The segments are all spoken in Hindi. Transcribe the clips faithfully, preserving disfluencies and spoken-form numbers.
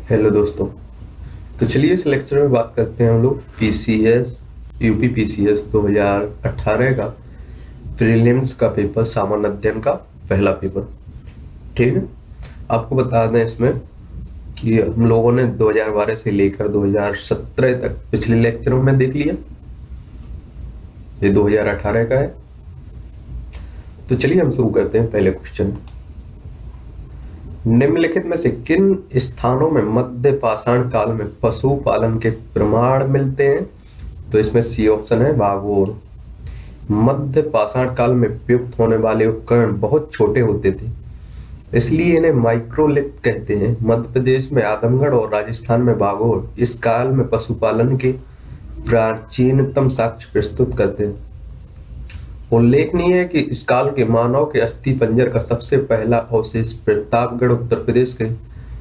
हेलो दोस्तों। तो चलिए इस लेक्चर में बात करते हैं हम लोग पीसीएस यूपी पीसीएस दो हज़ार अठारह का प्रीलिम्स का पेपर, सामान्य अध्ययन का पहला पेपर। ठीक है, आपको बता दें इसमें कि हम लोगों ने दो हज़ार बारह से लेकर दो हज़ार सत्रह तक पिछले लेक्चरों में देख लिया। ये दो हज़ार अठारह का है। तो चलिए हम शुरू करते हैं पहले क्वेश्चन। निम्नलिखित में से किन स्थानों में मध्य पाषाण काल में पशुपालन के प्रमाण मिलते हैं? तो इसमें सी ऑप्शन है बागोर। मध्य पाषाण काल में प्रयुक्त होने वाले उपकरण बहुत छोटे होते थे, इसलिए इन्हें माइक्रोलिथ कहते हैं। मध्य प्रदेश में आदमगढ़ और राजस्थान में बागोर इस काल में पशुपालन के प्राचीनतम साक्ष्य प्रस्तुत करते हैं। उल्लेखनीय है कि इस काल के मानव के अस्थि पंजर का सबसे पहला अवशेष प्रतापगढ़ उत्तर प्रदेश के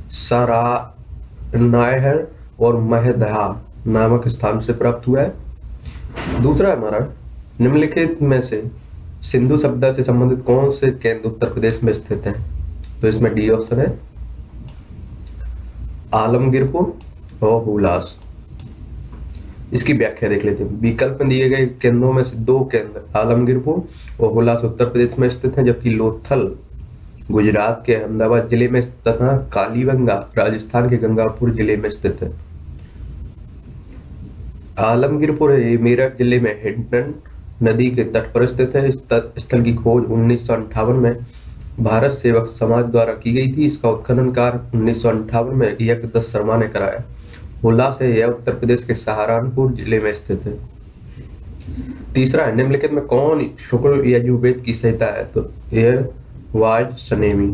सरायहर और महदहा नामक स्थान से प्राप्त हुआ है। दूसरा हमारा, निम्नलिखित में से सिंधु सभ्यता से संबंधित कौन से केंद्र उत्तर प्रदेश में स्थित हैं? तो इसमें डी ऑप्शन है आलमगीरपुर और हुलास। इसकी व्याख्या देख लेते हैं। विकल्प में दिए गए केंद्रों में से दो केंद्र आलमगीरपुर और हुलास उत्तर प्रदेश में स्थित हैं, जबकि लोथल गुजरात के अहमदाबाद जिले में तथा कालीबंगा राजस्थान के गंगापुर जिले में स्थित है। आलमगीरपुर मेरठ जिले में हिंडन नदी के तट पर स्थित है। इस स्थल की खोज उन्नीस सौ अंठावन में भारत सेवक समाज द्वारा की गई थी। इसका उत्खनन कार्य उन्नीस सौ अंठावन में यज्ञदत्त शर्मा ने कराया। हुलास है यह उत्तर प्रदेश के सहारनपुर जिले में स्थित है। तीसरा है, निम्नलिखित में कौन शुक्ल यजुर्वेद की संहिता है? तो यह वाजसनेयी।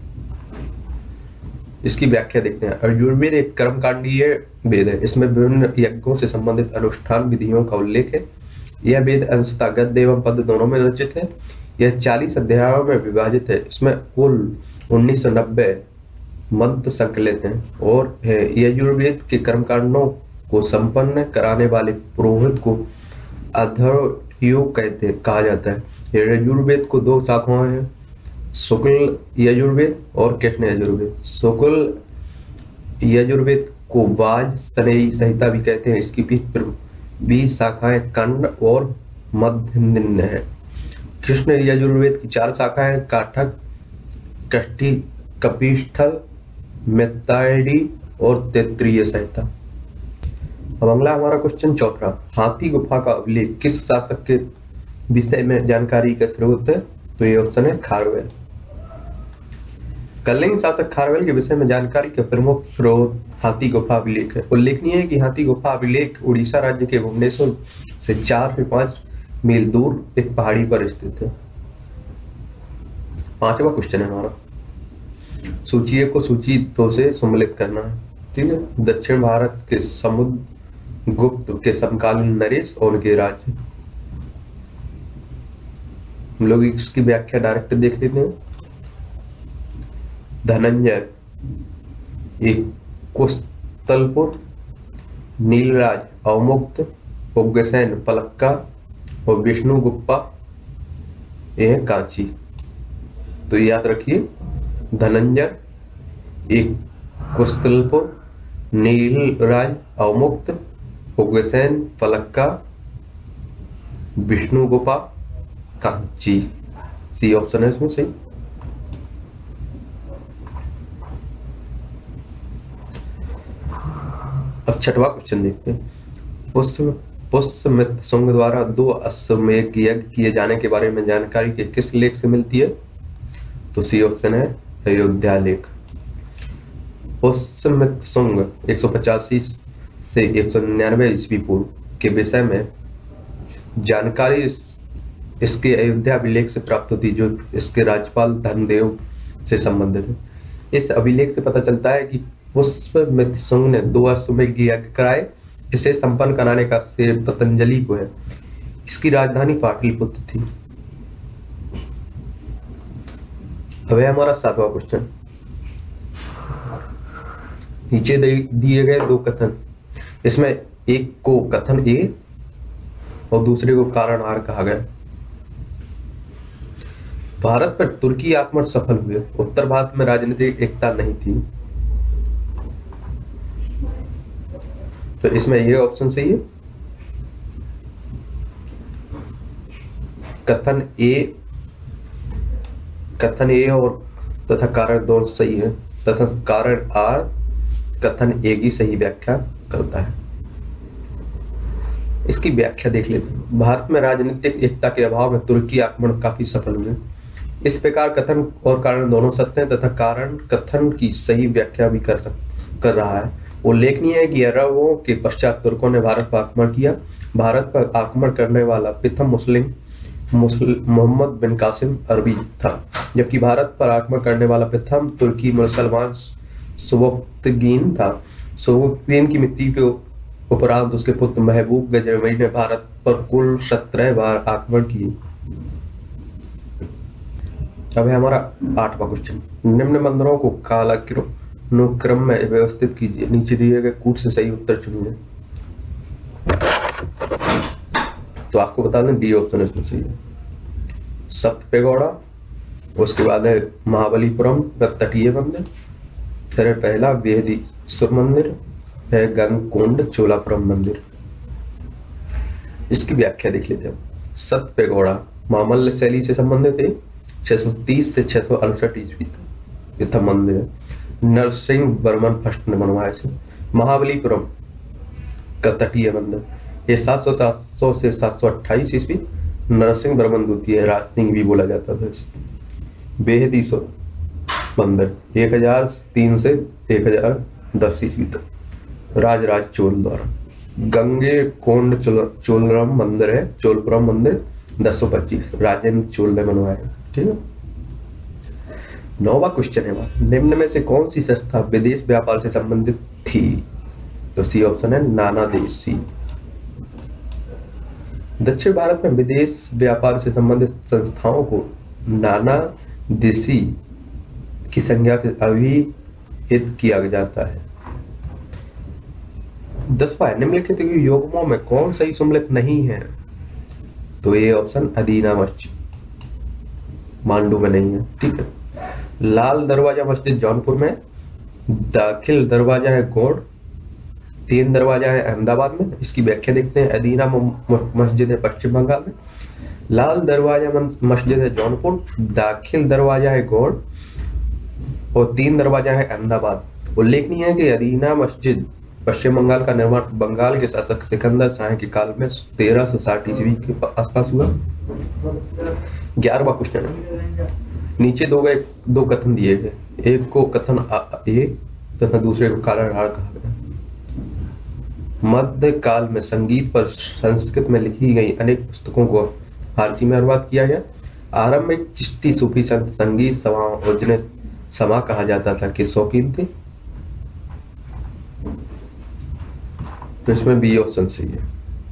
इसकी व्याख्या देखते हैं। यजुर्वेद एक कर्मकांडीय वेद है। इसमें विभिन्न यज्ञों से संबंधित अनुष्ठान विधियों का उल्लेख है। यह वेद अंशतः गद्य एवं पद्य दोनों में रचित है। यह चालीस अध्यायों में विभाजित है। इसमें कुल उन्नीस सौ नब्बे मंत्र संकलित हैं और है। यजुर्वेद के कर्मकांडों को संपन्न कराने वाले पुरोहित को अधर्वयोग कहते कहा जाता है। यजुर्वेद को दो शाखाएं हैं, शुक्ल यजुर्वेद और कृष्ण यजुर्वेद। शुक्ल यजुर्वेद को वाजसनेयी संहिता भी कहते हैं। इसकी बीस शाखाएं कंड और मध्यनिन्य है। कृष्ण यजुर्वेद की चार शाखाएं काठक, कष्टी, कपिष्ठल, मेत्तायडी और तैत्तिरीय संहिता। अब अगला हमारा क्वेश्चन चौथा, हाथी गुफा का अभिलेख किस शासक के विषय में जानकारी का स्रोत है? तो ये ऑप्शन है खारवेल। कलिंग शासक खारवेल के विषय में जानकारी का प्रमुख स्रोत हाथी गुफा अभिलेख है। उल्लेखनीय है कि हाथी गुफा अभिलेख उड़ीसा राज्य के भुवनेश्वर से चार से पांच मील दूर एक पहाड़ी पर स्थित है। पांचवा क्वेश्चन है हमारा, सूची को सूची दो से सम्मिलित करना है। ठीक है, दक्षिण भारत के समुद्रगुप्त के समकालीन नरेश और उनके राज्य। हम लोग इसकी व्याख्या डायरेक्ट देख लेते हैं। धनंजय एक कुस्तलपुर, नीलराज अवमुक्त, उग्रसेन पलक्का और विष्णु गुप्पा यह कांची। तो याद रखिए, धनंजय एक Kusthalapura, Nilaraja Avamukta, Ugrasena Palakka, Vishnugopa, Kanchi. C option है इसमें सही। अब छठवां क्वेश्चन देखते हैं। पुष्प पुष्यमित्र शुंग द्वारा दो अश्वमेध यज्ञ किए जाने के बारे में जानकारी के किस लेख से मिलती है? तो सी ऑप्शन है अयोध्या लेख। पुष्यमित्र शुंग एक सौ पचासी से एक सौ निन्यानवे ईस्वी पूर्व के विषय में जानकारी इस, इसके अयोध्या अभिलेख से प्राप्त होती, जो इसके राज्यपाल धनदेव से संबंधित है। इस अभिलेख से पता चलता है कि पुष्यमित्र शुंग ने दो अश्वमेध यज्ञ कराए। इसे संपन्न कराने का श्रेय पतंजलि को है। इसकी राजधानी पाटलिपुत्र थी। अब है हमारा सातवां क्वेश्चन। नीचे दिए गए दो कथन, इसमें एक को कथन ए और दूसरे को कारण आर कहा गया। भारत पर तुर्की आक्रमण सफल हुए। उत्तर भारत में राजनीतिक एकता नहीं थी। तो इसमें ये ऑप्शन सही है। कथन ए कथन ए और तथा कारण दोनों सही है तथा कारण आर कथन ए की सही व्याख्या करता है। इसकी व्याख्या देख लेते हैं। भारत में राजनीतिक एकता के अभाव में तुर्की आक्रमण काफी सफल हुए। इस प्रकार कथन और कारण दोनों सत्य हैं तथा कारण कथन की सही व्याख्या भी कर सक, कर रहा है। उल्लेखनीय है कि अरबों के पश्चात तुर्कों ने भारत पर आक्रमण किया। भारत पर आक्रमण करने वाला प्रथम मुस्लिम मोहम्मद बिन कासिम अरबी था, जबकि भारत पर आक्रमण करने वाला प्रथम तुर्की मुसलमान सुबुक्तगीन था। सुबुक्तगीन की मृत्यु के उपरांत उसके पुत्र महबूब गजनवी ने भारत पर कुल सत्रह बार आक्रमण किए। अब है हमारा आठवां क्वेश्चन। निम्न बंदरों को कालानुक्रम में व्यवस्थित कीजिए। नीचे दिए गए कूट से सही उत्तर चुनिए। तो आपको बता दें डी ऑप्शन इसमें सही है। सप्तपेगौड़ा, उसके बाद है महाबलीपुरम तटीय मंदिर, फिर है पहला वेहदीश्वर मंदिर, है गंगकोंड चोलापुरम मंदिर। इसकी व्याख्या देख लेते हैं। सप्तपेगौड़ा मामल्य शैली से संबंधित है। छह सौ तीस से छह सौ अड़सठ ईस्वी तक यह मंदिर है। नरसिंह वर्मन फर्स्ट ने बनवाया इसे। महाबलीपुरम का तटीय मंदिर ये सात सौ सात सौ से सात सौ अट्ठाईस ईस्वी। नरसिंह वर्मन द्वितीय राज सिंह भी बोला जाता था इसे। बेहदीश्वर मंदिर एक हजार तीन से एक हजार दस ईस्वी तक राजराज चोल द्वारा। गंगे कोंड चोलपुरम मंदिर है चोलपुरम मंदिर दस सौ पच्चीस राजेंद्र चोल ने बनवाया। ठीक है। नौवां क्वेश्चन है निम्न में से कौन सी संस्था विदेश व्यापार से संबंधित थी? तो सी ऑप्शन है नाना देशी। दक्षिण भारत में विदेश व्यापार से संबंधित संस्थाओं को नाना देशी की संज्ञा से अभिहित किया जाता है। दसवां है निम्नलिखित युग्मों में कौन सही सम्मिलित नहीं है? तो ये ऑप्शन अदीना मस्जिद मांडू में नहीं है। ठीक है। लाल दरवाजा मस्जिद जौनपुर में, दाखिल दरवाजा है गोड़, तीन दरवाजा है अहमदाबाद में। इसकी व्याख्या देखते हैं। अदीना मस्जिद है पश्चिम बंगाल में, लाल दरवाजा मस्जिद है जौनपुर, दाखिल दरवाजा है गोड़ और तीन दरवाजा है अहमदाबाद। उल्लेखनीय है कि अदीना मस्जिद पश्चिम बंगाल का निर्माण बंगाल के शासक सिकंदर शाह के काल में तेरह सौ साठ ईस्वी के आसपास हुआ। ग्यारहवां क्वेश्चन है नीचे दो गए दो कथन दिए गए, एक को कथन ए तथा दूसरे को कारण आर कहा गया। मध्य काल में संगीत पर संस्कृत में लिखी गई अनेक पुस्तकों को फारसी में अनुवाद किया गया। आरंभ में चिश्ती सूफी संत संगीत सभाओं और जिन्हें समा कहा जाता था के शौकीन थे। तो इसमें बी ऑप्शन सही है।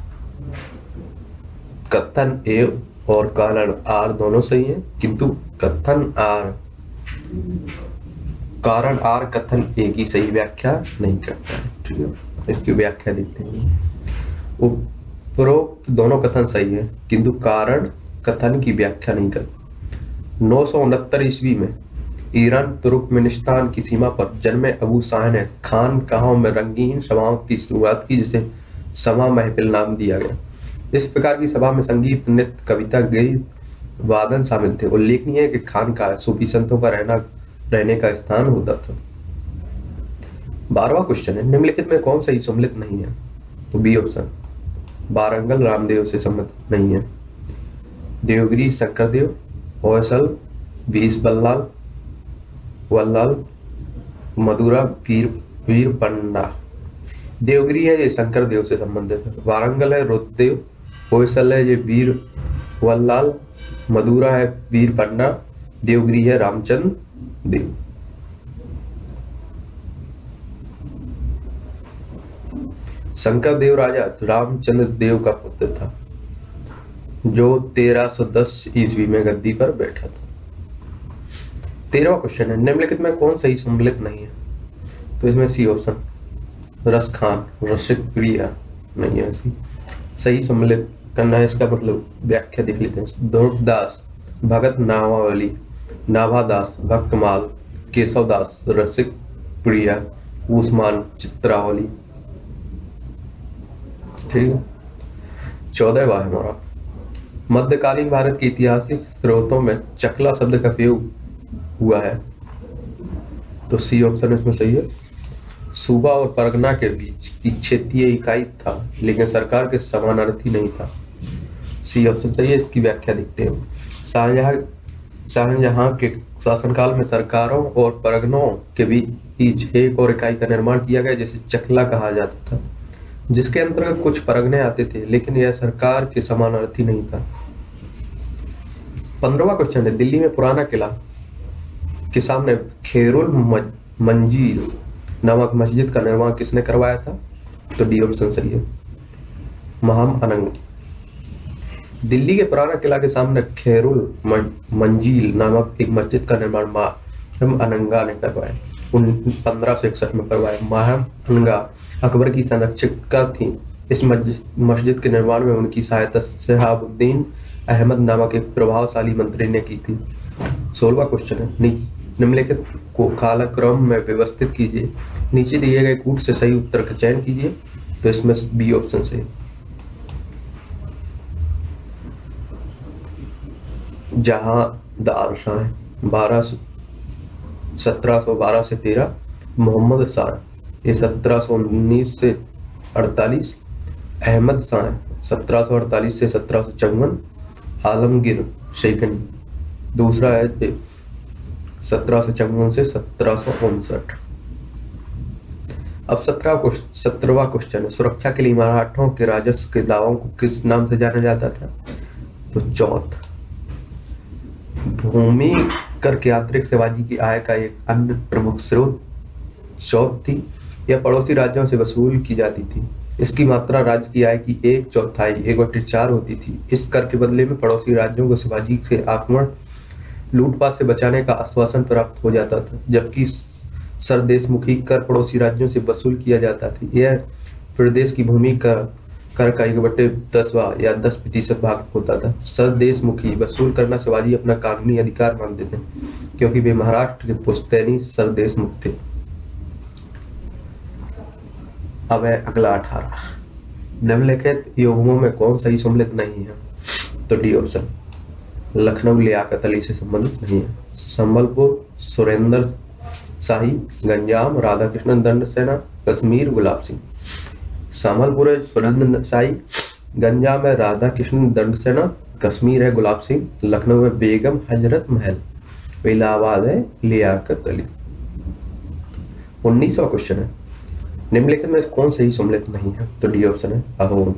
कथन ए और कारण आर दोनों सही है, किंतु कथन आर कारण आर कथन ए की सही व्याख्या नहीं करता है। ठीक है। इसकी व्याख्या देखते हैं। उपरोक्त दोनों कथन सही है, किंतु कारण कथन की व्याख्या नहीं करता। नौ सौ उनहत्तर ईस्वी में ईरान तुर्कमेनिस्तान की सीमा पर जन्मे अबू शाह ने खान गाहों में रंगीन सभाओं की शुरुआत की, जिसे समा महफिल नाम दिया गया। इस प्रकार की सभा में संगीत, नृत्य, कविता, गीत, वादन शामिल थे। उल्लेखनीय है कि खान का सूफी संतों का रहना रहने का स्थान होता था। बारहवां क्वेश्चन है निम्नलिखित में कौन सही सम्मिलित नहीं है? तो बी ऑप्शन वारंगल रामदेव से सम्मिलित नहीं है। देवगिरी शंकरदेव, होयसल बीस बल्लाल वल्लाल, मदुरा वीर वीर पंडा। देवगिरी है ये शंकर देव से संबंधित है। वारंगल है रुद्रदेव, होयसल है ये वीर वल्लाल, मदुरा है वीर पंडा, देवगिरी है रामचंद्र देव। शंकर देव राजा रामचंद्र देव का पुत्र था, जो तेरह सौ दस ईस्वी में गद्दी पर बैठा था। तेरहवां क्वेश्चन है निम्नलिखित में कौन सही सम्मिलित नहीं है? तो इसमें सी ऑप्शन रस खान रसिक प्रिया नहीं है। इसकी सही सम्मिलित करना है, इसका मतलब व्याख्या देख लेते हैं। दुर्गदास भगत नावावली, नाभादास भक्तमाल, केशवदास रसिक प्रिया, उस्मान चित्रावली। ठीक है। चौदहवा है हमारा, मध्यकालीन भारत के ऐतिहासिक स्रोतों में चकला शब्द का प्रयोग हुआ है, तो सी ऑप्शन इसमें सही है। सूबा और परगना के बीच की क्षेत्रीय इकाई था, लेकिन सरकार के समानार्थी नहीं था, सी ऑप्शन सही है। इसकी व्याख्या देखते हैं। शाहजहां शाहजहां के शासनकाल में सरकारों और परगनों के बीच एक और इकाई का निर्माण किया गया, जिसे चकला कहा जाता था, जिसके अंतर्गत कुछ परगने आते थे, लेकिन यह सरकार के समानार्थी नहीं था। पंद्रहवां क्वेश्चन है, दिल्ली में पुराना किला के सामने खैरुल मंजील नामक मस्जिद का निर्माण किसने करवाया था, तो डी ऑप्शन सही है, महाम अनंग। दिल्ली के पुराना किला के सामने खैरुल मंजील नामक एक मस्जिद का निर्माण महाम अनंगा ने करवाया, पंद्रह सौ इकसठ में करवाया। महाम अनंगा अकबर की संरक्षिका थी। इस मस्जिद के निर्माण में उनकी सहायता शहाबुद्दीन अहमद नामक एक प्रभावशाली मंत्री ने की थी। सोलहवां क्वेश्चन है, निम्नलिखित को कालक्रम में व्यवस्थित कीजिए, नीचे दिए गए कूट से सही उत्तर का चयन कीजिए, तो इसमें बी ऑप्शन से जहांदार शाह बारह सत्रह सौ बारह से तेरह, मोहम्मद शाह ये सत्रह सौ उन्नीस से अड़तालीस, अहमद शाह सत्रह सौ अड़तालीस से सत्रह सौ चौवन, आलमगीर शेखनी दूसरा है सत्रह सौ चौवन से सत्रह सौ उनसठ। अब सत्रह सत्रहवा क्वेश्चन है, सुरक्षा के लिए मराठों के राजस्व के दावों को किस नाम से जाना जाता था, तो चौथ। भूमि कर के आंतरिक शिवाजी की आय का एक अन्य प्रमुख स्रोत चौथ थी। यह पड़ोसी राज्यों से वसूल की जाती थी। इसकी मात्रा राज्य की आय की एक चौथाई एक बटे चार होती थी। इस कर के बदले में पड़ोसी राज्यों को शिवाजी के आक्रमण लूटपाट से बचाने का आश्वासन प्राप्त हो जाता था, जबकि सरदेशमुखी कर पड़ोसी राज्यों से वसूल किया जाता था। यह प्रदेश की भूमि का कर का एक बटे दसवा या दस प्रतिशत भाग होता था। सरदेशमुखी वसूल करना शिवाजी अपना कानूनी अधिकार मानते थे, क्योंकि वे महाराष्ट्र के पुश्तैनी सरदेशमुख थे। अब है अगला अठारह, निम्नलिखित युग्मों में कौन सही सम्मिलित नहीं है, तो डी ऑप्शन। लखनऊ लियाकत अली से संबंधित नहीं है। संबलपुर सुरेंद्र शाही, गंजाम राधा कृष्ण दंड सेना, कश्मीर गुलाब सिंह। संबलपुर है सुरेंद्र शाही, गंजाम है राधा कृष्ण दंड सेना, कश्मीर है गुलाब सिंह, लखनऊ है बेगम हजरत महल, इलाहाबाद है लियाकत अली। उन्नीसवां क्वेश्चन है, निम्नलिखित में कौन सही सम्मिलित नहीं है, तो डी ऑप्शन है अहोम।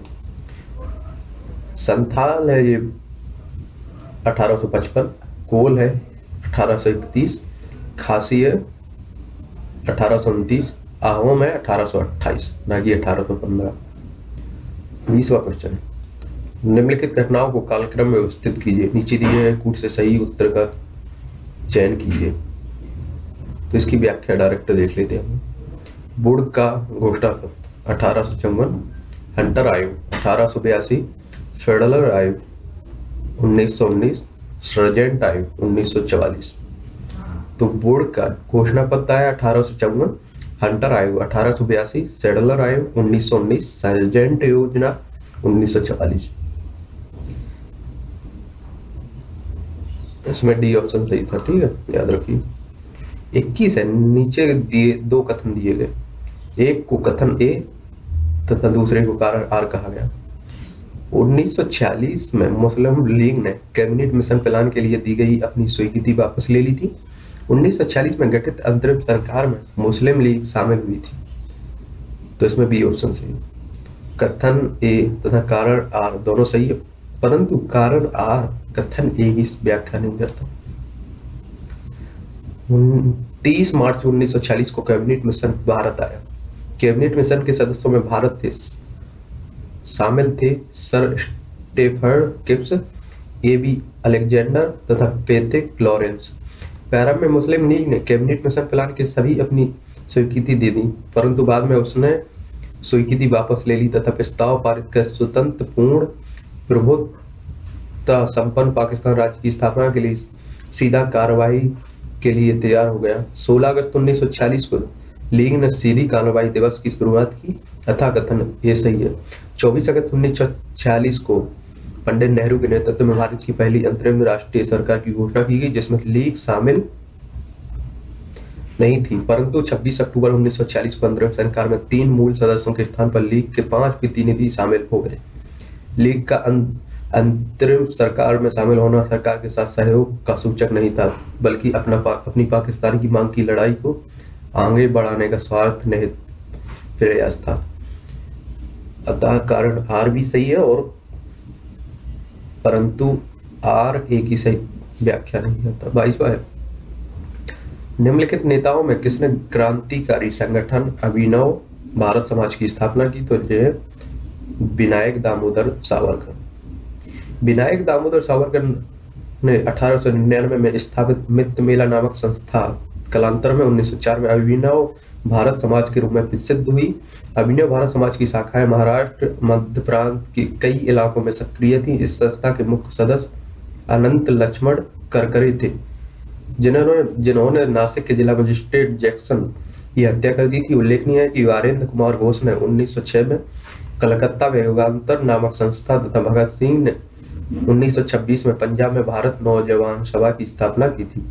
संथाल है ये अठारह सौ पचपन, कोल है अठारह सौ इकतीस, खासी है अठारह सौ उनतीस, अहोम है अठारह सौ अट्ठाईस, ना कि अठारह सौ पंद्रह। बीसवां क्वेश्चन है, निम्नलिखित घटनाओं को कालक्रम में व्यवस्थित कीजिए, नीचे दिए गए कूट से सही उत्तर का चयन कीजिए। तो इसकी व्याख्या डायरेक्ट देख लेते हैं। बुर्ड का घोषणा पत्र अठारह सौ चौवन, हंटर आयोग अठारह सौ बयासी, फेडरल आयोग उन्नीस सौ उन्नीस, सर्जेंट आयोग उन्नीस सौ चवालीस। तो बोर्ड का घोषणा पत्र है अठारह सौ चौवन, हंटर आयोग अठारह सौ बयासी, सेडलर आयोग उन्नीस सौ उन्नीस, सर्जेंट योजना उन्नीस सौ चवालीस। इसमें डी ऑप्शन सही था, ठीक है, याद रखिए। इक्कीस है, नीचे दिए दो कथन दिए गए, एक को कथन ए तथा दूसरे को कारण आर कहा गया। उन्नीस सौ छियालीस में मुस्लिम लीग ने कैबिनेट मिशन प्लान के लिए दी गई अपनी स्वीकृति वापस ले ली थी। उन्नीस सौ छियालीस में गठित अंतरिम सरकार में मुस्लिम लीग शामिल हुई थी, तो इसमें बी ऑप्शन सही। कथन ए तथा कारण आर दोनों सही है, परंतु कारण आर कथन ए की व्याख्या नहीं करता। तीस मार्च उन्नीस सौ छियालीस को कैबिनेट मिशन भारत आया। कैबिनेट मिशन के सदस्यों में भारत थे शामिल थे sir Stafford Cripps, A B Alexander तथा पैथिक लॉरेंस। प्रारंभ में मुस्लिम लीग ने कैबिनेट मिशन प्लान के सभी अपनी स्वीकृति दे दी, परंतु बाद में उसने स्वीकृति वापस ले ली तथा प्रस्ताव पारित कर स्वतंत्र पूर्ण प्रभुत्व संपन्न पाकिस्तान राज्य की स्थापना के लिए सीधा कार्रवाई के लिए तैयार हो गया। सोलह अगस्त उन्नीस सौ छियालीस को लीग ने सीधी कार्रवाई दिवस की शुरुआत की। तथा कथन ये सही है। चौबीस अगस्त उन्नीस सौ छियालीस को पंडित नेहरू के नेतृत्व में भारत की पहली अंतरिम राष्ट्रीय सरकार की घोषणा की गई, जिसमें लीग शामिल नहीं थी, परंतु छब्बीस अक्टूबर उन्नीस सौ छियालीस को अंतरिम सरकार में तीन मूल सदस्यों के स्थान पर लीग के पांच प्रतिनिधि शामिल हो गए। लीग का अंतरिम सरकार में शामिल होना सरकार के साथ सहयोग का सूचक नहीं था, बल्कि अपना पा, अपनी पाकिस्तान की मांग की लड़ाई को आगे बढ़ाने का स्वार्थ निहित प्रयास था। अतः कारण आर भी सही है, और परंतु आर एक ही सही व्याख्या नहीं होता। बाईसवा है, निम्नलिखित नेताओं में किसने क्रांतिकारी संगठन अभिनव भारत समाज की स्थापना की? तो ये विनायक दामोदर सावरकर। विनायक दामोदर सावरकर ने अठारह सौ निन्यानवे में स्थापित मित्र मेला नामक संस्था कालांतर में उन्नीस सौ चार में अभिनव भारत समाज के रूप में प्रसिद्ध हुई। अभिनव भारत समाज की शाखाएं महाराष्ट्र, मध्य प्रांत के कई इलाकों में सक्रिय थी। इस संस्था के मुख्य सदस्य अनंत लक्ष्मण करकरे थे, जिन्होंने जिन्होंने नासिक के जिला मजिस्ट्रेट जैक्सन की हत्या कर दी थी। उल्लेखनीय है कि वीरेंद्र कुमार घोष ने उन्नीस सौ छह में कलकत्ता में युगांतर नामक संस्था तथा भगत सिंह ने उन्नीस सौ छब्बीस में पंजाब में भारत नौजवान सभा की स्थापना की थी।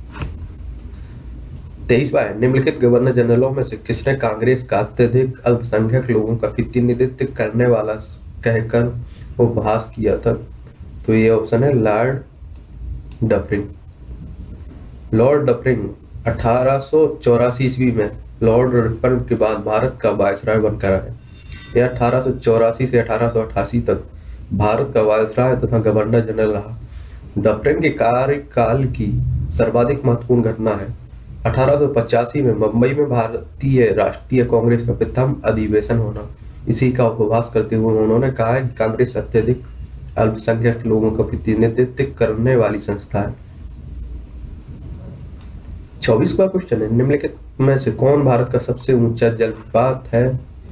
तेईसवा है, निम्नलिखित गवर्नर जनरलों में से किसने कांग्रेस का अत्यधिक अल्पसंख्यक लोगों का प्रतिनिधित्व करने वाला कहकर उपहास किया था? तो ये ऑप्शन है लॉर्ड डफरिन। लॉर्ड डफरिन अठारह सौ चौरासी ईस्वी में लॉर्ड रिपन के बाद भारत का वायसराय बनकर आए। यह अठारह सौ चौरासी से अठारह सौ अठासी तक भारत का वायसराय तथा गवर्नर जनरल रहा। डफरिन के कार्यकाल की सर्वाधिक महत्वपूर्ण घटना है अठारह सौ पचासी में मुंबई में भारतीय राष्ट्रीय कांग्रेस का प्रथम अधिवेशन होना। इसी का उपहास करते हुए उन्होंने कहा है कि कांग्रेस अत्यधिक अल्पसंख्यक लोगों का प्रतिनिधित्व करने वाली संस्था है। चौबीसवां क्वेश्चन है, निम्नलिखित में से कौन भारत का सबसे ऊंचा जलप्रपात है?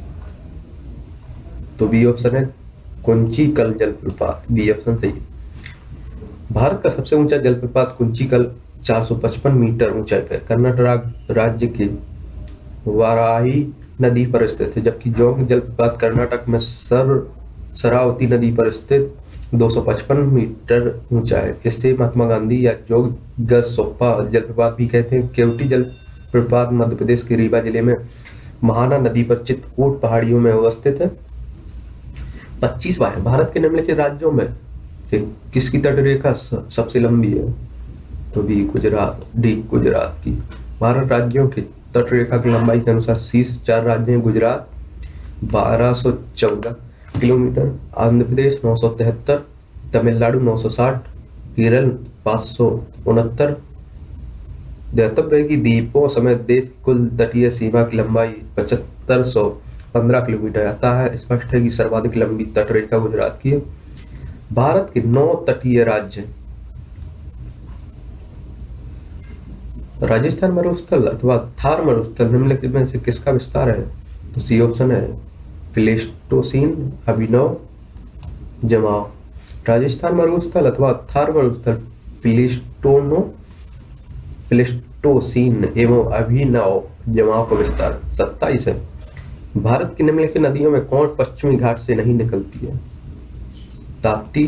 तो बी ऑप्शन है कुंचिकल जलप्रपात। बी ऑप्शन सही है। भारत का सबसे ऊंचा जलप्रपात कुंचिकल चार सौ पचपन मीटर ऊंचाई पर कर्नाटक राज्य के वाराही नदी पर स्थित है, जबकि जोंग जलप्रपात कर्नाटक में सर शरावती नदी पर स्थित दो सौ पचपन मीटर ऊंचा है। इससे महात्मा गांधी या जोग सोप्पा जलप्रपात भी कहते हैं। केवटी जलप्रपात मध्य प्रदेश के रीवा जिले में महाना नदी पर चित्रकूट पहाड़ियों में अवस्थित है। पच्चीसवां है, भारत के निम्नलिखित राज्यों में से किसकी तटरेखा सबसे लंबी है? तो बी गुजरात। डी गुजरात की। भारत राज्यों की तटरेखा की लंबाई के अनुसार शीर्ष चार राज्य हैं गुजरात बारह सौ चौदह किलोमीटर, आंध्र प्रदेश नौ सौ तिहत्तर, तमिलनाडु नौ सौ साठ, केरल पाँच सौ उनहत्तर। ध्यातव्य है कि द्वीपों समेत देश की कुल तटीय सीमा की लंबाई पचहत्तर सौ पंद्रह किलोमीटर आता है। स्पष्ट है कि सर्वाधिक लंबी तटरेखा गुजरात की है। भारत के नौ तटीय राज्य राजस्थान मरुस्थल अथवा थार मरुस्थल निम्नलिखित में से किसका विस्तार है? तो सी ऑप्शन है प्लेस्टोसीन अभिनव जमाव। राजस्थान मरुस्थल अथवा थार मरुस्थल प्लेस्टोनो प्लेस्टोसीन एवं अभिनव जमाव का विस्तार। सत्ताईस है, भारत की निम्नलिखित नदियों में कौन पश्चिमी घाट से नहीं निकलती है? ताप्ती।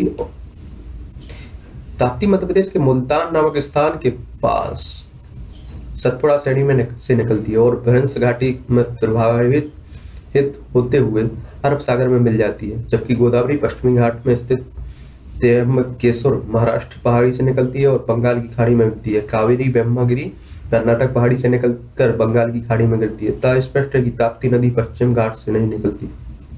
ताप्ती मध्य प्रदेश के मुल्तान नामक स्थान के पास सतपुड़ा श्रेणी में निक, से निकलती है और भ्रंश घाटी में प्रभावित हित होते हुए अरब सागर में मिल जाती है, जबकि गोदावरी पश्चिमी घाट में स्थित त्र्यंबकेश्वर महाराष्ट्र पहाड़ी से निकलती है और बंगाल की खाड़ी में मिलती है। कावेरी ब्रह्मगिरी कर्नाटक पहाड़ी से निकलकर बंगाल की खाड़ी में गिरती है। तथा स्पष्ट है कि ताप्ती नदी पश्चिम घाट से नहीं निकलती।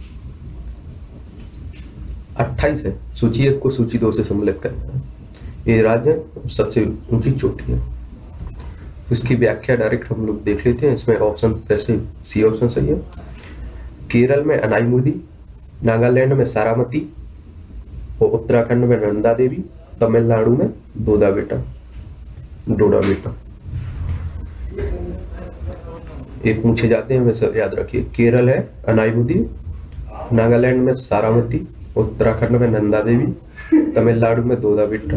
अट्ठाईस है, सूची एक को सूची दो से सम्मिलित करना है। ये राज्य सबसे ऊंची चोटी है, इसकी व्याख्या डायरेक्ट हम लोग देख लेते हैं। इसमें ऑप्शन कैसे सी ऑप्शन सही है। केरल में अनाईमुदी, नागालैंड में सारामती और उत्तराखंड में नंदा देवी, तमिलनाडु में दोदा बेटा डोडा बेटा। एक पूछे जाते हैं वैसे याद रखिए। केरल है अनाईमुदी, नागालैंड में सारामती, उत्तराखंड में नंदा देवी, तमिलनाडु में दोदा बेटा।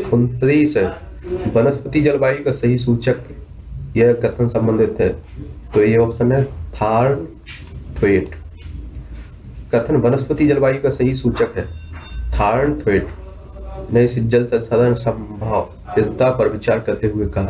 उनतीस है, वनस्पति जलवायु का सही सूचक यह कथन संबंधित है? तो ये ऑप्शन है थार्न थ्वेट। कथन वनस्पति जलवायु का सही सूचक है थार्न थ्वेट ने इस जल संसाधन संभाव्यता पर विचार करते हुए कहा।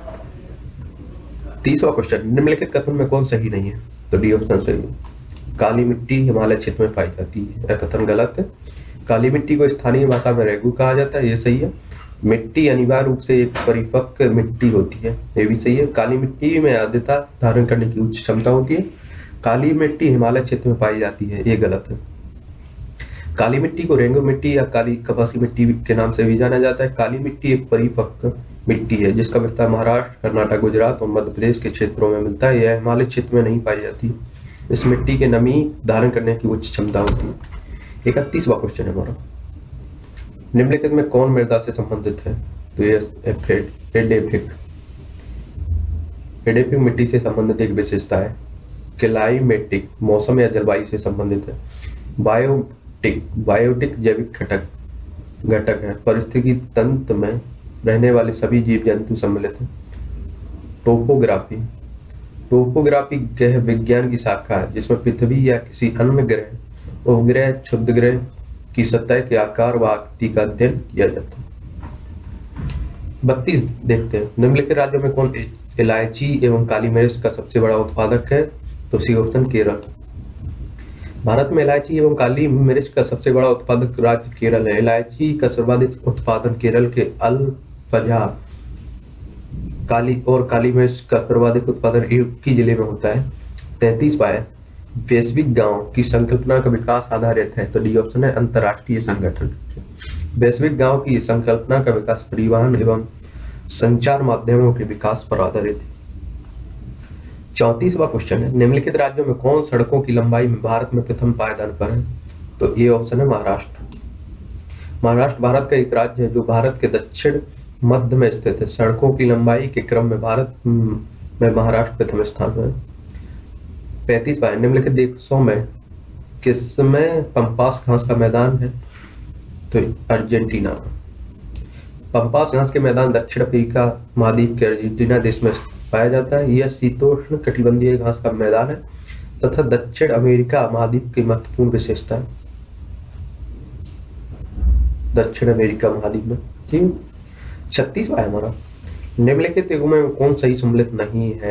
तीसरा क्वेश्चन, निम्नलिखित कथन में कौन सही नहीं है? तो डी ऑप्शन सही है। काली मिट्टी हिमालय क्षेत्र में पाई जाती है, यह कथन गलत है। काली मिट्टी को स्थानीय भाषा में रेगू कहा जाता है, ये सही है। मिट्टी अनिवार्य रूप से एक परिपक्व मिट्टी होती है, ये भी सही है। काली मिट्टी में आर्द्रता धारण करने की उच्च क्षमता होती है। काली मिट्टी हिमालय क्षेत्र में पाई जाती है, ये गलत है। काली मिट्टी को रेंगू मिट्टी या काली कपासी मिट्टी के नाम से भी जाना जाता है। काली मिट्टी एक परिपक्व मिट्टी है जिसका विस्तार महाराष्ट्र, कर्नाटक, गुजरात और मध्य प्रदेश के क्षेत्रों में मिलता है। यह हिमालय क्षेत्र में नहीं पाई जाती। इस मिट्टी के नमी धारण करने की उच्च क्षमता होती है। इकतीसवां क्वेश्चन है हमारा, निम्नलिखित में कौन मृदा से संबंधित है? तो ये एडेफिक एडेफिक मिट्टी से संबंधित एक विशेषता है। क्लाइमेटिक मौसम या जलवायु से संबंधित है। बायोटिक बायोटिक जैविक घटक घटक है, परिस्थिति तंत्र में रहने वाले सभी जीव जंतु सम्मिलित हैं। टोपोग्राफी टोपोग्राफी गृह विज्ञान की शाखा है जिसमें पृथ्वी या किसी अन्य ग्रह, उपग्रह, क्षुद्र ग्रह की सतह के आकार व आकृति का अध्ययन किया जाता है। बत्तीस देखते हैं, निम्नलिखित राज्यों में कौन इलायची एवं काली मिर्च का सबसे बड़ा उत्पादक है? तो सी ऑप्शन केरल। भारत में इलायची एवं काली मिर्च का सबसे बड़ा उत्पादक राज्य केरल है। इलायची का सर्वाधिक उत्पादन केरल के अल फजहा काली और काली मिर्च का सर्वाधिक उत्पादन इडुक्की जिले में होता है। तैतीस पाए वैश्विक गांव की संकल्पना का विकास आधारित है। तो डी ऑप्शन है अंतरराष्ट्रीय संगठन। वैश्विक गांव की संकल्पना का विकास परिवहन एवं संचार माध्यमों के विकास पर आधारित है। चौंतीसवां क्वेश्चन है, निम्नलिखित राज्यों में कौन सड़कों की लंबाई में भारत में प्रथम पायदान पर है? तो ये ऑप्शन है महाराष्ट्र। महाराष्ट्र भारत का एक राज्य है जो भारत के दक्षिण मध्य में स्थित है। सड़कों की लंबाई के क्रम में भारत में महाराष्ट्र प्रथम स्थान पर है। पैंतीस बाय निम्नलिखित देशों में किसमें पंपास घास का मैदान है? तो अर्जेंटीना। पंपास घास के मैदान दक्षिण अफ्रीका महाद्वीप के अर्जेंटीना देश में पाया जाता है। यह शीतोष्ण कटिबंधीय घास का मैदान है तथा दक्षिण अमेरिका महाद्वीप की महत्वपूर्ण विशेषता है। दक्षिण अमेरिका महाद्वीप में, ठीक है। छत्तीस है हमारा, निम्नलिखित युगों में कौन सही सम्मिलित नहीं है?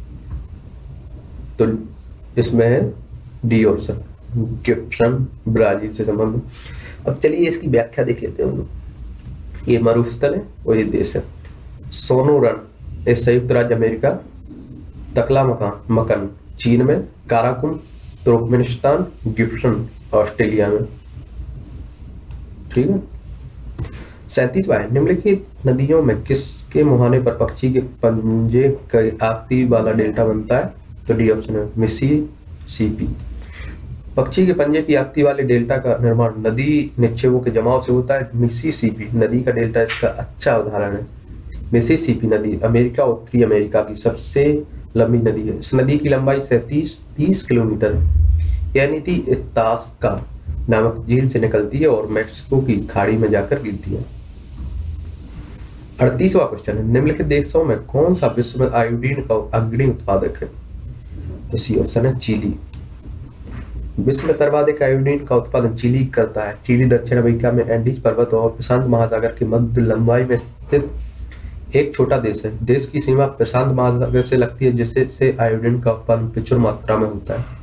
तो इसमें है डी ऑप्शन गिब्सन, ब्राजील से संबंधित। अब चलिए इसकी व्याख्या देख लेते हैं हम लोग। ये मरुस्थल है और ये देश है। सोनोरन ये संयुक्त राज्य अमेरिका, तकला मकान मकन चीन में, काराकुम तुर्कमेनिस्तान, गिब्सन ऑस्ट्रेलिया में, ठीक है। सैंतीस बाय निम्नलिखित नदियों में किसके मुहाने पर पक्षी के पंजे का आकृति वाला डेल्टा बनता है? तो डी ऑप्शन है मिसिसिपी। पक्षी के पंजे की आकृति वाले डेल्टा का निर्माण नदी निक्षेपों के जमाव से होता है। मिसिसिपी नदी का डेल्टा इसका अच्छा उदाहरण है। मिसिसिपी नदी अमेरिका और उत्तरी अमेरिका की सबसे लंबी नदी है। इस नदी की लंबाई सैंतीस तीस किलोमीटर है। यह नदी इतास्का नामक झील से निकलती है और मैक्सिको की खाड़ी में जाकर गिरती है। अड़तीसवां क्वेश्चन है, निम्नलिखित देशों में कौन सा विश्व में आयोडीन का अग्रणी उत्पादक है? तो सी ऑप्शन है चिली। विश्व में सर्वाधिक आयोडीन का उत्पादन चिली करता है। चिली दक्षिण अमेरिका में एंडीज पर्वत और प्रशांत महासागर के मध्य लंबाई में स्थित एक छोटा देश है। देश की सीमा प्रशांत महासागर से लगती है जिससे से आयोडीन का उत्पादन प्रचुर मात्रा में होता है।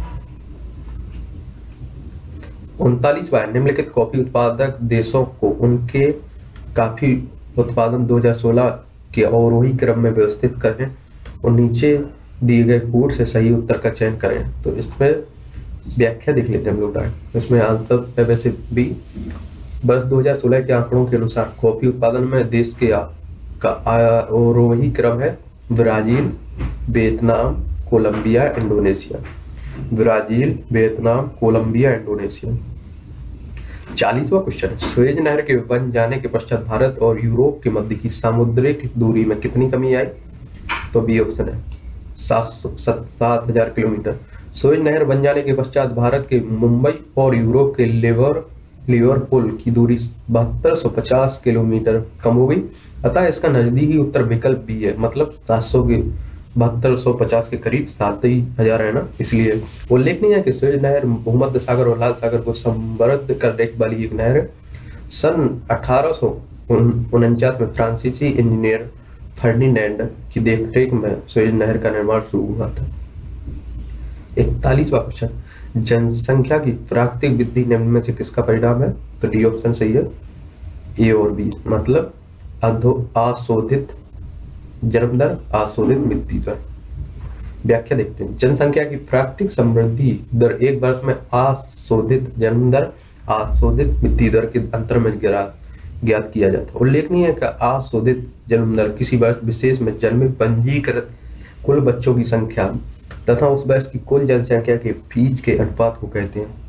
उनतालीस बार निम्नलिखित कॉफी उत्पादक देशों को उनके कॉफी उत्पादन दो हज़ार सोलह के अवरोही क्रम में व्यवस्थित करें और नीचे दिए गए कोड से सही उत्तर का चयन करें। तो इसमें व्याख्या देख लेते हैं हम लोग। इसमें आंसर है वैसे बी। बस दो हज़ार सोलह के आंकड़ों के अनुसार कॉफी उत्पादन में देश के का अवरोही क्रम है Brazil, Vietnam, Colombia, Indonesia. Brazil, Vietnam, Colombia, Indonesia. चालीसवां क्वेश्चन, सुएज नहर के बन जाने के पश्चात भारत और यूरोप के मध्य की सामुद्रिक दूरी में कितनी कमी आई? तो बी ऑप्शन है सात सात हजार किलोमीटर। सुएज नहर बन जाने के पश्चात भारत के मुंबई और यूरोप के लिवर लिवरपूल की दूरी बहत्तर सौ पचास किलोमीटर कम हो गई। अतः इसका नजदीकी उत्तर विकल्प बी है, मतलब सात सौ बहत्तर सौ पचास के करीब, सात ही हजार है ना, इसलिए उल्लेखनीय है कि सुएज नहर भूमध्य सागर और लाल सागर को समृद्ध करने वाली एक नहर है। सन अठारह सौ उनचास में फ्रांसीसी इंजीनियर फर्डिनेंड की देखरेख में सुएज नहर का निर्माण शुरू हुआ था। इकतालीसवां क्वेश्चन, जनसंख्या की प्राकृतिक वृद्धि निम्न में से किसका परिणाम है? तो डी ऑप्शन सही है, ए और बी, मतलब अधो आशोधित जन्म दर, आशोधित मृत्यु दर। व्याख्या देखते हैं। जनसंख्या की प्राकृतिक समृद्धि दर एक वर्ष में आशोधित जन्म दर, आशोधित मृत्यु दर के अंतर में ज्ञात किया जाता है। उल्लेखनीय है कि आशोधित जन्म दर किसी वर्ष विशेष में जन्मे पंजीकृत कुल बच्चों की संख्या तथा उस वर्ष की कुल जनसंख्या के बीच के अनुपात को कहते हैं।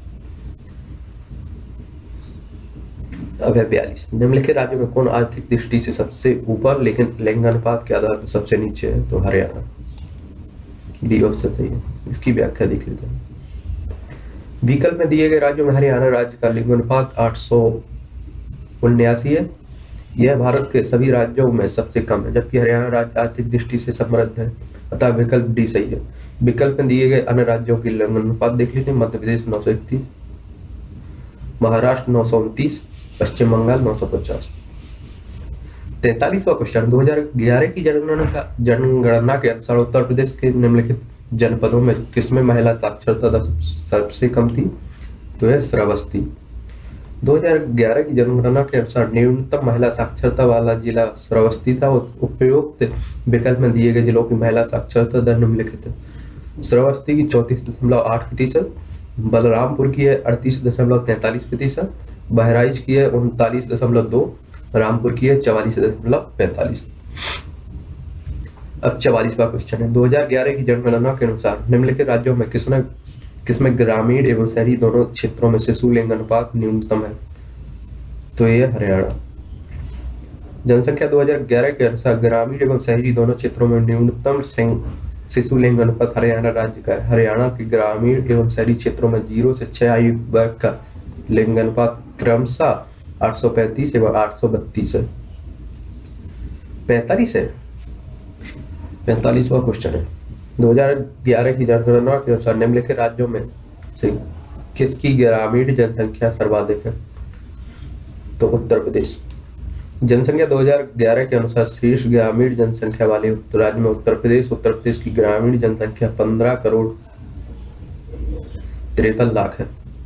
अब है बयालीस, निम्नलिखित राज्यों में कौन आर्थिक दृष्टि से सबसे ऊपर लेकिन लिंगानुपात के आधार पर सबसे नीचे है? तो हरियाणा, डी ऑप्शन सही है। इसकी व्याख्या देख लेते हैं। विकल्प में दिए गए राज्यों में हरियाणा राज्य का लिंगानुपात आठ सौ उन्यासी है। यह भारत के सभी राज्यों में सबसे कम है, जबकि हरियाणा राज्य आर्थिक दृष्टि से समृद्ध है, अतः विकल्प डी सही है। विकल्प में दिए गए अन्य राज्यों की लिंगानुपात देख लेते हैं। मध्य प्रदेश नौ सौ इकतीस, महाराष्ट्र नौ सौ उनतीस, पश्चिम बंगाल नौ सौ पचास। तैतालीसवां क्वेश्चन, दो हजार ग्यारह की जनगणना का जनगणना के अनुसार उत्तर प्रदेश के निम्नलिखित जनपदों में किसमें महिला साक्षरता दर सबसे कम थी? तो है श्रावस्ती। दो हजार ग्यारह की जनगणना के अनुसार न्यूनतम महिला साक्षरता वाला जिला श्रावस्ती था। उपयुक्त विकल्प में दिए गए जिलों की महिला साक्षरता दर निम्नलिखित है। श्रावस्ती की चौतीस दशमलव आठ प्रतिशत, बलरामपुर की है अड़तीस दशमलव तैंतालीस प्रतिशत, बहराइच की है उनतालीस दशमलव दो, रामपुर की है चवालीस दशमलव पैंतालीस। अब चवालीसवां क्वेश्चन है, दो हजार ग्यारह की जनगणना के अनुसार निम्नलिखित राज्यों में किसने किसमें ग्रामीण एवं शहरी दोनों क्षेत्रों में शिशु लिंग अनुपात न्यूनतम है? तो यह हरियाणा। जनसंख्या दो हजार ग्यारह के अनुसार ग्रामीण एवं शहरी दोनों क्षेत्रों में न्यूनतम शिशु लिंग अनुपात हरियाणा राज्य का है। हरियाणा के ग्रामीण एवं शहरी क्षेत्रों में जीरो से छह आयु वर्ग का लिंग अनुपात क्रमशः आठ सौ पैंतीस एवं आठ सौ बत्तीस है। पैंतालीस है। पैंतालीसवां क्वेश्चन है, दो हजार ग्यारह की जनगणना के अनुसार निम्नलिखित राज्यों में से किसकी ग्रामीण जनसंख्या सर्वाधिक है? तो उत्तर प्रदेश। जनसंख्या दो हजार ग्यारह के अनुसार शीर्ष ग्रामीण जनसंख्या वाले राज्य में उत्तर प्रदेश। उत्तर प्रदेश की ग्रामीण जनसंख्या पंद्रह करोड़ तिरपन लाख है।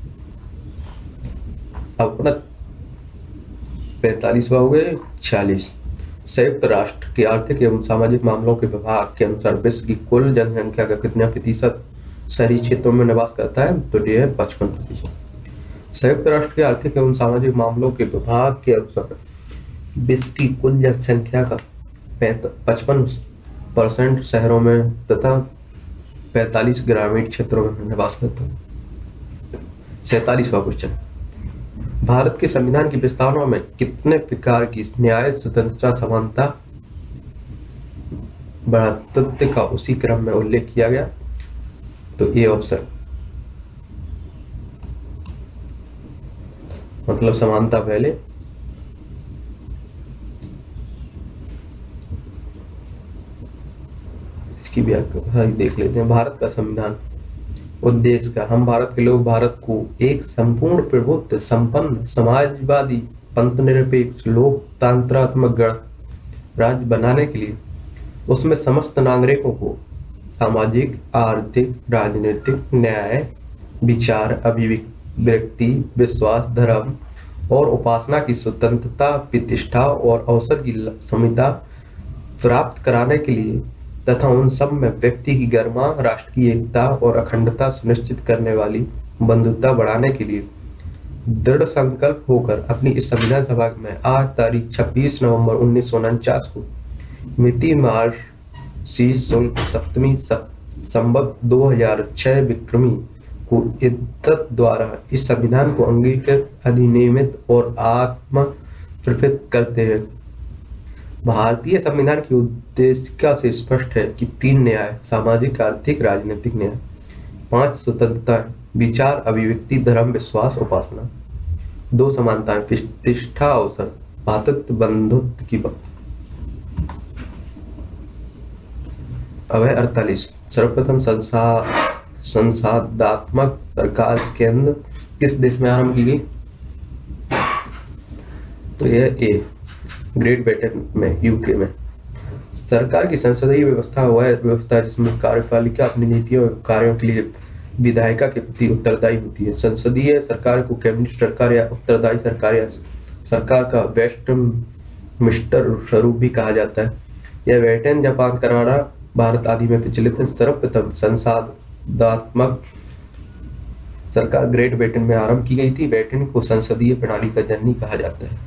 अपना पैंतालीसवा हो गए। छियालीस, संयुक्त राष्ट्र के आर्थिक एवं सामाजिक मामलों के विभाग के अनुसार विश्व की कुल जनसंख्या का कितना प्रतिशत शहरी क्षेत्रों में निवास करता है? तो ये है पचपन प्रतिशत। संयुक्त राष्ट्र के आर्थिक एवं सामाजिक मामलों के विभाग के अनुसार विश्व की कुल जनसंख्या का पचपन परसेंट शहरों में तथा पैंतालीस ग्रामीण क्षेत्रों में निवास करता है। सैतालीसवां क्वेश्चन, भारत के संविधान की प्रस्तावना में कितने प्रकार की न्याय, स्वतंत्रता, समानता, भ्रातृत्व का उसी क्रम में उल्लेख किया गया? तो ये ऑप्शन, मतलब समानता पहले, इसकी व्याख्या देख लेते हैं। भारत का संविधान उद्देश्य का, हम भारत के लोग भारत को एक संपूर्ण प्रभुत्व संपन्न समाजवादी पंथनिरपेक्ष लोकतंत्रात्मक गणराज्य बनाने के लिए उसमें समस्त नागरिकों को सामाजिक, आर्थिक, राजनीतिक, न्याय, विचार, अभिव्यक्ति, विश्वास, धर्म और उपासना की स्वतंत्रता, प्रतिष्ठा और अवसर की समता प्राप्त कराने के लिए तथा उन सब में व्यक्ति की गरिमा, राष्ट्र की एकता और अखंडता सुनिश्चित करने वाली बंधुता बढ़ाने के लिए दृढ़ संकल्प होकर अपनी इस संविधान सभा में आज तारीख छब्बीस नवंबर उन्नीस सौ उनचास को मिति मार्च शीश शुल्क सप्तमी संवत दो हजार छह विक्रमी को इद्दत द्वारा इस संविधान को अंगीकृत, अधिनियमित और आत्म प्रकटित करते हैं। भारतीय संविधान की उद्देशिका से स्पष्ट है कि तीन न्याय, सामाजिक, आर्थिक, राजनीतिक न्याय, पांच स्वतंत्रता, विचार, अभिव्यक्ति, धर्म, विश्वास, उपासना, दो समानताएं, प्रतिष्ठा, अवसर, भातृत्व, बंधुत्व की बात। अब है अड़तालीस, सर्वप्रथम संसा संसाधात्मक सरकार केंद्र किस देश में आरंभ की गई? तो यह ए ग्रेट ब्रिटेन में, यूके में। सरकार की संसदीय व्यवस्था वह व्यवस्था जिसमें कार्यपालिका अपनी नीतियों और कार्यों के लिए विधायिका के प्रति उत्तरदायी होती है। संसदीय सरकार को कैबिनेट सरकार या उत्तरदायी सरकार या सरकार का वेस्टमिंस्टर स्वरूप भी कहा जाता है। यह ब्रिटेन, जापान, कनाडा, भारत आदि में प्रचलित है। सर्वप्रथम संसाधात्मक सरकार ग्रेट ब्रिटेन में आरंभ की गई थी। ब्रिटेन को संसदीय प्रणाली का जननी कहा जाता है।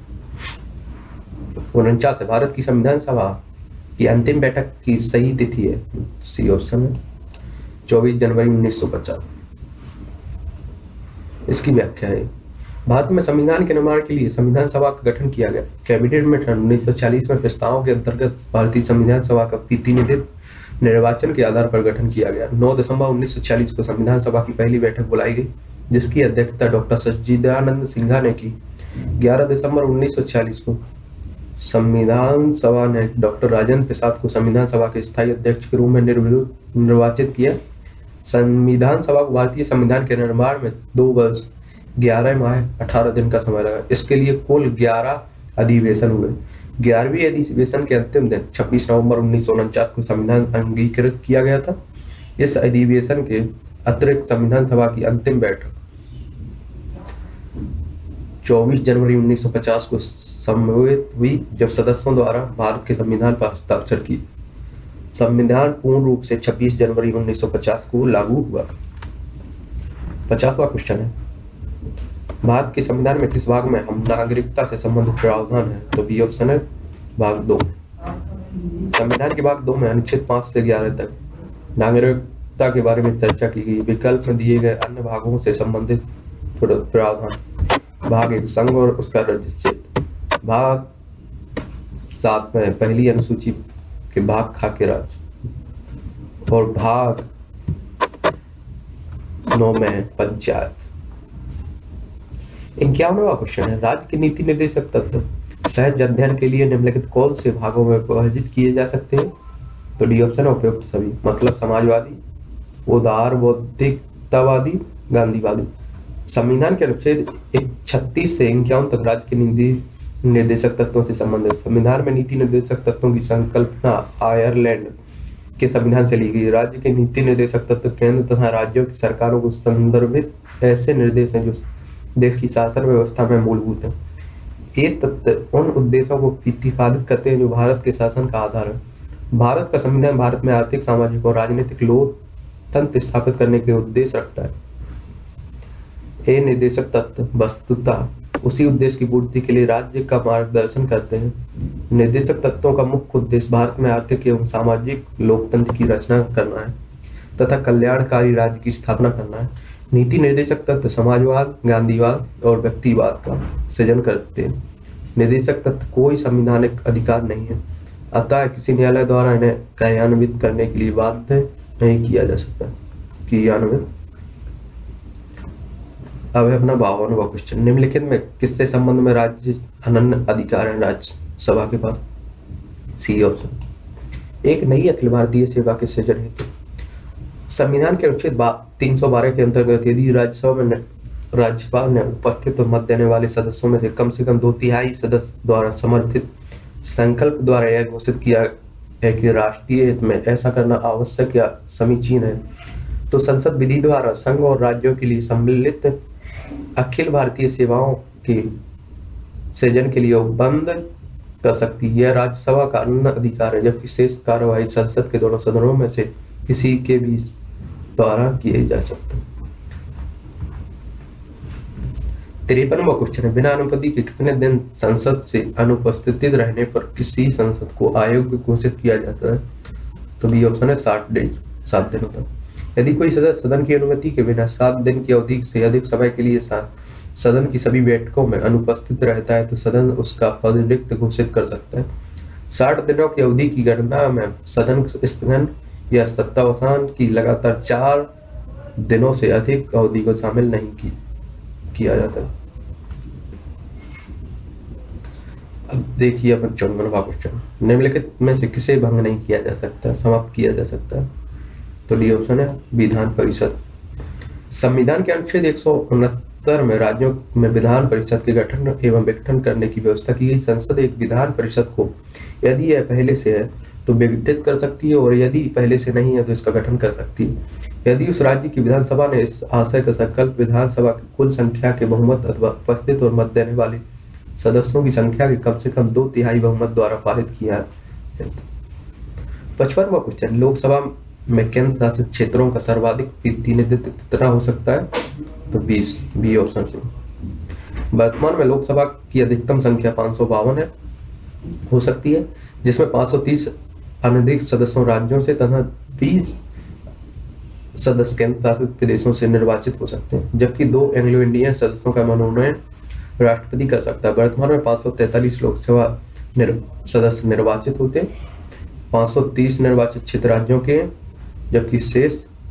उनचास है, भारत की संविधान सभा की अंतिम बैठक की सही तिथि है, सी ऑप्शन है, चौबीस जनवरी उन्नीस सौ पचास। इसकी व्याख्या है, भारत में संविधान के निर्माण के लिए संविधान सभा का गठन किया गया। कैबिनेट में उन्नीस सौ चालीस में प्रस्तावों के अंतर्गत भारतीय संविधान सभा का प्रतिनिधित्व निर्वाचन के आधार पर गठन किया गया। नौ दिसंबर उन्नीस सौ छियालीस को संविधान सभा की पहली बैठक बुलाई गई, जिसकी अध्यक्षता डॉक्टर सच्चिदानंद सिन्हा ने की। ग्यारह दिसंबर उन्नीस सौ छियालीस को संविधान सभा ने डॉक्टर राजेंद्र प्रसाद को संविधान सभा के स्थायी अध्यक्ष के रूप में निर्विरोध निर्वाचित किया। संविधान सभा को भारतीय संविधान के निर्माण में दो वर्ष ग्यारह माह अठारह दिन का समय लगा। इसके लिए कुल ग्यारह अधिवेशन हुए। ग्यारहवीं अधिवेशन के अंतिम दिन छब्बीस नवंबर उन्नीस सौ उनचास को संविधान अंगीकृत किया गया था। इस अधिवेशन के अतिरिक्त संविधान सभा की अंतिम बैठक चौबीस जनवरी उन्नीस सौ पचास को संभवित हुई, जब सदस्यों द्वारा भारत के संविधान पर हस्ताक्षर की। संविधान पूर्ण रूप से छब्बीस जनवरी उन्नीस सौ पचास को लागू हुआ। पचासवां क्वेश्चन है, भारत के संविधान में किस भाग में हम नागरिकता से संबंधित प्रावधान है? तो बी ऑप्शन है, भाग दो। संविधान के भाग दो में अनुच्छेद पांच से ग्यारह तक नागरिकता के बारे में चर्चा की गई। विकल्प में दिए गए अन्य भागों से संबंधित प्रावधान। भाग एक, संघ और उसका राज्य। भाग सात में पहली अनुसूची के भाग खा के राज्य, और भाग नौ में पंचायत। इक्यावनवां क्वेश्चन है, राज्य के नीति निर्देशक तत्व सहज अध्ययन के लिए निम्नलिखित कौन से भागों में विभाजित किए जा सकते हैं? तो डी ऑप्शन उपयुक्त सभी, मतलब समाजवादी, उदार बौद्धिकतावादी, गांधीवादी। संविधान के अनुच्छेद छत्तीस से इक्यावन तक राज्य के नीति निर्देशक तत्वों से संबंधित। संविधान में नीति निर्देशक तत्वों की संकल्पना आयरलैंड के संविधान से ली गई। राज्य के नीति निर्देशक तत्व केंद्र तथा राज्यों की सरकारों को संदर्भित ऐसे निर्देश हैं जो देश की शासन व्यवस्था में मूलभूत है। ये तत्व उन उद्देश्यों को प्रतिपादित करते हैं जो भारत के शासन का आधार है। भारत का संविधान भारत में आर्थिक, सामाजिक और राजनीतिक लोकतंत्र स्थापित करने के उद्देश्य रखता है। ये निर्देशक तत्व वस्तुतः उसी उद्देश्य की पूर्ति के लिए राज्य का मार्गदर्शन करते हैं। निर्देशक तत्वों का मुख्य उद्देश्य भारत में आर्थिक एवं सामाजिक लोकतंत्र की रचना करना है तथा कल्याणकारी राज्य की स्थापना करना है। नीति निर्देशक तत्व समाजवाद, गांधीवाद और व्यक्तिवाद का सृजन करते हैं। निर्देशक तत्व कोई संवैधानिक अधिकार नहीं है, अतः किसी न्यायालय द्वारा इन्हें कार्यान्वित करने के लिए बाध्य नहीं किया जा सकता। क्रियान्वित। अब है अपना बावनवां क्वेश्चन, निम्नलिखित में किससे संबंध में राज्य अनन्य अधिकार है राज्य सभा के पास? C option. एक नई अखिल भारतीय सेवा के सृजन हेतु संविधान के अनुच्छेद तीन सौ बारह के अंतर्गत यदि राज्यसभा में राज्यपाल ने उपस्थित और मत देने वाले सदस्यों में से कम से कम दो तिहाई सदस्य द्वारा समर्थित संकल्प द्वारा यह घोषित किया है कि राष्ट्रीय हित में ऐसा करना आवश्यक या समीचीन है, तो संसद विधि द्वारा संघ और राज्यों के लिए सम्मिलित अखिल भारतीय सेवाओं के सृजन के लिए बंद कर सकती है। यह राज्यसभा का अन्य अधिकार है, जबकि शेष कार्यवाही संसद के दोनों सदनों में से किसी के भी द्वारा किए जा सकते। तिरपनवा क्वेश्चन है, बिना अनुमति के कितने दिन संसद से अनुपस्थित रहने पर किसी संसद को अयोग्य घोषित किया जाता है? तो बी ऑप्शन है, साठ दिन सात दिनों तक। यदि कोई सदस्य सदन की अनुमति के बिना सात दिन की अवधि से अधिक समय के लिए सदन की सभी बैठकों में अनुपस्थित रहता है तो सदन उसका पद रिक्त घोषित कर सकता है। साठ दिनों की अवधि की गणना में सदन स्थगन या सत्तावसान की लगातार चार दिनों से अधिक अवधि को शामिल नहीं की, किया जाता है। अब देखिए अपन चौवनवा क्वेश्चन, निम्नलिखित में से किसे भंग नहीं किया जा सकता, समाप्त किया जा सकता है? तो डी ऑप्शन है विधान परिषद। संविधान के अनुच्छेद एक सौ उनहत्तर में राज्यों में विधान परिषद के गठन एवं विघटन करने की व्यवस्था की गई। संसद एक विधान परिषद को यदि यह पहले से है तो विघटित कर सकती है और यदि पहले से नहीं है तो इसका गठन कर सकती है। यदि उस राज्य की विधानसभा ने इस आशय का संकल्प विधानसभा की कुल संख्या के बहुमत अथवा उपस्थित और मत देने वाले सदस्यों की संख्या के कम से कम दो तिहाई बहुमत द्वारा पारित किया है। पचपनवा क्वेश्चन, लोकसभा में केंद्र शासित क्षेत्रों का सर्वाधिक प्रतिनिधित्व कितना हो सकता है? तो बीस, बी ऑप्शन से। वर्तमान में लोकसभा की अधिकतम संख्या पाँच सौ बावन है हो सकती है, जिसमें पाँच सौ तीस अनधिक सदस्यों राज्यों से तथा बीस सदस्य केंद्र शासित प्रदेशों से निर्वाचित हो सकते हैं, जबकि दो एंग्लो इंडियन सदस्यों का मनोनयन राष्ट्रपति कर सकता है। वर्तमान में पाँच सौ तैंतालीस लोकसभा निर, सदस्य निर्वाचित होते हैं, पाँच सौ तीस निर्वाचित क्षेत्र राज्यों के, जबकि शेष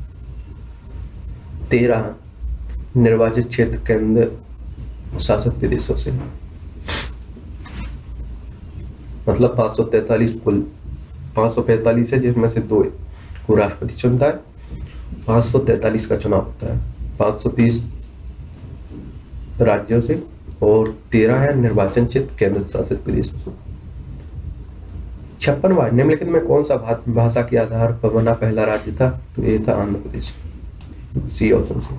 तेरह निर्वाचित क्षेत्र केंद्र शासित प्रदेशों से। मतलब पाँच सौ तैंतालीस कुल पाँच सौ पैंतालीस है, जिसमें से दो को राष्ट्रपति चुनता है, पाँच सौ तैंतालीस का चुनाव होता है, पाँच सौ तीस राज्यों से और तेरह है निर्वाचन क्षेत्र केंद्र शासित प्रदेशों से। छप्पनवा, निम्नलिखित में कौन सा भाषा के आधार पर बना पहला राज्य था? तो ये था आंध्र प्रदेश, सी ऑप्शन से।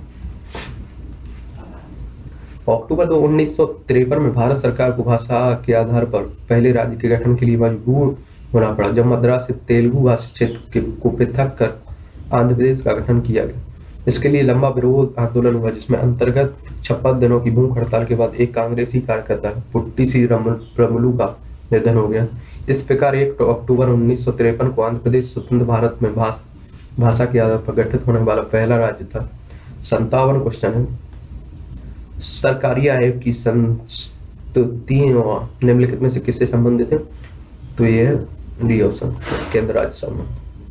अक्टूबर दो उन्नीस सौ तिरपन में भारत सरकार को भाषा के आधार पर पहले राज्य के गठन के लिए मजबूर होना पड़ा, जब मद्रास से तेलुगु भाषी क्षेत्र को पृथक कर आंध्र प्रदेश का गठन किया गया। इसके लिए लंबा विरोध आंदोलन हुआ, जिसमें अंतर्गत छप्पन दिनों की भूख हड़ताल के बाद एक कांग्रेसी कार्यकर्ता पुट्टी सी रमुलु का निधन हो गया। इस प्रकार एक अक्टूबर उन्नीस सौ तिरपन को आंध्र प्रदेश स्वतंत्र भारत में भाष, भाषा के आधार पर गठित होने वाला पहला राज्य था। संतावन क्वेश्चन है, सरकारी आयोग की संस्तुति निम्नलिखित में से किससे संबंधित है? तो ये है डी ऑप्शन, केंद्र राज्य संबंध।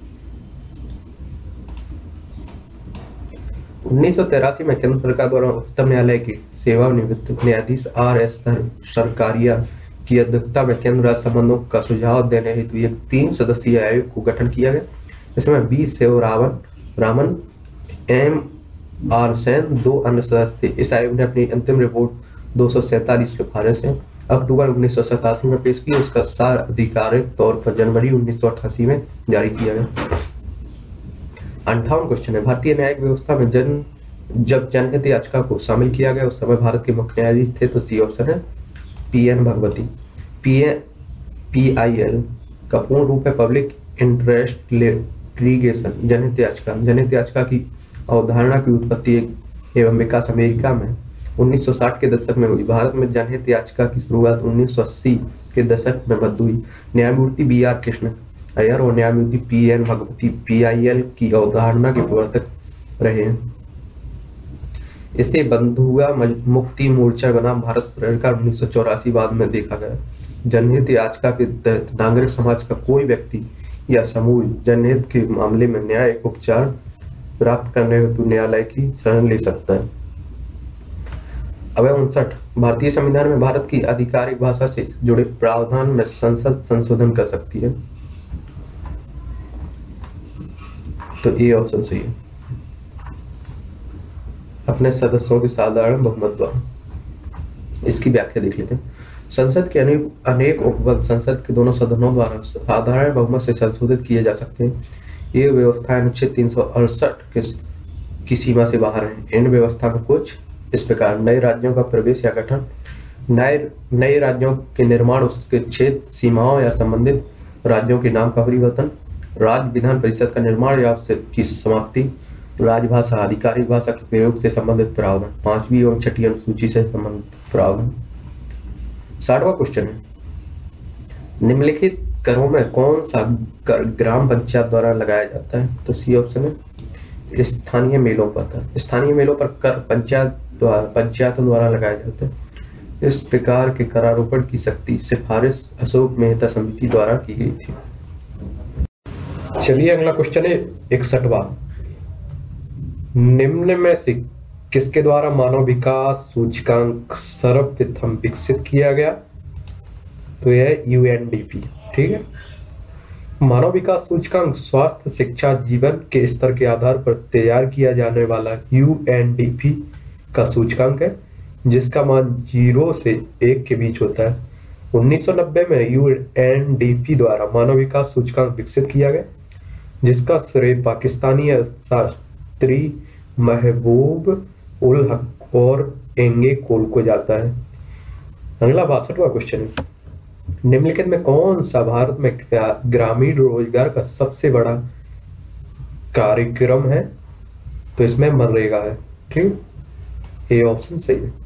उन्नीस सौ तिरासी में केंद्र सरकार द्वारा उच्चतम न्यायालय के सेवानिवृत्त न्यायाधीश आर एस सरकारिया की अध्यक्षता में केंद्र राज्य संबंधों का सुझाव देने हेतु एक तीन सदस्यीय आयोग को गठन किया गया। इसमें बी सेव रावण रामन, एम आर सेन दो अन्य सदस्य थे। इस आयोग ने अपनी अंतिम रिपोर्ट दो सौ सैतालीस सिफारिशें अक्टूबर उन्नीस सौ सतासी में पेश की। उसका सार आधिकारिक तौर पर जनवरी उन्नीस सौ अट्ठासी में जारी किया गया। अंठावन क्वेश्चन है, भारतीय न्यायिक व्यवस्था में जन जब जनहित याचिका को शामिल किया गया उस समय भारत के मुख्य न्यायाधीश थे? तो सी ऑप्शन है P N Bhagwati. P P I L का पूर्ण रूप है पब्लिक इंटरेस्ट लिटिगेशन। जनहित याचिका जनहित याचिका की अवधारणा की उत्पत्ति एवं विकास अमेरिका में उन्नीस सौ साठ के दशक में हुई। भारत में जनहित याचिका की शुरुआत उन्नीस सौ अस्सी के दशक में मध्य हुई। न्यायमूर्ति बी आर कृष्ण अय्यर और न्यायमूर्ति P N Bhagwati P I L की अवधारणा के प्रवर्तक रहे हैं। इसे बंधुआ मुक्ति मोर्चा बनाम भारत सरकार उन्नीस सौ चौरासी बाद में देखा गया। जनहित याचिका के तहत नागरिक समाज का कोई व्यक्ति या समूह जनहित के मामले में न्यायिक उपचार प्राप्त करने हेतु न्यायालय की शरण ले सकता है। अब उनसठ, भारतीय संविधान में भारत की आधिकारिक भाषा से जुड़े प्रावधान में संसद संशोधन कर सकती है? तो ए ऑप्शन सही है, अपने सदस्यों के साधारण बहुमत द्वारा। इसकी व्याख्या देख लेते हैं। संसद के अनेक अनेक उपबल संसद के दोनों सदनों द्वारा साधारण बहुमत से संशोधित किए जा सकते हैं। ये व्यवस्थाएं अनुच्छेद तीन सौ अड़सठ के की सीमा से बाहर है। इन व्यवस्था में कुछ इस प्रकार: नए राज्यों का प्रवेश या गठन, नए नए राज्यों के निर्माण, उसके क्षेत्र सीमाओं या संबंधित राज्यों के नाम का परिवर्तन, राज्य विधान परिषद का निर्माण या उससे की समाप्ति, राजभाषा आधिकारिक भाषा के प्रयोग से संबंधित प्रावधान, पांचवी एवं छठी अनुसूची से संबंधित प्रावधान। साठवां क्वेश्चन है, निम्नलिखित करों में कौन सा कर ग्राम पंचायत द्वारा लगाया जाता है? तो सी ऑप्शन है स्थानीय मेलों पर कर। स्थानीय मेलों पर कर पंचायत द्वारा पंचायतों द्वारा लगाया जाता है। इस प्रकार के करारोपण की शक्ति सिफारिश अशोक मेहता समिति द्वारा की गई थी। चलिए अगला क्वेश्चन है इकसठवां, निम्न में से किसके द्वारा मानव विकास सूचकांक सर्वप्रथम विकसित किया गया? तो यह है यूएनडीपी। ठीक है, मानव विकास सूचकांक स्वास्थ्य, शिक्षा, जीवन के स्तर के आधार पर तैयार किया जाने वाला यूएनडीपी का सूचकांक है, जिसका मान जीरो से एक के बीच होता है। उन्नीस सौ नब्बे में यूएनडीपी द्वारा मानव विकास सूचकांक विकसित किया गया, जिसका श्रेय पाकिस्तानी अर्थशास्त्री महबूब उल हक और एंगे कोल को जाता है। अगला बासठवां क्वेश्चन है, निम्नलिखित में कौन सा भारत में ग्रामीण रोजगार का सबसे बड़ा कार्यक्रम है? तो इसमें मनरेगा है। ठीक, ये ऑप्शन सही है।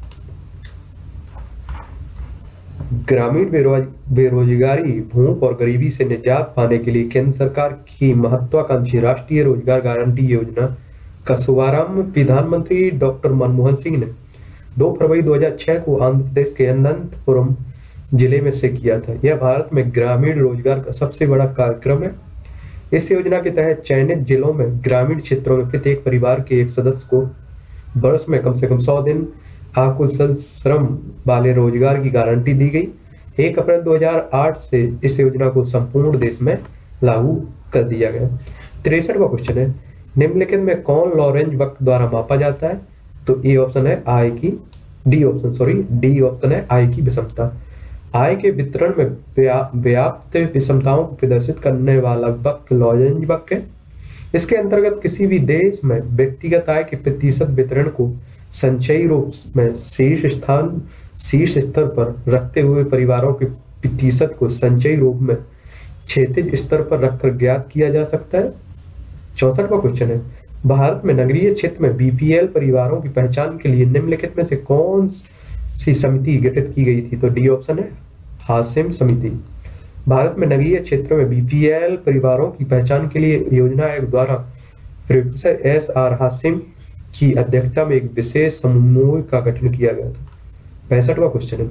ग्रामीण बेरोजगारी, भूख और गरीबी से निजात पाने के लिए केंद्र सरकार की महत्वाकांक्षी राष्ट्रीय रोजगार गारंटी योजना का शुभारंभ प्रधानमंत्री डॉक्टर मनमोहन सिंह ने दो फरवरी दो हज़ार छह को आंध्र प्रदेश के अनंतपुरम जिले में से किया था। यह भारत में ग्रामीण रोजगार का सबसे बड़ा कार्यक्रम है। इस योजना के तहत चयनित जिलों में ग्रामीण क्षेत्रों में प्रत्येक परिवार के एक सदस्य को वर्ष में कम से कम सौ दिन अकुशल श्रम वाले रोजगार की गारंटी दी गई। एक अप्रैल दो हज़ार आठ से इस योजना को संपूर्ण देश में लागू कर दिया गया। तिरसठवां क्वेश्चन है, निम्नलिखित में कौन लॉरेंज वक्र द्वारा मापा जाता है? तो ए ऑप्शन है आय की D option sorry D option है आय की विषमता। आय के वितरण में व्याप्त विषमताओं को प्रदर्शित करने वाला वक्र लॉरेंज वक्र है। इसके अंतर्गत किसी भी देश में व्यक्तिगत आय के प्रतिशत वितरण को संचयी रूप में शीर्ष स्थान शीर्ष स्तर पर रखते हुए परिवारों के प्रतिशत को संचयी रूप में क्षैतिज स्तर पर रखकर ज्ञात किया जा सकता है। चौसठवां क्वेश्चन है, भारत में नगरीय क्षेत्र में बीपीएल परिवारों की पहचान के लिए निम्नलिखित में से कौन सी समिति गठित की गई थी? तो डी ऑप्शन है हाशिम समिति। भारत में नगरीय क्षेत्र में बीपीएल परिवारों की पहचान के लिए योजना आयोग द्वारा प्रोफेसर एस आर हाशिम की अध्यक्षता में एक विशेष समूह का गठन किया गया था। पैंसठवां क्वेश्चन है,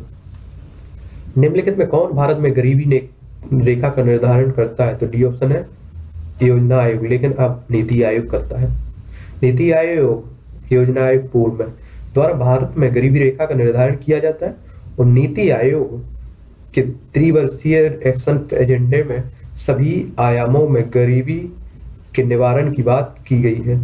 निम्नलिखित में कौन भारत में गरीबी ने रेखा का निर्धारण करता है? तो डी ऑप्शन है योजना आयोग, लेकिन अब नीति आयोग करता है। नीति आयोग योजना आयोग पूर्व में द्वारा भारत में गरीबी रेखा का निर्धारण किया जाता है और नीति आयोग के त्रिवर्षीय एक्शन एजेंडे में सभी आयामों में गरीबी के निवारण की बात की गई है।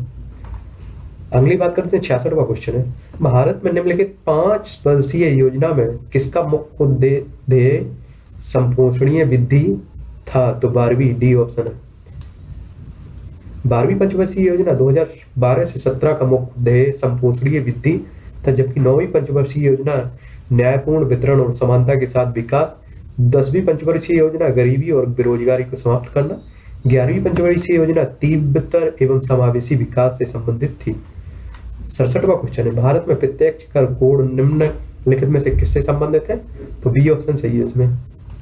अगली बात करते हैं छियासठवां क्वेश्चन है, भारत में निम्नलिखित पांच वर्षीय योजना में किसका मुख्य उद्देश्य संपोषणीय वृद्धि था? तो बारहवीं डी ऑप्शन है। बारहवीं पंचवर्षीय योजना दो हज़ार बारह से सत्रह का मुख्य उद्देश्य संपोषणीय वृद्धि था, जबकि नौवीं पंचवर्षीय योजना न्यायपूर्ण वितरण और समानता के साथ विकास, दसवीं पंचवर्षीय योजना गरीबी और बेरोजगारी को समाप्त करना, ग्यारहवीं पंचवर्षीय योजना तीव्रतर एवं समावेशी विकास से संबंधित थी। सड़सठवां क्वेश्चन है, भारत में प्रत्यक्ष कर कोड निम्नलिखित में से किससे संबंधित है? तो बी ऑप्शन सही है इसमें,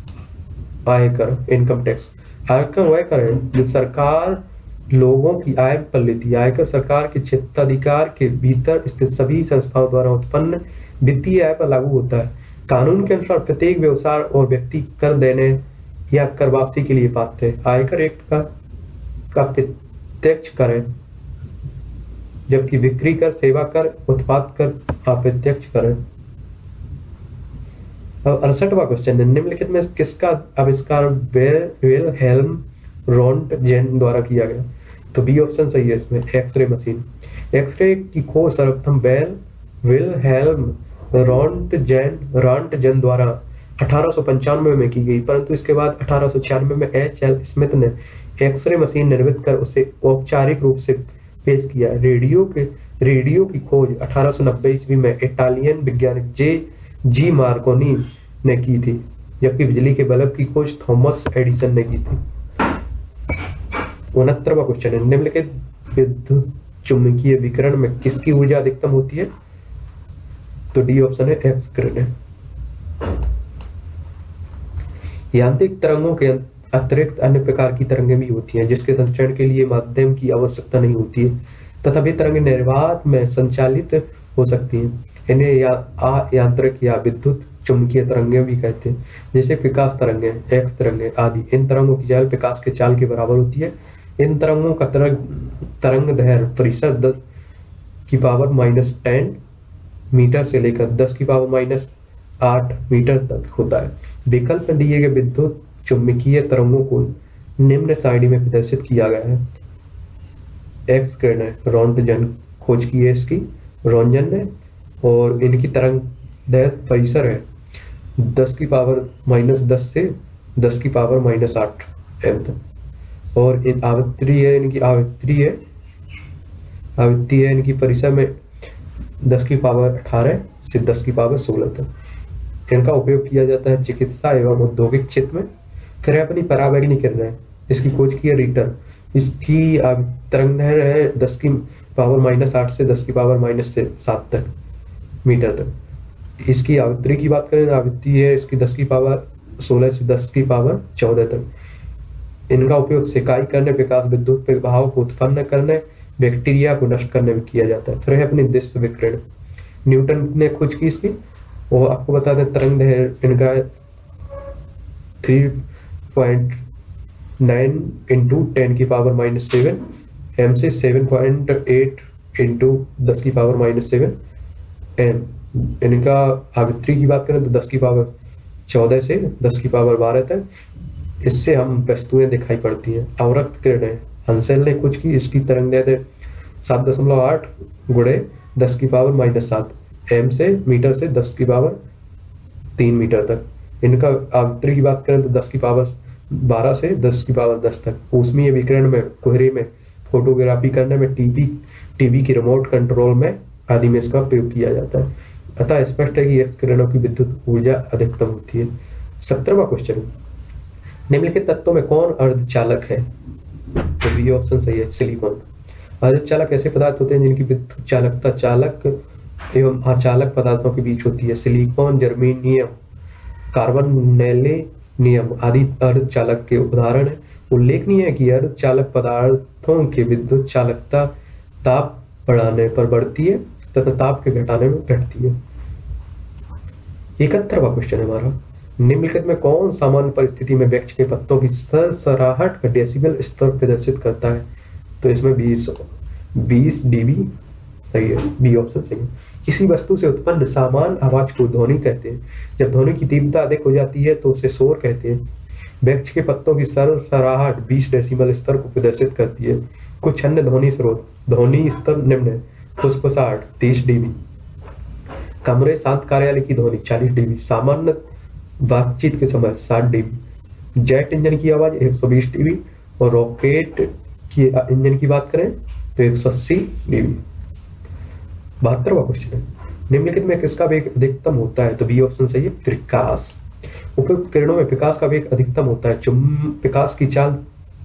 आयकर, इनकम टैक्स। आयकर वह कर है जो सरकार लोगों की आय पर लेती है। आयकर सरकार के क्षेत्राधिकार के भीतर स्थित सभी संस्थाओं द्वारा उत्पन्न वित्तीय आय पर लागू होता है। कानून के अनुसार प्रत्येक व्यवसाय और व्यक्ति कर देने या कर वापसी के लिए पात्र है। आयकर एक प्रकार का प्रत्यक्ष कर है, जबकि बिक्री कर, सेवा कर, उत्पाद कर अप्रत्यक्ष कर है। अब अड़सठवां क्वेश्चन है, निम्नलिखित में किसका आविष्कार विल्हेल्म रोंटगेन द्वारा किया गया? तो बी ऑप्शन सही है इसमें, एक्सरे मशीन। एक्सरे की खोज सर्वप्रथम बेल विल्हेल्म रोंटगेन रोंटगेन द्वारा अठारह सौ पंचानवे में की गई, परंतु इसके बाद अठारह सौ छियानवे में एच एल स्मिथ ने एक्सरे मशीन निर्मित कर उसे औपचारिक रूप से पेश किया। रेडियो के रेडियो की खोज अठारह सौ नब्बे ईस्वी में इटालियन वैज्ञानिक जे जी मार्कोनी ने की थी, जबकि बिजली के बल्ब की खोज थॉमस एडिसन ने की थी। उनहत्तरवां क्वेश्चन है, निम्नलिखित विद्युत चुंबकीय विकिरण में किसकी ऊर्जा अधिकतम होती है? तो डी ऑप्शन है एक्स किरण। यांत्रिक तरंगों के अतिरिक्त अन्य प्रकार की तरंगें भी होती हैं, जिसके संचरण के लिए माध्यम की आवश्यकता नहीं होती है तथा वे तरंगें निर्वात में संचालित हो सकती हैं। इन्हें या यांत्रिक या विद्युत चुंबकीय तरंगें भी कहते हैं, जैसे प्रकाश तरंगें, एक्स तरंगें आदि। इन तरंगों की चाल प्रकाश के चाल के बराबर होती है। इन तरंगों का तरंग तरंग दैर्घ्य परिसर दस की पावर माइनस टेन मीटर से लेकर दस की पावर माइनस आठ मीटर तक होता है। विकल्प में दिए गए विद्युत चुंबकीय तरंगों को निम्न सारणी में प्रदर्शित किया गया है। एक्स किरण है, रोंटगन खोज की है इसकी, रोंटगन ने, और इनकी तरंग दैर्घ्य परिसर है दस की पावर माइनस दस से दस की पावर माइनस आठ एम तक, और इन आवृत्ति है इनकी आवृत्ति है आवृत्ति है इनकी परिसर में दस की पावर अठारह से दस की पावर सोलह तक। इनका उपयोग किया जाता है चिकित्सा एवं औद्योगिक क्षेत्र में। फिर अपनी पराबैंगनी किरण है, इसकी खोज की है रीटर, इसकी तरंग दैर्घ्य है दस की पावर माइनस आठ से दस की पावर माइनस से सात तक मीटर तक। इसकी आवृत्ति की बात करें, आवृत्ति है इसकी दस की पावर सोलह से दस की पावर चौदह तक। इनका उपयोग सिकाई करने, विकास विद्युत प्रभाव को उत्पन्न करने, बैक्टीरिया को नष्ट करने में किया जाता है। फिर है अपनी दिश विकिरण, न्यूटन ने खोज की इसकी, वो आपको बता दें तरंग दैर्घ्य इनका three point nine into ten की पावर माइनस सेवन एम से सेवन पॉइंट एट इंटू दस की पावर माइनस सेवन एम। इनका आवृत्ति की बात करें तो दस की पावर चौदह से दस की पावर बारह तक। इससे हम वस्तुएं दिखाई पड़ती हैं। अवरक्त किरण है, हंसेल ने खोज की, इसकी तरंग दैर्घ्य सात दशमलव आठ गुणे दस की पावर माइनस सात एम से मीटर से दस की पावर तीन मीटर तक। इनका आवृत्ति की बात करें तो दस की पावर बारह से दस की पावर दस तक। ऊष्मीय विकिरण में, कोहरे में, फोटोग्राफी करने में, टीवी टीवी की रिमोट कंट्रोल में आदि में इसका प्रयोग किया जाता है। अतः स्पष्ट है कि एक्स किरणों की विद्युत ऊर्जा अधिकतम होती है। सत्रहवां क्वेश्चन, निम्नलिखित तत्वों में कौन अर्धचालक है? तो बी ऑप्शन सही है, सिलिकॉन। अर्धचालक ऐसे पदार्थ होते हैं जिनकी विद्युत चालकता चालक एवं अचालक पदार्थों के बीच होती है। सिलिकॉन, जर्मेनियम, कार्बन नैलेनियम आदि अर्धचालक के उदाहरण है। उल्लेखनीय है कि अर्धचालक पदार्थों की विद्युत चालकता ताप बढ़ाने पर बढ़ती है तथा ताप के घटाने में घटती है। इकहत्तरवां क्वेश्चन है हमारा, निम्नलिखित में कौन सामान्य परिस्थिति में वृक्ष के पत्तों की सरसराहट का डेसिबल स्तर प्रदर्शित करता है? तो इसमें बीस बीस डीबी सही है, बी ऑप्शन सही है। किसी वस्तु से उत्पन्न सामान्य आवाज को ध्वनि कहते हैं। जब ध्वनि की तीव्रता अधिक हो जाती है तो उसे शोर कहते हैं। वृक्ष के पत्तों की सरसराहट बीस डेसिबल स्तर को प्रदर्शित करती है। कुछ अन्य ध्वनि स्रोत, ध्वनि स्तर निम्न है, फुसफुसाहट तीस डीबी, कमरे शांत कार्यालय की ध्वनि चालीस डीबी, सामान्य बातचीत के समय साठ डीबी, जेट इंजन की आवाज एक सौ बीस डीबी, और रॉकेट की इंजन की बात करें तो एक सौ अस्सी डीबी। बहत्तरवां क्वेश्चन है, निम्नलिखित में किसका वेग अधिकतम होता है? तो बी ऑप्शन सही है, प्रकाश। उपयुक्त किरणों में प्रकाश का वेग अधिकतम होता है। चुम प्रकाश की चाल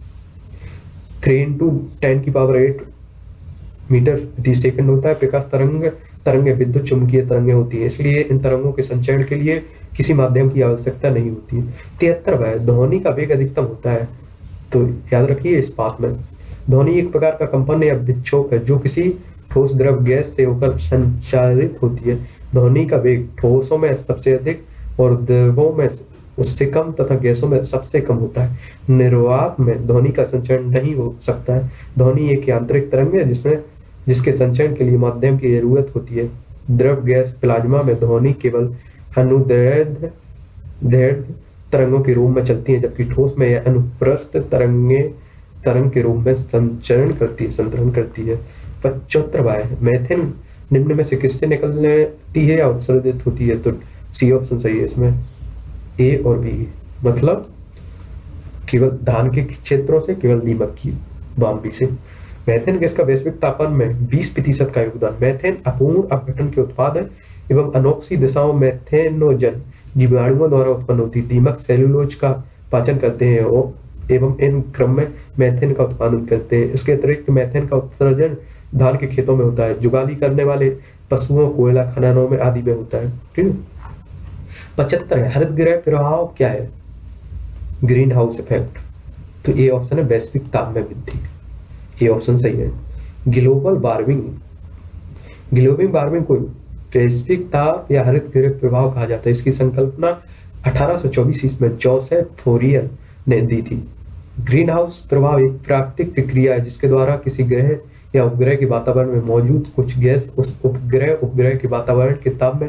थ्री इंटू टेन की पावर एट मीटर प्रति सेकंड होता है। प्रकाश तरंग तरंगे विद्युत चुंबकीय तरंगे होती है, इसलिए इन तरंगों के संचरण के लिए किसी माध्यम की आवश्यकता नहीं होती है। तिहत्तरवां है, ध्वनि का वेग अधिकतम होता है। तो याद रखिए इस बात में, ध्वनि एक प्रकार का कंपन या विक्षोभ है जो किसी ठोस द्रव गैस से होकर संचारित होती है। ध्वनि का वेग ठोसों में सबसे अधिक और द्रवों में उससे कम तथा गैसों में सबसे कम होता है। निर्वात में ध्वनि का संचरण नहीं हो सकता है। ध्वनि एक यांत्रिक तरंग है जिसमें जिसके संचरण के लिए माध्यम की जरूरत होती है। द्रव, गैस, प्लाज्मा में ध्वनि केवल अनुदैर्ध्य दैर्ध्य तरंगों के रूप में चलती है, जबकि ठोस में यह अनुप्रस्थ तरंगे तरंग के रूप में संचरण करती है संतरण करती है। पचहत्तरवां है, मेथेन निम्न में से किससे निकलती है या उत्सर्जित होती है? तो सी ऑप्शन सही है इसमें, ए और बी, मतलब केवल धान के क्षेत्रों से, केवल नीमक की बाम्बी से। मेथेन गैस का वैश्विक तापमान में बीस प्रतिशत का योगदान। मेथेन अपूर्ण अपघटन के उत्पाद है एवं अनोक्सी दिशाओं में मेथेनोजन जीवाणुओं द्वारा उत्पन्न होती। दीमक सेलुलोज का पाचन करते हैं और एवं इन क्रम में मेथेन का उत्पादन करते हैं। इसके अतिरिक्त मेथेन का उत्सर्जन धान के खेतों में होता है, जुगाली करने वाले पशुओं, कोयला खननों में आदि में होता है। ठीक है। पचहत्तर है, हरित गृह प्रभाव क्या है? Greenhouse effect. तो ए ऑप्शन है, वैश्विक ताप में वृद्धि, ए ऑप्शन सही है। ग्लोबल वार्मिंग, ग्लोबल वार्मिंग को वैश्विक ताप या हरित गृह प्रभाव कहा जाता है। इसकी संकल्पना अठारह सौ चौबीस ईस्वी में जोसेफ फोरियर ने दी थी। ग्रीन हाउस प्रभाव एक प्राकृतिक प्रक्रिया है जिसके द्वारा किसी ग्रह या उपग्रह के वातावरण में मौजूद कुछ गैस उस उपग्रह उपग्रह के वातावरण के ताप में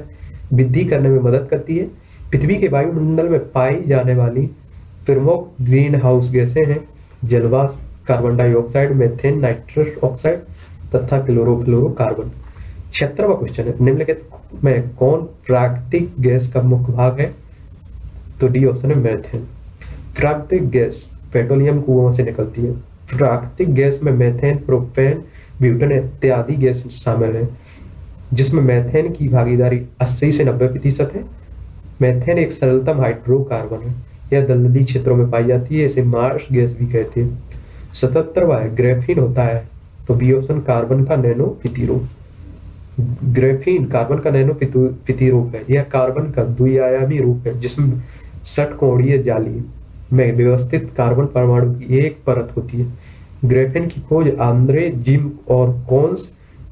वृद्धि करने में मदद करती है। पृथ्वी के वायुमंडल में पाई जाने वाली प्रमुख ग्रीन हाउस गैसें हैं जलवाष्प, carbon dioxide, methane, nitrous oxide तथा क्लोरोफ्लोरोकार्बन। छिहत्तरवां क्वेश्चन है, निम्नलिखित में कौन प्राकृतिक गैस का मुख्य भाग है? तो डी ऑप्शन है मीथेन। प्राकृतिक गैस पेट्रोलियम कुओं से निकलती है। प्राकृतिक गैस में मीथेन, प्रोपेन, ब्यूटेन इत्यादि गैस शामिल है, जिसमें मीथेन की भागीदारी अस्सी से नब्बे प्रतिशत है। मीथेन एक सरलतम हाइड्रोकार्बन है, यह दलदली क्षेत्रों में पाई जाती है, इसे मार्श गैस भी कहते हैं। सतहत्तरवा है, ग्रेफीन होता है, तो बी ऑप्शन कार्बन का नैनो प्रतिरूप। ग्रेफीन कार्बन का नैनो प्रतिरूप है, यह कार्बन का द्विआयामी रूप है जिसमें षटकोणीय जाली में व्यवस्थित कार्बन परमाणु की एक परत होती है। ग्रेफीन की खोज आंद्रे जिम और कोन्स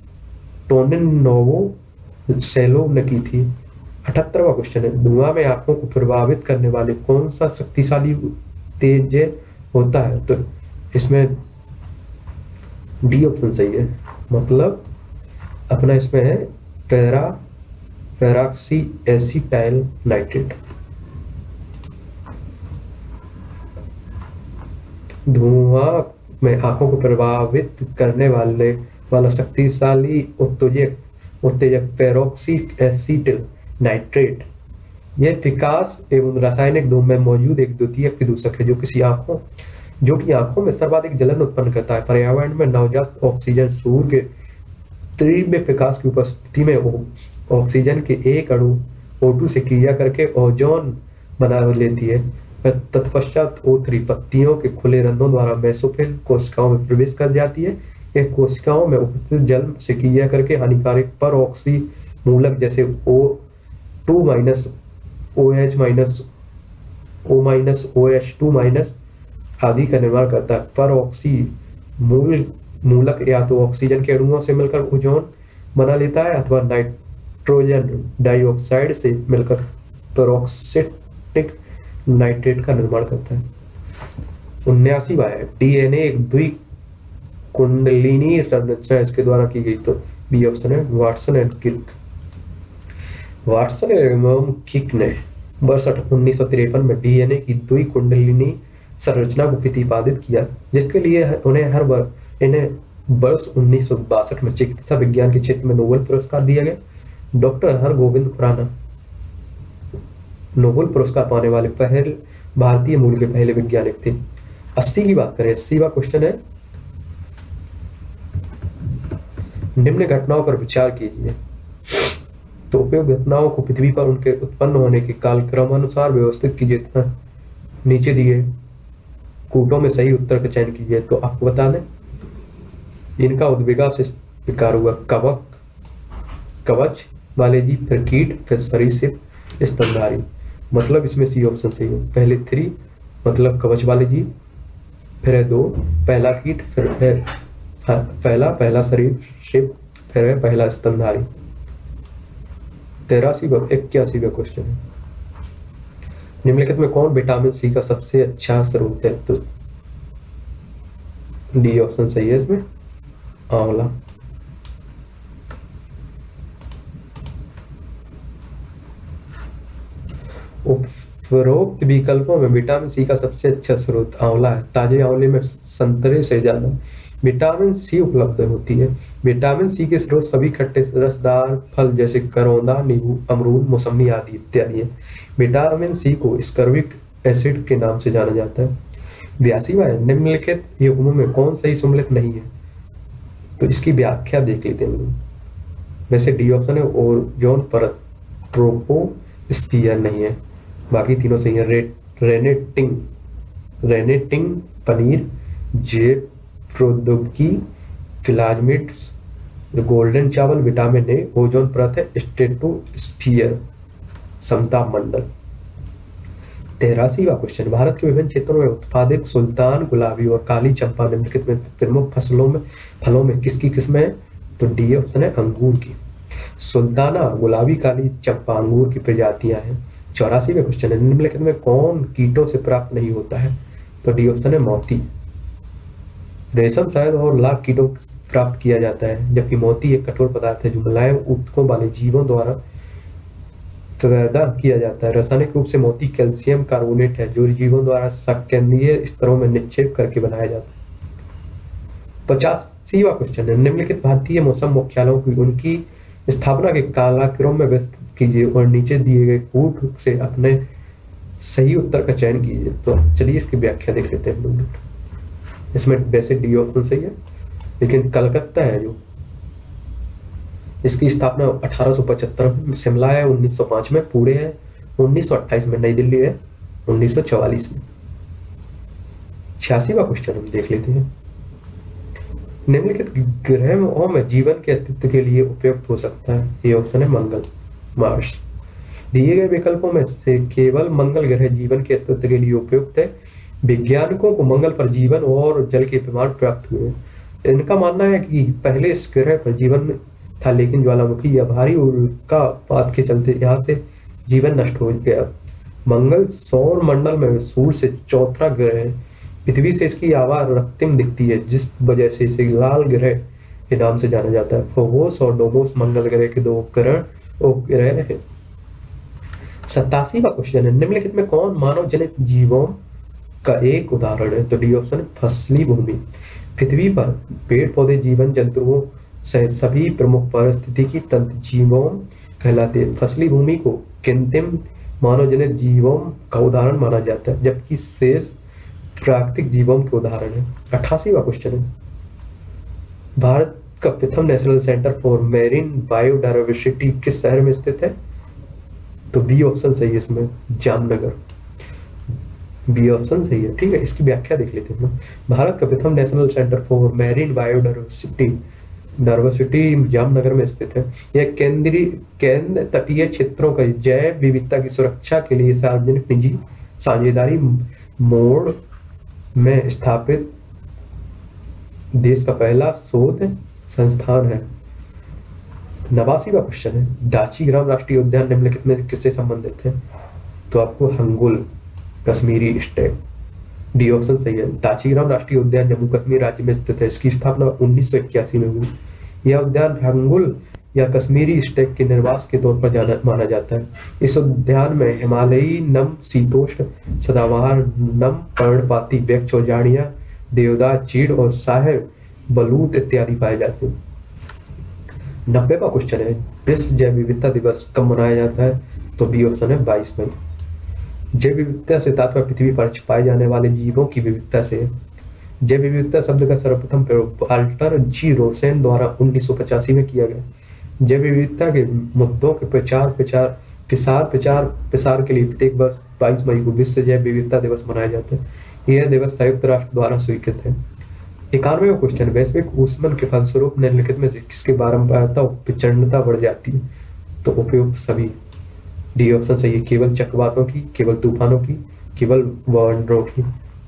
टोनेनोवो सेलोव ने की थी। अठहत्तरवां क्वेश्चन है, धुआं में आंखों को प्रभावित करने वाले कौन सा शक्तिशाली तेज होता है? तो इसमें डी ऑप्शन सही है, मतलब अपना इसमें है पैरा पैराक्सी एसिटाइल नाइट्रेट। धुआं में आंखों को प्रभावित करने वाले वाला शक्तिशाली उत्तेजक उत्तेजक पेरोक्सी एसिटिल नाइट्रेट, यह विकास एवं रासायनिक धूम में मौजूद एक द्वितीयक प्रदूषक है जो किसी आंखों जो कि आंखों में सर्वाधिक जलन उत्पन्न करता है। पर्यावरण में नवजात ऑक्सीजन सूर्य के तीव्र प्रकाश की उपस्थिति में ऑक्सीजन के एक अणु ओ टू से क्रिया करके ओजोन बना लेती है। तत्पश्चात ओ थ्री पत्तियों के खुले रंध्रों द्वारा मेसोफिल कोशिकाओं में प्रवेश कर जाती है। यह कोशिकाओं में उपस्थित जल से क्रिया करके हानिकारक पर ऑक्सी मूलक जैसे O two minus O H minus O minus O H two minus आदि का निर्माण करता है। पर ऑक्सी मूल मूलक या तो ऑक्सीजन के अणुओं से मिलकर ओजोन बना लेता है अथवा नाइट्रोजन डाइऑक्साइड से मिलकर पेरोक्सिटिक नाइट्रेट का निर्माण करता है। उन्यासी बाय डीएनए एक द्वि कुंडलिनी संरचना इसके द्वारा की गई, तो बी ऑप्शन है वाटसन एंड किक। वाटसन एवं किक ने वर्ष उन्नीस सौ तिरपन में डीएनए की द्वि कुंडलिनी संरचना को प्रतिपादित किया, जिसके लिए उन्हें हर बार इन्हें वर्ष उन्नीस सौ बासठ में चिकित्सा विज्ञान के क्षेत्र में नोबेल पुरस्कार दिया गया। डॉक्टर हरगोविंद खुराना नोबेल पुरस्कार पाने वाले पहले भारतीय मूल के पहले वैज्ञानिक थे। अस्सी की बात करें, अस्सीवां क्वेश्चन है, निम्न घटनाओं पर विचार कीजिए। तो उपयुक्त घटनाओं को पृथ्वी पर उनके उत्पन्न होने के कालक्रम अनुसार व्यवस्थित कीजिए तथा नीचे दिए कूटों में सही उत्तर का चयन कीजिए। तो आपको बता दें, इनका उद्वेगा से विकार हुआ कवक कवच वाले जीव, फिर कीट, फिर सरीसृप, स्तनधारी। मतलब इसमें सी ऑप्शन सही है। पहले थ्री मतलब कवच वाले जीव, फिर है दो पहला कीट, फिर है पहला पहला सरीसृप, फिर है पहला स्तनधारी। तेरासी इक्यासी का क्वेश्चन है, निम्नलिखित में कौन विटामिन सी का सबसे अच्छा स्रोत है? तो डी ऑप्शन सही है इसमें, आंवला। उपरोक्त विकल्पों में विटामिन सी का सबसे अच्छा स्रोत आंवला है। ताजे आंवले में संतरे से ज्यादा विटामिन सी उपलब्ध होती है। विटामिन सी के स्रोत सभी खट्टे रसदार फल जैसे करौंदा, नींबू, अमरूद, मौसमी आदि इत्यादि है। विटामिन सी को स्कर्विक एसिड के नाम से जाना जाता है। बयासीवां है, निम्नलिखित युग्मों में कौन सही सम्मिलित नहीं है? तो इसकी व्याख्या देख लेते हैं। वैसे डी ऑप्शन है ओजोन परत, ट्रोपोस्फियर नहीं है, बाकी तीनों सही है। रे, रेनेटिंग रेनेटिंग पनीर, जेट प्रौद्योगिकी, फिलाजमिड्स, गोल्डन चावल, विटामिन ए, ओजोन परत है, स्ट्रेटोस्फियर समताप मंडल। तेरासीवां क्वेश्चन, भारत के विभिन्न क्षेत्रों में उत्पादित सुल्तान, गुलाबी और काली चंपा निम्नलिखित में प्रमुख फसलों में फलों में किसकी किस्म है? तो डी ऑप्शन है अंगूर की। सुल्ताना, गुलाबी, काली चंपा अंगूर की प्रजातियां हैं। चौरासीवें क्वेश्चन है, निम्नलिखित में कौन कीटों से प्राप्त नहीं होता है? तो डी ऑप्शन है मोती। रेशम, शहद और लाख कीटों प्राप्त किया जाता है, जबकि मोती एक कठोर पदार्थ है जो मुलायम ऊतकों वाले जीवों द्वारा पैदा किया जाता है। रासायनिक रूप से मोती कैल्शियम कार्बोनेट है जो जीवों द्वारा शाकंदीय स्तरों में निक्षेप करके बनाया जाता है। पचासीवा क्वेश्चन है, निम्नलिखित भारतीय मौसम मुख्यालयों की उनकी स्थापना के कालक्रम में व्यवस्थित कीजिए और नीचे दिए गए कूट से अपने सही उत्तर का चयन कीजिए। तो चलिए इसकी व्याख्या देख लेते हैं लोग। इसमें वैसे डी ऑप्शन सही है, लेकिन कलकत्ता है जो, इसकी स्थापना अठारह सौ पचहत्तर में, शिमला है उन्नीस सौ पाँच में, पुणे है उन्नीस सौ अट्ठाईस में, नई दिल्ली है उन्नीस सौ चौवालीस में। छियासीवा क्वेश्चन हम देख लेते हैं, निम्नलिखित ग्रहों में जीवन के अस्तित्व के लिए उपयुक्त हो सकता है। ये ऑप्शन है मंगल, मार्स। दिए गए विकल्पों में से केवल मंगल ग्रह जीवन के अस्तित्व के लिए उपयुक्त है। वैज्ञानिकों को मंगल पर जीवन और जल के प्रमाण प्राप्त हुए। इनका मानना है कि पहले इस ग्रह पर जीवन था, लेकिन ज्वालामुखी या भारी उल्कापात के चलते यहाँ से जीवन नष्ट हो गया। मंगल सौर मंडल में सूर्य से चौथा ग्रह है। पृथ्वी से इसकी आभा रक्तिम दिखती है, जिस वजह से इसे लाल ग्रह के नाम से जाना जाता है। फोबोस और डोमोस मंगल ग्रह के दो उपग्रह उपग्रह है। सतासीवा क्वेश्चन है, निम्नलिखित में कौन मानव जनित जीवों का एक उदाहरण है। तो डी ऑप्शन फसली भूमि। पृथ्वी पर पेड़ पौधे जीवन जंतुओं सहित सभी प्रमुख पारिस्थितिकी तंत्र जीवों कहलाते हैं। फसली भूमि को कृत्रिम मानव जनित जीवों का उदाहरण माना जाता है, जबकि शेष प्राकृतिक जीवों के उदाहरण है। अट्ठासीवा क्वेश्चन है, भारत का प्रथम national centre for marine biodiversity किस शहर में स्थित है। तो बी ऑप्शन सही है इसमें, जामनगर। बी ऑप्शन सही है, ठीक है। इसकी व्याख्या देख लेते हैं। भारत का प्रथम national centre for marine biodiversity diversity Jamnagar में स्थित है। यह केंद्रीय केंद्र तटीय क्षेत्रों का जैव विविधता की सुरक्षा के लिए सार्वजनिक निजी साझेदारी मोड में स्थापित देश का पहला शोध संस्थान है। नवासीवा क्वेश्चन है, दाचीग्राम राष्ट्रीय उद्यान निम्नलिखित में किससे संबंधित है। तो आपको hangul Kashmiri state, D option सही है। दाचीग्राम राष्ट्रीय उद्यान जम्मू कश्मीर राज्य में स्थित है। इसकी स्थापना उन्नीस सौ इक्यासी में हुई। यह उद्यान हंगुल या कश्मीरी स्टेक के निर्वास के तौर पर जाना माना जाता है। इस उद्यान में हिमालयी नम शीतोष्ण सदाबहार नम पर्णपाती वृक्ष और झाड़ियां, देवदार, चीड़ और साहेब बलूत इत्यादि पाए जाते हैं। नब्बेवा क्वेश्चन है, विश्व जैव विविधता दिवस कब मनाया जाता है। तो बी ऑप्शन है बाईस मई। जैव विविधता से तात्पर्य पृथ्वी पर पाए जाने वाले जीवों की विविधता से है। जैव विविधता शब्द का सर्वप्रथम प्रयोग वाल्टर जी रोसेन द्वारा उन्नीस सौ पचासी में किया गया। जैव विविधता के मुद्दों के प्रचार प्रचार प्रसार प्रचार प्रसार के लिए प्रत्येक वर्ष बाईस मई को विश्व जैव विविधता दिवस मनाया जाता है। यह दिवस संयुक्त राष्ट्र द्वारा स्वीकृत है। इक्यानवे क्वेश्चन, वैश्विक ऊष्मन के फलस्वरूप निम्नलिखित में से किसकी बारंबारता प्रचंडता बढ़ जाती है। तो उपयुक्त सभी, डी ऑप्शन सही है। केवल चक्रवातों की, केवल तूफानों की, केवल वानरों की।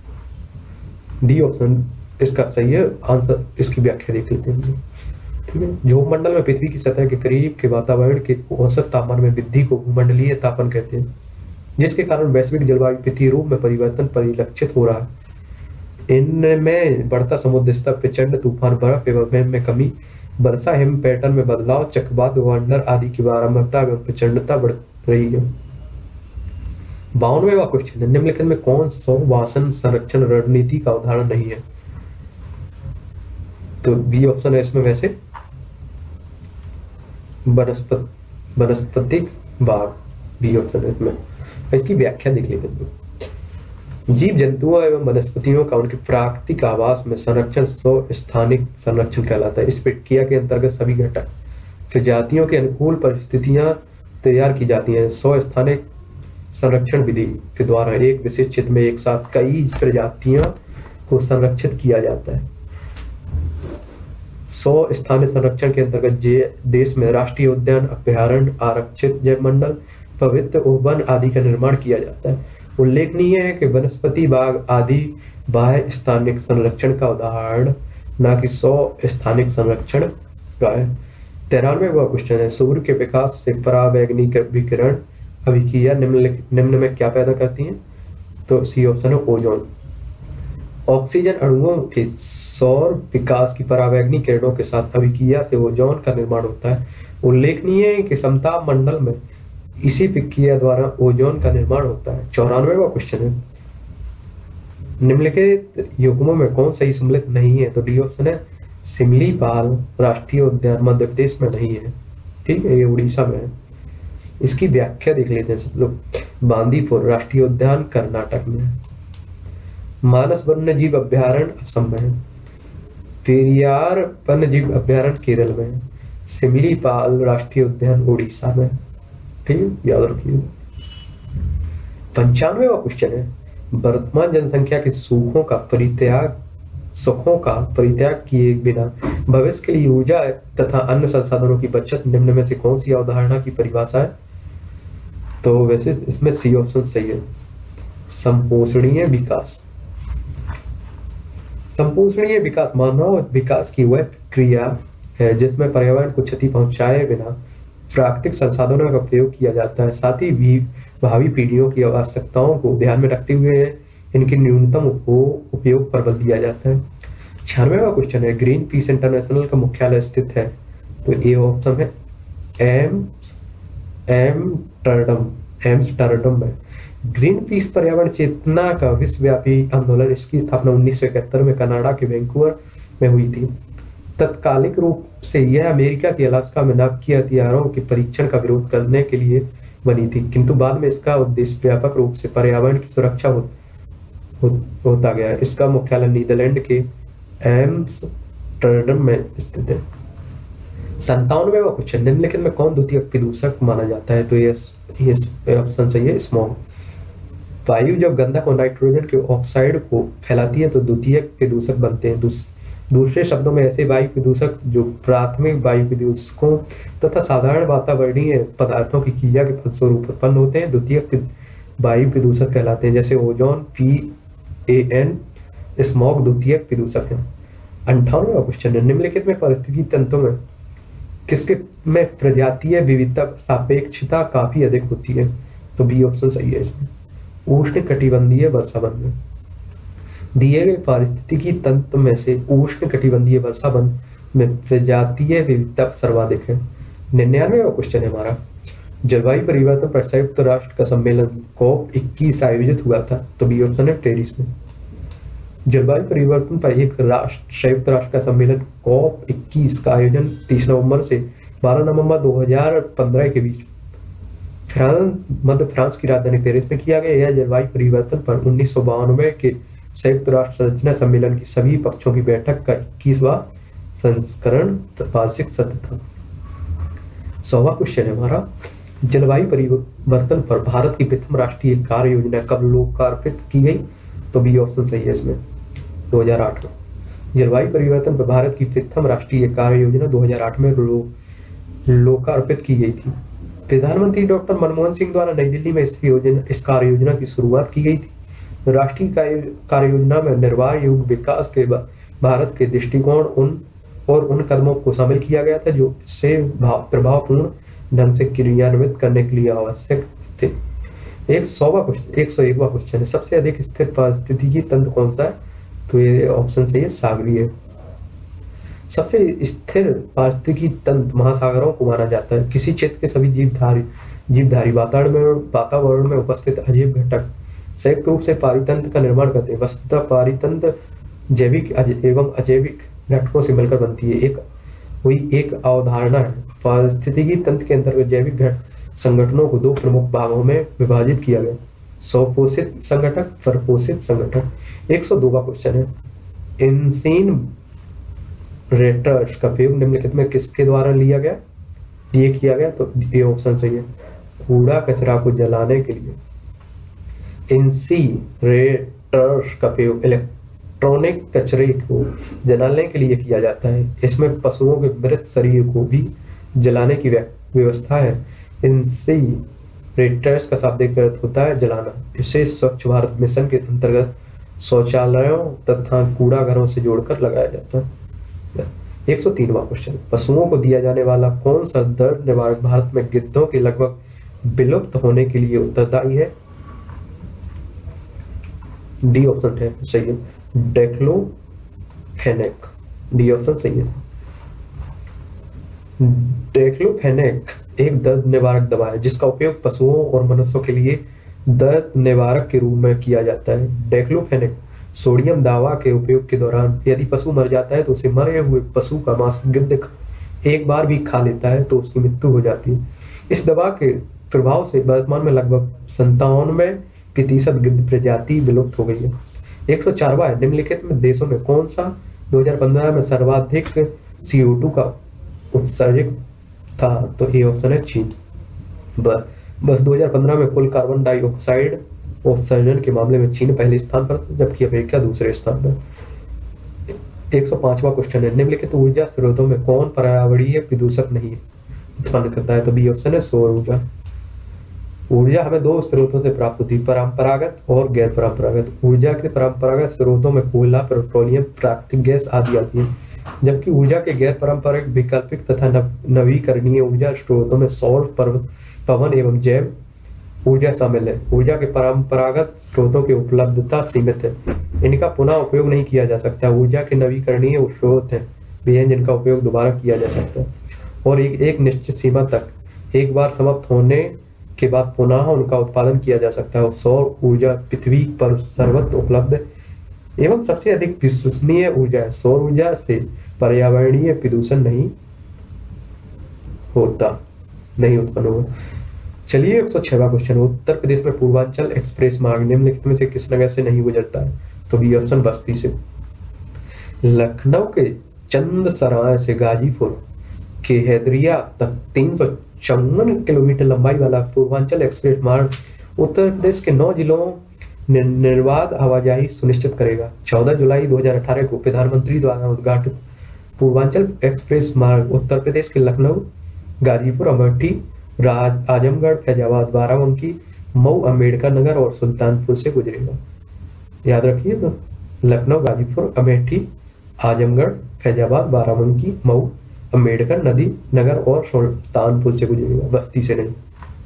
डी ऑप्शन इसका सही है आंसर। इसकी व्याख्या देख लेते हैं, ठीक है। भूमंडल में पृथ्वी की सतह के करीब के वातावरण के औसत तापमान में वृद्धि को भूमंडलीय तापन कहते हैं, जिसके कारण वैश्विक जलवायु प्रतिरूप में परिवर्तन परिलक्षित हो रहा है। इनमें बढ़ता समुद्र स्तर, प्रचंड तूफान, बर्फ एवं में कमी, वर्षा हिम पैटर्न में बदलाव, चक्रवात, वानर आदि की बारंबारता एवं प्रचंडता बढ़ रही है। बावनवेवा क्वेश्चन है, निम्नलिखित में कौन सौ वासन संरक्षण रणनीति का उदाहरण नहीं है। तो बी ऑप्शन है इसमें वैसे वनस्पत वनस्पतिक बाग, बी ऑप्शन है इसमें। इसकी व्याख्या देख लेते हैं। जीव जंतुओं एवं वनस्पतियों का उनके प्राकृतिक आवास में संरक्षण स्व स्थानिक संरक्षण कहलाता है। इस प्रक्रिया के अंतर्गत सभी घटक प्रजातियों के अनुकूल परिस्थितियां तैयार की जाती हैं। स्व स्थानिक संरक्षण विधि के द्वारा एक विशेष क्षेत्र में एक साथ कई प्रजातियों को संरक्षित किया जाता है। सौ स्थानीय संरक्षण के अंतर्गत देश में राष्ट्रीय उद्यान, अभ्यारण्य, आरक्षित जैव मंडल, पवित्र वन आदि का निर्माण किया जाता है। उल्लेखनीय है कि वनस्पति बाग आदि बाह्य स्थानिक संरक्षण का उदाहरण, न कि सौ स्थानिक संरक्षण का है। तिरानवे क्वेश्चन है, सूर्य के प्रकाश से पराबैंगनी विकिरण अभिक्रिया निम्न निम्न में क्या पैदा करती है। तो सी ऑप्शन है ओजोन। ऑक्सीजन अणुओं के सौर विकास की पराबैंगनी किरणों के साथ अभिक्रिया से ओजोन का निर्माण होता है। उल्लेखनीय है कि समताप मंडल में इसी प्रक्रिया द्वारा ओजोन का निर्माण होता है। चौरानवेवा क्वेश्चन है, निम्नलिखित युग्मों में कौन सही सम्मिलित नहीं है? तो डी ऑप्शन है सिमलीपाल राष्ट्रीय उद्यान मध्य प्रदेश में नहीं है, ठीक है, ये उड़ीसा में है। इसकी व्याख्या देख लेते हैं सब लोग। बांदीपुर राष्ट्रीय उद्यान कर्नाटक में है। मानस वन्य जीव अभ्यारण्य असम में है। पेरियार वन्य जीव अभ्यारण्य केरल में है। सिमलीपाल राष्ट्रीय उद्यान उड़ीसा में, ठीक है, याद रखिए। पंचानवेवा क्वेश्चन है, वर्तमान जनसंख्या के सुखों का परित्याग सुखों का परित्याग किए बिना भविष्य के लिए ऊर्जा तथा अन्य संसाधनों की बचत निम्न में से कौन सी अवधारणा की परिभाषा है? तो वैसे इसमें सी ऑप्शन सही है, संपोषणीय विकास। संपोषणीय विकास मानव विकास की वह प्रक्रिया है जिसमें पर्यावरण को क्षति पहुंचाए बिना प्राकृतिक संसाधनों का प्रयोग किया जाता है, साथ ही भी भावी पीढ़ियों की आवश्यकताओं को ध्यान में रखते हुए इनके न्यूनतम उपयोग पर बल दिया जाता है। छियानवेवा क्वेश्चन है, ग्रीन पीस इंटरनेशनल का मुख्यालय स्थित है? तो ए ऑप्शन है एम्स एम्स्टर्डम एम्स्टर्डम में। ग्रीन पीस पर्यावरण चेतना का विश्वव्यापी आंदोलन, इसकी स्थापना उन्नीस सौ इकहत्तर में कनाडा के वैंकूवर में हुई थी। तत्कालिक रूप से यह अमेरिका के अलास्का में नाभिकीय हथियारों के परीक्षण का विरोध करने के लिए बनी थी, किंतु बाद में इसका उद्देश्य व्यापक रूप से पर्यावरण की सुरक्षा हो, हो, होता गया। इसका मुख्यालय नीदरलैंड के एम्स्टर्डम में स्थित है। संतानवेवा क्वेश्चन, निम्नलिखित में कौन द्वितीयक प्रदूषक माना जाता है? तो ये ऑप्शन सही है, स्मॉग। वायु जब गंधक और नाइट्रोजन के ऑक्साइड को फैलाती है तो द्वितीयक प्रदूषक बनते हैं। दूस, दूसरे शब्दों में ऐसे वायु प्रदूषक जो प्राथमिक वायु प्रदूषकों तथा साधारण वातावरणीय पदार्थों की क्रिया के फलस्वरूप उत्पन्न होते हैं, द्वितीयक वायु प्रदूषक कहलाते हैं। जैसे ozone, P A N, smog द्वितीयक प्रदूषक है। अंठानवेवा क्वेश्चन है, निम्नलिखित में पारिस्थितिकी तंत्रों में किसके में प्रजातीय विविधता सापेक्षता काफी अधिक होती है? तो बी ऑप्शन सही है इसमें, उष्ण कटिबंधीय वर्षावन में। दिए गए पारिस्थितिकी तंत्र में से उष्ण कटिबंधीय वर्षावन में प्रजातीय विविधता सर्वाधिक है। निन्यानवेवा क्वेश्चन है हमारा, जलवायु परिवर्तन पर संयुक्त राष्ट्र का सम्मेलन कॉप इक्कीस आयोजित हुआ था? तो बी ऑप्शन है पेरिस में। जलवायु परिवर्तन पर एक राष्ट्र संयुक्त राष्ट्र का सम्मेलन कॉप इक्कीस का आयोजन तीस नवंबर से बारह नवंबर दो हज़ार पंद्रह के बीच फ्रांस मध्य फ्रांस की राजधानी पेरिस में किया गया। यह जलवायु परिवर्तन पर उन्नीस सौ बानवे के संयुक्त राष्ट्र संरचना सम्मेलन की सभी पक्षों की बैठक का इक्कीसवां संस्करण वार्षिक सत्र था। सौवा क्वेश्चन है हमारा, जलवायु परिवर्तन पर भारत की प्रथम राष्ट्रीय कार्य योजना कब लोकार्पित की गई? तो बी ऑप्शन सही है इसमें, दो हज़ार आठ में। जलवायु परिवर्तन पर भारत की प्रथम राष्ट्रीय कार्य योजना दो हज़ार आठ में लो, लोकार्पित की गई थी। प्रधानमंत्री डॉक्टर मनमोहन सिंह द्वारा नई दिल्ली में इस योजना इस कार्य योजना की शुरुआत की गई थी। राष्ट्रीय कार्य योजना में निर्वाह युग विकास के भारत के दृष्टिकोण उन और उन कदमों को शामिल किया गया था जो इससे प्रभावपूर्ण ढंग से क्रियान्वित करने के लिए आवश्यक थे। एक सौवा क्वेश्चन एक सौ एकवा क्वेश्चन है, सबसे अधिक स्थिर पारिस्थितिकी तंत्र कौन सा है? तो ये ऑप्शन सही है, सागरीय। सबसे स्थिर पारिस्थितिकी तंत्र महासागरों को माना जाता है। किसी क्षेत्र के सभी जीवधारी जीवधारी वातावरण में वातावरण में उपस्थित अजैव घटक संयुक्त रूप से पारितंत्र का निर्माण करते हैं। वस्तुतः पारितंत्र जैविक एवं अजैविक घटकों से मिलकर बनती है। एक हुई एक अवधारणा है। पारिस्थितिकी तंत्र के अंतर्गत जैविक घट संगठनों को दो प्रमुख भागों में विभाजित किया गया, स्वपोषित संगठक, परपोषित संगठक। एक सौ दो का क्वेश्चन है, इंसिनरेटर्स का प्रयोग निम्नलिखित में किसके द्वारा लिया गया ये किया गया? तो ये ऑप्शन सही है, कूड़ा कचरा को जलाने के लिए। इंसिनरेटर्स का प्रयोग इलेक्ट्रॉनिक कचरे को जलाने के लिए किया जाता है। इसमें पशुओं के मृत शरीर को भी जलाने की व्यवस्था है। इंसिनरेटर्स का शाब्दिक अर्थ होता है जलाना। इसे स्वच्छ भारत मिशन के अंतर्गत शौचालयों तथा कूड़ा घरों से जोड़कर लगाया जाता है। एक सौ तीनवां क्वेश्चन, पशुओं को दिया जाने वाला कौन सा दर्द निवारक भारत में गिद्धों के लगभग विलुप्त होने के लिए उत्तरदायी है? डी ऑप्शन है सही है, डेक्लोफेनेक। डी ऑप्शन सही है। डेक्लोफेनेक एक दर्द निवारक दवा है जिसका उपयोग पशुओं और मनुष्यों के लिए दर्द निवारक के रूप में किया जाता है। डेक्लोफेनेक सोडियम दवा के उपयोग के दौरान यदि पशु मर जाता है तो उसे मरे हुए पशु का मांस गिद्ध एक बार भी खा लेता है तो उसकी मृत्यु हो जाती है। इस दवा के प्रभाव से वर्तमान में लगभग संतानवे प्रतिशत गिद्ध प्रजाति विलुप्त हो गई है। एक सौ चारवा है, निम्नलिखित में देशों में कौन सा दो हज़ार पंद्रह में सर्वाधिक सी ओ टू का उत्सर्जक था? तो ए ऑप्शन है चीन। बस बस दो हज़ार पंद्रह में कुल कार्बन डाइऑक्साइड उत्सर्जन के मामले में चीन पहले स्थान पर जबकि अमेरिका दूसरे स्थान पर। एक सौ पांचवा क्वेश्चन है, निम्नलिखित ऊर्जा स्रोतों में कौन पर्यावरणीय प्रदूषक नहीं है उत्पन्न करता है? तो बी ऑप्शन है सौर ऊर्जा। ऊर्जा हमें दो स्रोतों से प्राप्त होती है, परंपरागत और गैर परंपरागत। ऊर्जा के परंपरागत स्रोतों में कोयला, पेट्रोलियम, प्राकृतिक गैस आदि आती है, जबकि ऊर्जा के गैर पारंपरिक, वैकल्पिक तथा नव, नवीकरणीय ऊर्जा स्रोतों में सौर, पर्वत, पवन एवं जैव ऊर्जा शामिल है। ऊर्जा के परंपरागत स्रोतों की उपलब्धता सीमित है, इनका पुनः उपयोग नहीं किया जा सकता। ऊर्जा के नवीकरणीय स्रोत हैं वे हैं जिनका उपयोग दोबारा किया जा सकता है और एक, एक निश्चित सीमा तक एक बार समाप्त होने के बाद पुनः उनका उत्पादन किया जा सकता है। सौर ऊर्जा पृथ्वी पर सर्वत्र उपलब्ध एवं सबसे अधिक विश्वसनीय ऊर्जा है। सौर ऊर्जा से पर्यावरणीय प्रदूषण नहीं होता, नहीं उत्पन्न होगा। चलिए एक सौ छहवां क्वेश्चन, उत्तर प्रदेश में पूर्वांचल एक्सप्रेस मार्ग निम्नलिखित में से किस नगर से नहीं गुजरता है? तो बी ऑप्शन बस्ती से। लखनऊ के चंदसराय से गाजीपुर के हैदरिया तक तीन सौ चौवन किलोमीटर लंबाई वाला पूर्वांचल एक्सप्रेस मार्ग उत्तर प्रदेश के नौ जिलों निर्बाध आवाजाही सुनिश्चित करेगा। चौदह जुलाई दो हज़ार अठारह को प्रधानमंत्री द्वारा उद्घाटित पूर्वांचल एक्सप्रेस मार्ग उत्तर प्रदेश के लखनऊ, गाजीपुर, अमेठी, आजमगढ़, फैजाबाद, बाराबंकी, मऊ, अम्बेडकर नगर और सुल्तानपुर से गुजरेगा। याद रखिए, तो लखनऊ, गाजीपुर, अमेठी, आजमगढ़, फैजाबाद, बाराबंकी, मऊ, अम्बेडकर नदी नगर और सुल्तानपुर से गुजरेगा, बस्ती से नहीं।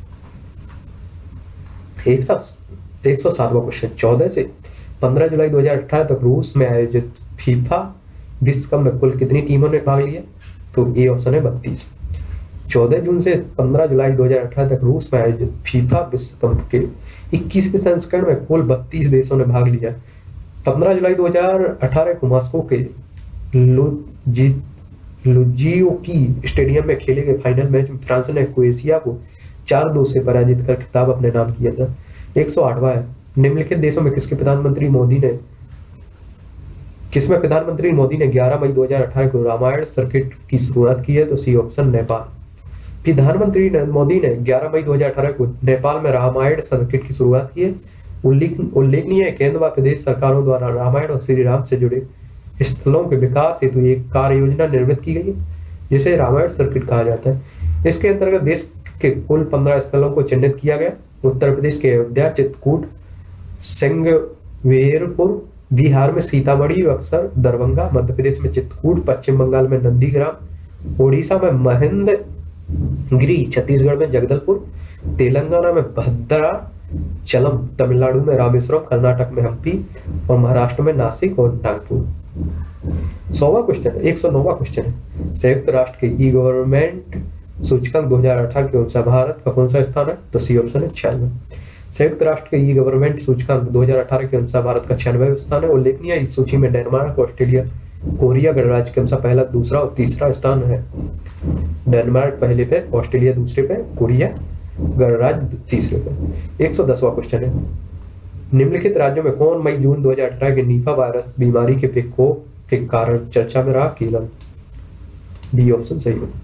एक सौ एक सौ सातवां क्वेश्चन, चौदह से पंद्रह जुलाई दो हज़ार अठारह तक रूस में आयोजित फीफा विश्व कप में कुल कितनी टीमों ने भाग लिया? तो ए ऑप्शन है बत्तीस। चौदह जून से पंद्रह जुलाई दो हज़ार अठारह तक रूस में आयोजित फीफा विश्व कप के इक्कीसवें संस्करण में कुल बत्तीस देशों ने भाग लिया। पंद्रह जुलाई दो हज़ार अठारह को मॉस्को के लुजी लुजियोकी स्टेडियम में खेले गए फाइनल मैच में फ्रांस ने क्रोएशिया को चार दो से पराजित कर खिताब अपने नाम किया था। एक सौ आठवां है, निम्नलिखित देशों में किसके प्रधानमंत्री मोदी ने किसमें प्रधानमंत्री मोदी ने ग्यारह मई दो हज़ार अठारह को रामायण सर्किट की शुरुआत की है? तो सी ऑप्शन नेपाल। प्रधानमंत्री मोदी ने ग्यारह मई दो हज़ार अठारह को नेपाल में रामायण सर्किट की शुरुआत की है। उल्लेखनीय है केंद्र व प्रदेश सरकारों द्वारा रामायण और श्री राम से जुड़े स्थलों के विकास हेतु एक कार्य योजना निर्मित की गई है जिसे रामायण सर्किट कहा जाता है। इसके अंतर्गत देश के कुल पंद्रह स्थलों को चिन्हित किया गया। उत्तर प्रदेश के अयोध्या, चित्रकूट, सिंगवेरपुर, बिहार में सीतामढ़ी, बक्सर, दरभंगा, मध्य प्रदेश में चित्रकूट, पश्चिम बंगाल में नंदीग्राम, ओडिशा में महेंद्रगिरी, छत्तीसगढ़ में जगदलपुर, तेलंगाना में भद्राचलम, तमिलनाडु में रामेश्वरम, कर्नाटक में हम्पी और महाराष्ट्र में नासिक और नागपुर। सौवा क्वेश्चन, एक सौ नौवा क्वेश्चन है, संयुक्त राष्ट्र के ई गवर्नमेंट सूचकांक दो हज़ार अठारह के अनुसार भारत का कौन सा स्थान है? तो सी ऑप्शन है छियानवे। संयुक्त राष्ट्र के ई गवर्नमेंट सूचकांक दो हज़ार अठारह के अनुसार भारत का छियानवे स्थान है। उल्लेखनीय इस सूची में डेनमार्क, ऑस्ट्रेलिया, कोरिया गणराज्य के अनुसार पहला, दूसरा और तीसरा स्थान है। डेनमार्क पहले पे, ऑस्ट्रेलिया दूसरे पे, कोरिया गणराज्य तीसरे पे। एक सौ दसवां क्वेश्चन है, निम्नलिखित राज्यों में कौन मई जून दो हज़ार अठारह के निपा वायरस बीमारी के प्रकोप के कारण चर्चा में रहा? केरल। डी ऑप्शन सही है।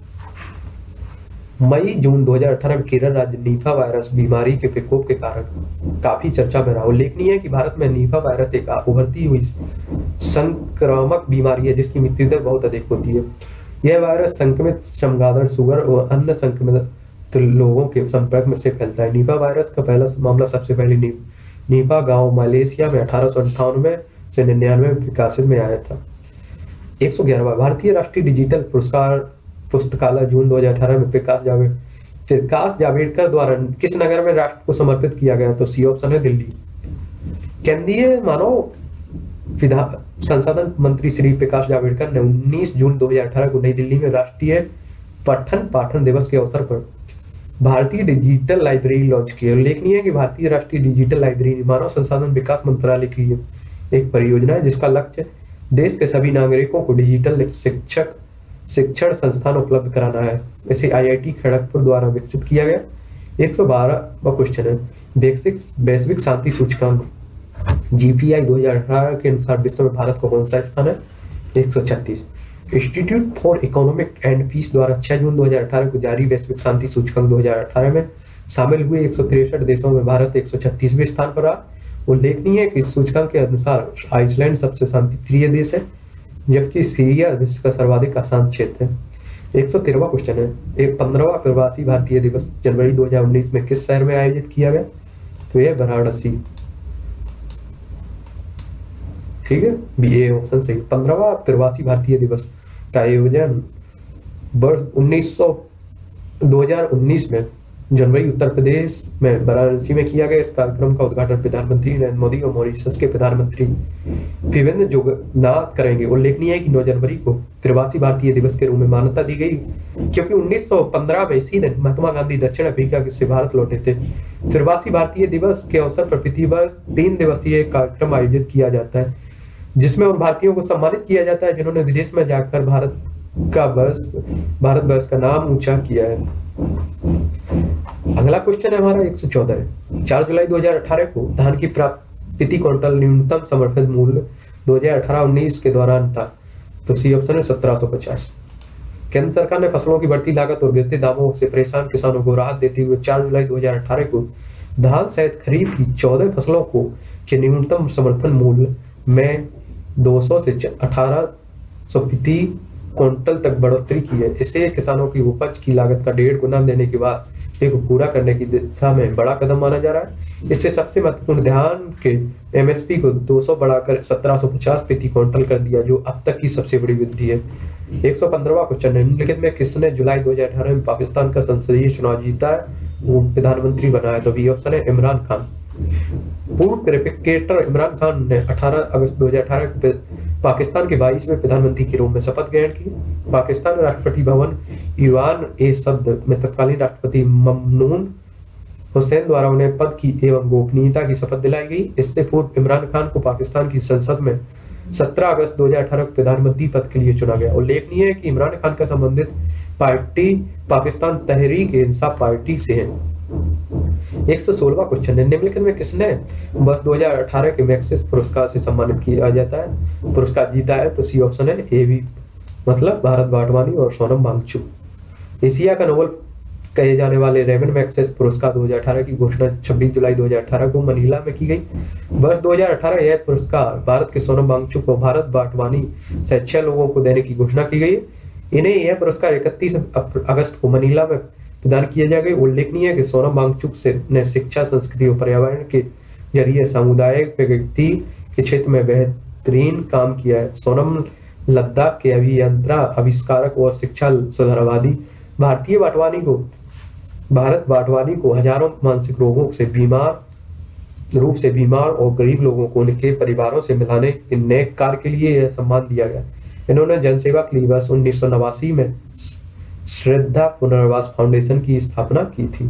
मई जून दो हज़ार अठारह में केरल राज्य निपा वायरस बीमारी के प्रकोप के कारण काफी चर्चा में रहा। उल्लेखनीय है कि भारत में निपा वायरस एक उभरती हुई संक्रामक बीमारी है जिसकी मृत्यु दर बहुत अधिक होती है। यह वायरस संक्रमित चमगादड़, सुअर और अन्य संक्रमित लोगों के संपर्क में से फैलता है। निपा वायरस का पहला मामला सबसे पहले निपा गांव मलेशिया में अठारह सौ अंठानवे से निन्यानवे में विकासित में आया था। एक सौ ग्यारहवां भारतीय राष्ट्रीय डिजिटल पुरस्कार पुस्तकालय जून दो हज़ार अठारह में प्रकाश जावड़ेकर प्रकाश जावड़ेकर द्वारा किस नगर में राष्ट्र को समर्पित किया गया? तो सी ऑप्शन है दिल्ली। केंद्रीय मानव संसाधन मंत्री श्री प्रकाश जावड़ेकर ने उन्नीस जून दो हज़ार अठारह को नई दिल्ली में राष्ट्रीय पठन पाठन दिवस के अवसर पर भारतीय डिजिटल लाइब्रेरी लॉन्च की है। उल्लेखनीय है कि भारतीय राष्ट्रीय डिजिटल लाइब्रेरी मानव संसाधन विकास मंत्रालय की एक परियोजना है जिसका लक्ष्य देश के सभी नागरिकों को डिजिटल शिक्षक शिक्षण संस्थान उपलब्ध कराना है। इसे आई आई टी खड़गपुर द्वारा विकसित किया गया। एक सौ बारह क्वेश्चन है, वैश्विक वैश्विक शांति सूचकांक जी पी आई दो हज़ार अठारह के अनुसार विश्व में भारत को कौन सा स्थान है? एक सौ छत्तीस। Institute for economic and peace द्वारा छह जून दो हज़ार अठारह को जारी वैश्विक शांति सूचकांक दो हज़ार अठारह में शामिल हुए एक सौ तिरसठ देशों में भारत एक सौ छत्तीसवें स्थान पर रहा। उल्लेखनीय है कि इस सूचकांक के अनुसार आइसलैंड सबसे शांतिप्रिय देश है, जबकि सीरिया विश्व का सर्वाधिक अशांत क्षेत्र है। एक सौ तेरहवां क्वेश्चन है, एक पंद्रहवां प्रवासी भारतीय दिवस जनवरी दो हज़ार उन्नीस में किस शहर में आयोजित किया गया? तो यह वाराणसी। ठीक है, बी ए ऑप्शन सही। पंद्रहवां प्रवासी भारतीय दिवस का आयोजन वर्ष उन्नीस सौ दो हज़ार उन्नीस में जनवरी उत्तर प्रदेश में वाराणसी में किया गया। इस कार्यक्रम का उद्घाटन प्रधानमंत्री नरेंद्र मोदी और मॉरिशस के प्रधानमंत्री विवेंद्र जोगनाथ करेंगे। उल्लेखनीय है कि नौ जनवरी को प्रवासी भारतीय दिवस के रूप में मान्यता दी गई क्योंकि उन्नीस सौ पंद्रह में इसी दिन महात्मा गांधी दक्षिण अफ्रीका से भारत लौटे थे। प्रवासी भारतीय दिवस के अवसर पर प्रतिवर्ष तीन दिवसीय कार्यक्रम आयोजित किया जाता है जिसमें उन भारतीयों को सम्मानित किया जाता है जिन्होंने विदेश में जाकर भारत का वर्ष भारत वर्ष का नाम ऊंचा किया है। अगला क्वेश्चन है हमारा एक सौ चौदह है, चार जुलाई दो हज़ार अठारह को धान की प्रति क्विंटल न्यूनतम समर्थन मूल्य दो हज़ार अठारह उन्नीस के दौरान था। तो सी ऑप्शन है सत्रह सौ पचास। केंद्र सरकार ने फसलों की बढ़ती लागत और गिरते दामों से परेशान किसानों को राहत देते हुए चार जुलाई दो हज़ार अठारह को धान सहित खरीफ की चौदह फसलों को के न्यूनतम समर्थन मूल्य में दो सौ से अठारह सौ प्रति क्विंटल तक बढ़ोतरी की है। इससे किसानों की उपज की लागत का डेढ़ गुना देने के बाद को पूरा करने की दिशा में बड़ा कदम माना जा रहा है। इससे सबसे महत्वपूर्ण ध्यान के एम एस पी को दो सौ बढ़ाकर सत्रह सौ पचास प्रति क्विंटल कर दिया, जो अब तक की सबसे बड़ी वृद्धि है। एक सौ पंद्रहवां क्वेश्चन है, निम्नलिखित में किसने जुलाई दो हज़ार अठारह में पाकिस्तान का संसदीय चुनाव जीता है, वो प्रधानमंत्री बना है? तो बी ऑप्शन है इमरान खान। पूर्व क्रिकेटर इमरान खान ने अठारह अगस्त दो हज़ार अठारह को पाकिस्तान के बाईसवें प्रधानमंत्री के रूप में शपथ ग्रहण की। पाकिस्तान राष्ट्रपति भवन ईवान ए शब्द में तत्कालीन राष्ट्रपति ममनून हुसैन द्वारा उन्हें पद की एवं गोपनीयता की शपथ दिलाई गई। इससे पूर्व इमरान खान को पाकिस्तान की संसद में सत्रह अगस्त दो हज़ार अठारह को प्रधानमंत्री पद के लिए चुना गया। उल्लेखनीय है कि इमरान खान का संबंधित पार्टी पाकिस्तान तहरीक इंसाफ पार्टी से है। एक सौ सोलहवां क्वेश्चन है, निम्नलिखित में किसने वर्ष दो हज़ार अठारह के मैक्सिस पुरस्कार से सम्मानित किया जाता है पुरस्कार जीता है? तो सी ऑप्शन है एवी मतलब भारत वाटवानी और सोनम वांगचुक। एशिया का नोबेल कहे जाने वाले रेवन मैक्सेस पुरस्कार दो हज़ार अठारह की घोषणा छब्बीस जुलाई दो हज़ार अठारह को मनीला में की गई। वर्ष दो हज़ार अठारह यह पुरस्कार भारत के सोनम वांगचुक और भारत वाटवानी से छह लोगों को देने की घोषणा की गई। इन्हें यह पुरस्कार इकतीस अगस्त को मनीला में प्रदान किया जाएगा। उल्लेखनीय है कि सोनम वांगचुक से ने शिक्षा, संस्कृति और पर्यावरण के जरिए सामुदायिक प्रगति के क्षेत्र में बेहतरीन काम किया है। सोनम लद्दाख के अभियंता, आविष्कारक और शिक्षा सुधारवादी भारतीय वाटवानी को भारत वाटवानी को हजारों मानसिक रोगों से बीमार रूप से बीमार और गरीब लोगों को उनके परिवारों से मिलाने के नेक कार्य के लिए यह सम्मान दिया गया। इन्होंने जनसेवा के लिए वर्ष उन्नीस सौ नवासी में श्रद्धा पुनर्वास फाउंडेशन की स्थापना की थी।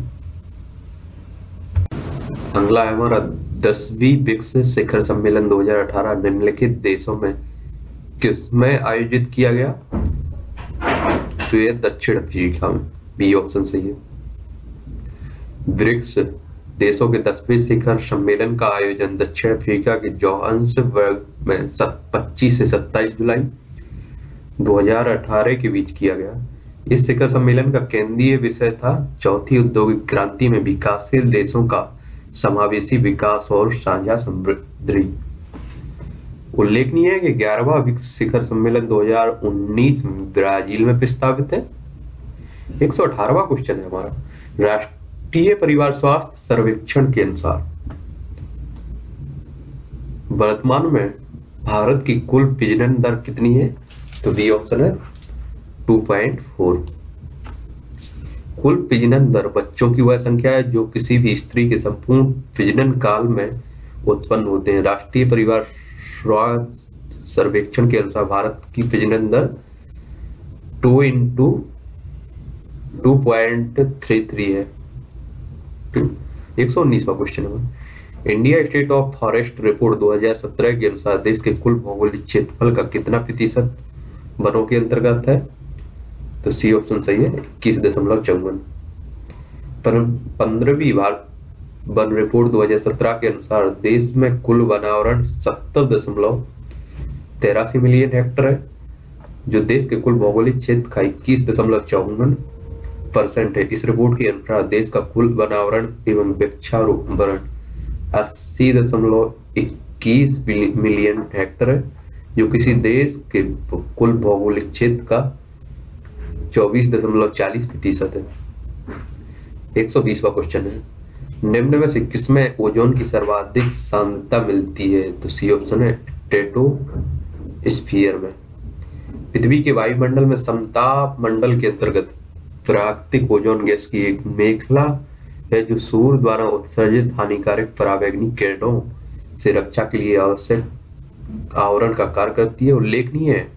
अगला है हमारा दसवीं ब्रिक्स शिखर सम्मेलन दो हज़ार अठारह निम्नलिखित देशों में किसमें आयोजित किया गया? तो ये दक्षिण अफ्रीका में। बी ऑप्शन सही है। ब्रिक्स देशों के दसवें शिखर सम्मेलन का आयोजन दक्षिण अफ्रीका के जोहान्सबर्ग में पच्चीस से सत्ताईस जुलाई दो हज़ार अठारह के बीच किया गया। इस शिखर सम्मेलन का केंद्रीय विषय था चौथी औद्योगिक क्रांति में विकासशील देशों का समावेशी विकास और साझा समृद्धि। उल्लेखनीय है कि ग्यारहवां ब्रिक्स शिखर सम्मेलन दो हज़ार उन्नीस में ब्राजील में प्रस्तावित है। एक सौ अठारहवां क्वेश्चन है हमारा, राष्ट्रीय परिवार स्वास्थ्य सर्वेक्षण के अनुसार वर्तमान में भारत की कुल प्रजनन दर कितनी है? तो बी ऑप्शन है दो पॉइंट चार। कुल प्रजनन दर बच्चों की वह संख्या है जो किसी भी स्त्री के संपूर्ण प्रजनन काल में उत्पन्न होते हैं। राष्ट्रीय परिवार स्वास्थ्य सर्वेक्षण के अनुसार भारत की प्रजनन दर two into two point three three है। एक सौ उन्नीसवा क्वेश्चन है, India state of forest report दो हज़ार सत्रह के अनुसार देश के कुल भौगोलिक क्षेत्रफल का कितना प्रतिशत वनों के अंतर्गत है? तो सी ऑप्शन सही है, इक्कीस दशमलव चौवन। पंद्रहवीं भारत वन रिपोर्ट दो हज़ार सत्रह के अनुसार देश में कुल वनावरण सत्तर दशमलव तिरासी मिलियन हेक्टेयर है, जो देश के कुल भौगोलिक क्षेत्र का इक्कीस दशमलव चौवन परसेंट है। इस रिपोर्ट के अनुसार देश का कुल वनावरण एवं वृक्षारोपण अस्सी दशमलव इक्कीस मिलियन हेक्टेयर है, जो किसी देश के कुल भौगोलिक क्षेत्र का चौबीस दशमलव चालीस प्रतिशत है। एक सौ बीसवा क्वेश्चन है, निम्न में से किसमें ओजोन की सर्वाधिक सांद्रता मिलती है? तो सी ऑप्शन है स्ट्रेटोस्फीयर में। पृथ्वी के वायुमंडल में समताप मंडल के अंतर्गत प्राकृतिक ओजोन गैस की एक मेखला है, जो सूर्य द्वारा उत्सर्जित हानिकारक पराबैंगनी किरणों से रक्षा के लिए आवश्यक आवरण का कार्य करती है। उल्लेखनीय है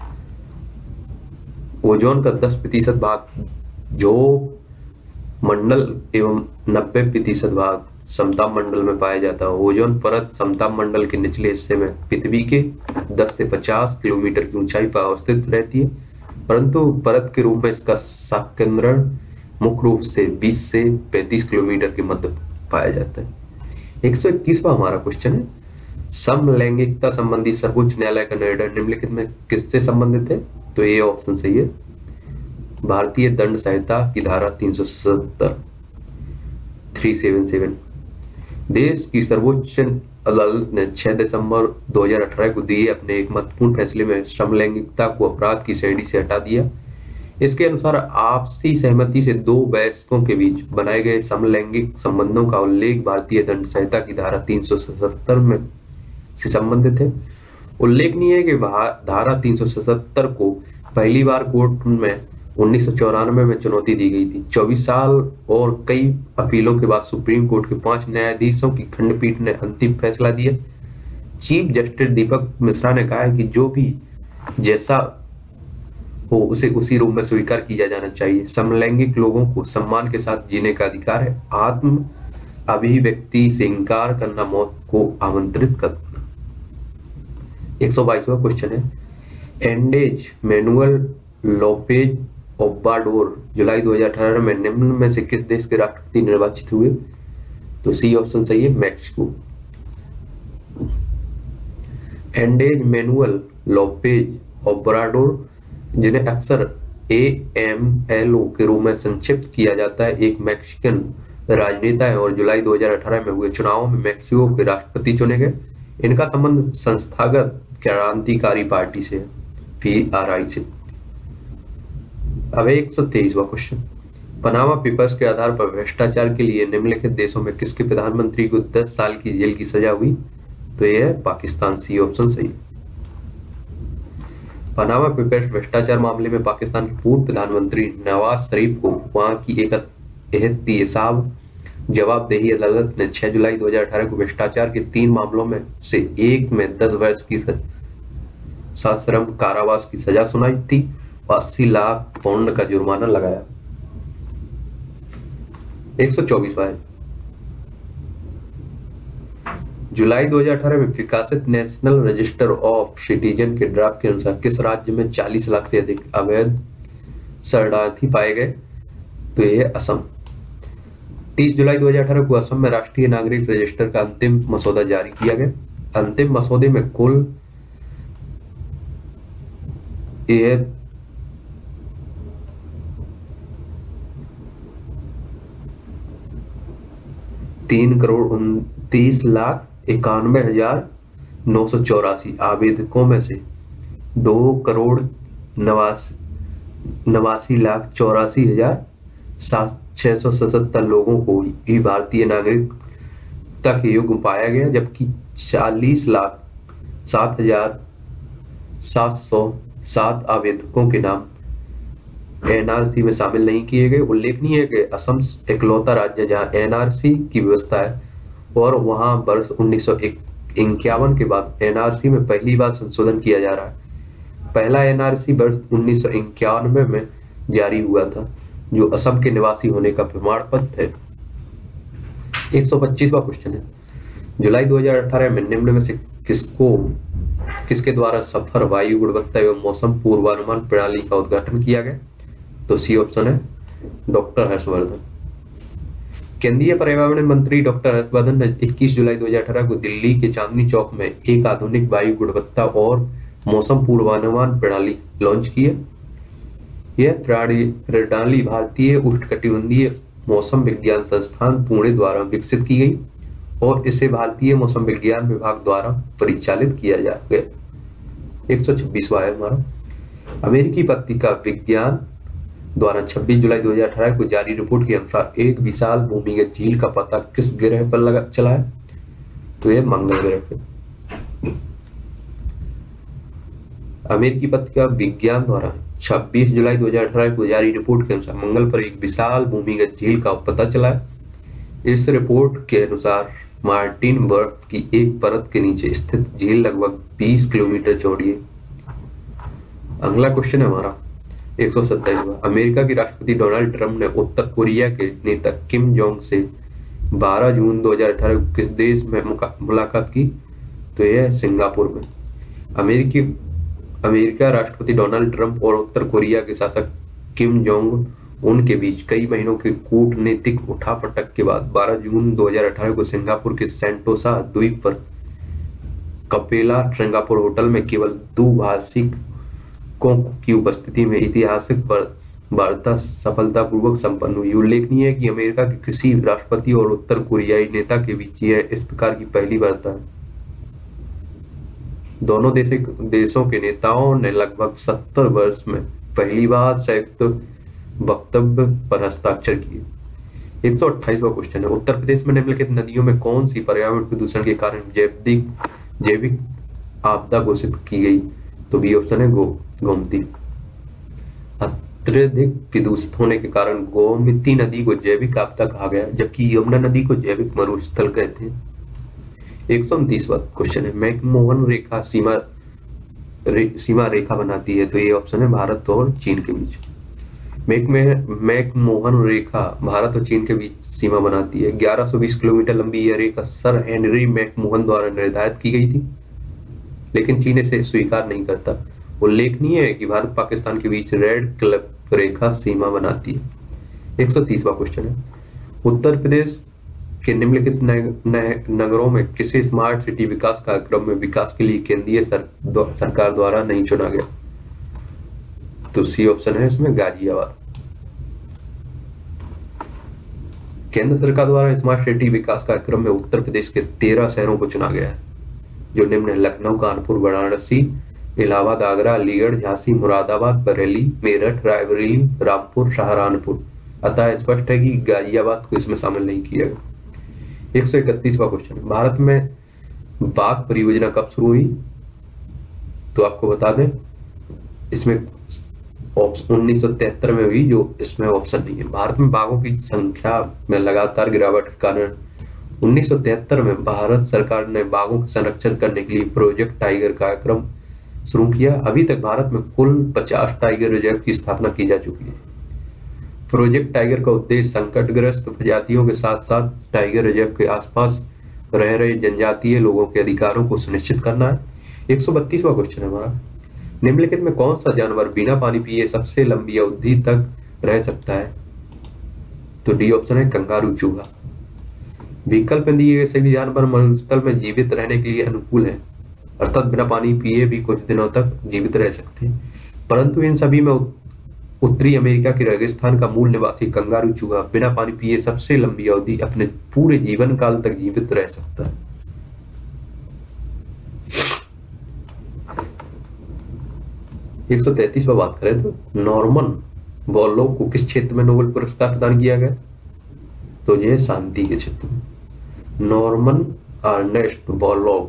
ओजोन का दस प्रतिशत भाग जो मंडल एवं नब्बे प्रतिशत भाग समताप मंडल में पाया जाता है। ओजोन परत समताप मंडल के निचले हिस्से में पृथ्वी के दस से पचास किलोमीटर की ऊंचाई पर अवस्थित रहती है, परंतु परत के रूप में इसका संकेंद्रण मुख्य रूप से बीस से पैंतीस किलोमीटर के मध्य पाया जाता है। एक सौ इक्कीसवां हमारा क्वेश्चन है, समलैंगिकता संबंधी सर्वोच्च न्यायालय का निर्णय निम्नलिखित में किससे संबंधित है? तो ये ऑप्शन सही है, भारतीय दंड संहिता की धारा तीन सौ सत्तर तीन सौ सतहत्तर। देश की सर्वोच्च अदालत ने छह दिसंबर दो हज़ार अठारह को दिए अपने एक महत्वपूर्ण फैसले में समलैंगिकता को अपराध की श्रेणी से हटा दिया। इसके अनुसार आपसी सहमति से दो वयस्कों के बीच बनाए गए समलैंगिक संबंधों का उल्लेख भारतीय दंड संहिता की धारा तीन सौ सतहत्तर में से संबंधित है। उल्लेखनीय है कि धारा तीन सौ सतहत्तर को पहली बार कोर्ट में उन्नीस सौ चौरानवे में चुनौती दी गई थी। चौबीस साल और कई अपीलों के बाद सुप्रीम कोर्ट के पांच न्यायाधीशों की खंडपीठ ने अंतिम फैसला दिया। चीफ जस्टिस दीपक मिश्रा ने कहा है कि जो भी जैसा हो उसे उसी रूप में स्वीकार किया जाना चाहिए। समलैंगिक लोगों को सम्मान के साथ जीने का अधिकार है। आत्म अभिव्यक्ति से इंकार करना मौत को आमंत्रित करता। एक सौ बाईसवां क्वेश्चन है, एंडेज मैनुअल लोपेज ओब्राडोर जुलाई दो हज़ार अठारह में निम्न में से किस देश के राष्ट्रपति निर्वाचित हुए? तो सी ऑप्शन सही है, Mexico. Andres Manuel Lopez Obrador, जिन्हें अक्सर ए एम एल ओ के रूप में संक्षिप्त किया जाता है, एक मैक्सिकन राजनेता है और जुलाई दो हज़ार अठारह में हुए चुनावों में मैक्सिको के राष्ट्रपति चुने गए। इनका संबंध संस्थागत क्रांतिकारी पार्टी से, पी आर आई से। अब एक सौ तेईसवां क्वेश्चन, पनामा पेपर्स के आधार पर भ्रष्टाचार के लिए निम्नलिखित देशों में किसके प्रधानमंत्री को दस साल की जेल की सजा हुई? तो यह है पाकिस्तान, सी ऑप्शन सही। पनामा पेपर्स भ्रष्टाचार मामले में पाकिस्तान के पूर्व प्रधानमंत्री नवाज शरीफ को वहां की एक एहतिसाब जवाबदेही अदालत ने छह जुलाई दो हज़ार अठारह को भ्रष्टाचार के तीन मामलों में से एक में दस वर्ष की सश्रम कारावास की सजा सुनाई थी और अस्सी लाख पाउंड का जुर्माना लगाया। एक सौ चौबीसवां है, जुलाई दो हज़ार अठारह में प्रकाशित नेशनल रजिस्टर ऑफ सिटीजन के ड्राफ्ट के अनुसार किस राज्य में चालीस लाख से अधिक अवैध शरणार्थी पाए गए? तो यह है असम। तीस जुलाई दो हज़ार अठारह को असम में राष्ट्रीय नागरिक रजिस्टर का अंतिम मसौदा जारी किया गया। अंतिम मसौदे में कुल यह तीन करोड़ उनतीस लाख इक्यानवे हजार नौ सौ चौरासी आवेदकों में से दो करोड़ नवासी नवासी लाख चौरासी हजार सात छह सौ सतहत्तर लोगों को ही भारतीय नागरिकता के योग्य पाया गया, जबकि चालीस लाख सात हजार सात सौ सात आवेदकों के नाम एन आर सी में शामिल नहीं किए गए। उल्लेखनीय है कि असम इकलौता राज्य जहां एन आर सी की व्यवस्था है और वहां वर्ष उन्नीस सौ इक्यावन के बाद एन आर सी में पहली बार संशोधन किया जा रहा है। पहला एन आर सी वर्ष उन्नीस सौ इक्यानवे में जारी हुआ था। जो असम के निवासी होने का प्रमाण पत्र है। एक सौ पच्चीसवां क्वेश्चन है, जुलाई दो हज़ार अठारह में निम्न में से किसको किसके द्वारा सफर वायु गुणवत्ता एवं मौसम पूर्वानुमान प्रणाली का उद्घाटन किया गया? तो सी ऑप्शन है डॉक्टर हर्षवर्धन। केंद्रीय पर्यावरण मंत्री डॉक्टर हर्षवर्धन ने इक्कीस जुलाई दो हज़ार अठारह को दिल्ली के चांदनी चौक में एक आधुनिक वायु गुणवत्ता और मौसम पूर्वानुमान प्रणाली लॉन्च की है। यह प्रणाली भारतीय उष्णकटिबंधीय मौसम विज्ञान संस्थान पुणे द्वारा विकसित की गई और इसे भारतीय मौसम विज्ञान विभाग द्वारा परिचालित किया जा गया। एक सौ छब्बीसवां है हमारा, अमेरिकी पत्रिका विज्ञान द्वारा छब्बीस जुलाई दो हज़ार अठारह को जारी रिपोर्ट के अनुसार एक विशाल भूमिगत झील का पता किस ग्रह पर लगा चला है? तो यह मंगल ग्रह पे। अमेरिकी पत्रिका विज्ञान द्वारा छब्बीस जुलाई दो हज़ार अठारह को जारी रिपोर्ट के अनुसार मंगल पर एक विशाल भूमिगत झील का पता चला है। इस रिपोर्ट के अनुसार मार्टिन बर्फ की एक परत के नीचे स्थित झील लगभग बीस किलोमीटर चौड़ी है। अगला क्वेश्चन है हमारा एक सौ सत्ताईसवां, अमेरिका के राष्ट्रपति डोनाल्ड ट्रंप ने उत्तर कोरिया के नेता किम जोंग से बारह जून दो हज़ार अठारह को किस देश में मुलाकात की? तो यह सिंगापुर में। अमेरिकी अमेरिका राष्ट्रपति डोनाल्ड ट्रंप और उत्तर कोरिया के शासक किम जोंग उनके बीच कई महीनों के कूटनीतिक उठापटक के बाद बारह जून दो हज़ार अठारह को सिंगापुर के सेंटोसा द्वीप पर कपेला सिंगापुर होटल में केवल द्विभाषिकों की उपस्थिति में ऐतिहासिक वार्ता सफलतापूर्वक संपन्न हुई। उल्लेखनीय है कि अमेरिका के किसी राष्ट्रपति और उत्तर कोरियाई नेता के बीच यह इस प्रकार की पहली वार्ता है। दोनों देशों के नेताओं ने लगभग सत्तर वर्ष में पहली बार संयुक्त वक्तव्य पर हस्ताक्षर किए। एक सौ अट्ठाईसवां क्वेश्चन है, उत्तर प्रदेश में निम्नलिखित नदियों में कौन सी पर्यावरण प्रदूषण के कारण जैविक जैविक आपदा घोषित की गई? तो बी ऑप्शन है गो गोमती। अत्यधिक प्रदूषित होने के कारण गोमती नदी को जैविक आपदा कहा गया, जबकि यमुना नदी को जैविक मरुस्थल कहते हैं। एक सौ उनतीसवां क्वेश्चन है, मैकमोहन रेखा सीमा रे, सीमा रेखा बनाती है? तो ये ऑप्शन है भारत और चीन के बीच। मैक में मैकमोहन रेखा भारत और चीन के बीच सीमा बनाती है। ग्यारह सौ बीस किलोमीटर लंबी यह रेखा सर हेनरी मैकमोहन द्वारा निर्धारित की गई थी, लेकिन चीन इसे स्वीकार नहीं करता। उल्लेखनीय है कि भारत पाकिस्तान के बीच रेड क्लिफ रेखा सीमा बनाती है। एक सौ तीसवां क्वेश्चन है, उत्तर प्रदेश के निम्नलिखित नगरों में किसे स्मार्ट सिटी विकास कार्यक्रम में विकास के लिए केंद्रीय सर, सरकार द्वारा नहीं चुना गया? तो सी ऑप्शन है इसमें गाजियाबाद। केंद्र सरकार द्वारा स्मार्ट सिटी विकास कार्यक्रम में उत्तर प्रदेश के तेरह शहरों को चुना गया है, जो निम्न है लखनऊ, कानपुर, वाराणसी, इलाहाबाद, आगरा, अलीगढ़, झांसी, मुरादाबाद, बरेली, मेरठ, रायबरेली, रामपुर, सहारनपुर। अतः स्पष्ट है कि गाजियाबाद को इसमें शामिल नहीं किया गया। एक सौ इकतीसवां क्वेश्चन, भारत में बाघ परियोजना कब शुरू हुई? तो आपको बता दें इसमें उन्नीस सौ तिहत्तर में हुई, जो इसमें ऑप्शन नहीं है। भारत में बाघों की संख्या में लगातार गिरावट के कारण उन्नीस सौ तिहत्तर में भारत सरकार ने बाघों का संरक्षण करने के लिए प्रोजेक्ट टाइगर कार्यक्रम शुरू किया। अभी तक भारत में कुल पचास टाइगर रिजर्व की स्थापना की जा चुकी है। प्रोजेक्ट टाइगर का उद्देश्य संकटग्रस्त प्रजातियों के साथ साथ टाइगर रिजर्व के आसपास रह रहे जनजातीय लोगों के अधिकारों को सुनिश्चित करना है। एक सौ बत्तीसवां क्वेश्चन है हमारा, निम्नलिखित में कौन सा जानवर बिना पानी पिए सबसे लंबी अवधि तक रह सकता है? तो डी ऑप्शन है कंगारू चूहा। विकल्प में दिए गए सभी जानवर मरुस्थल में जीवित रहने के लिए अनुकूल है, अर्थात बिना पानी पिए भी कुछ दिनों तक जीवित रह सकते हैं, परंतु इन सभी में उत्तरी अमेरिका के रेगिस्तान का मूल निवासी कंगारू चूहा बिना पानी पिए सबसे लंबी अवधि अपने पूरे जीवन काल तक जीवित रह सकता है। एक सौ तैतीस पर बात करें तो नॉर्मन बोरलॉग को किस क्षेत्र में नोबेल पुरस्कार प्रदान किया गया? तो यह शांति के क्षेत्र में। नॉर्मन अर्नेस्ट बोरलॉग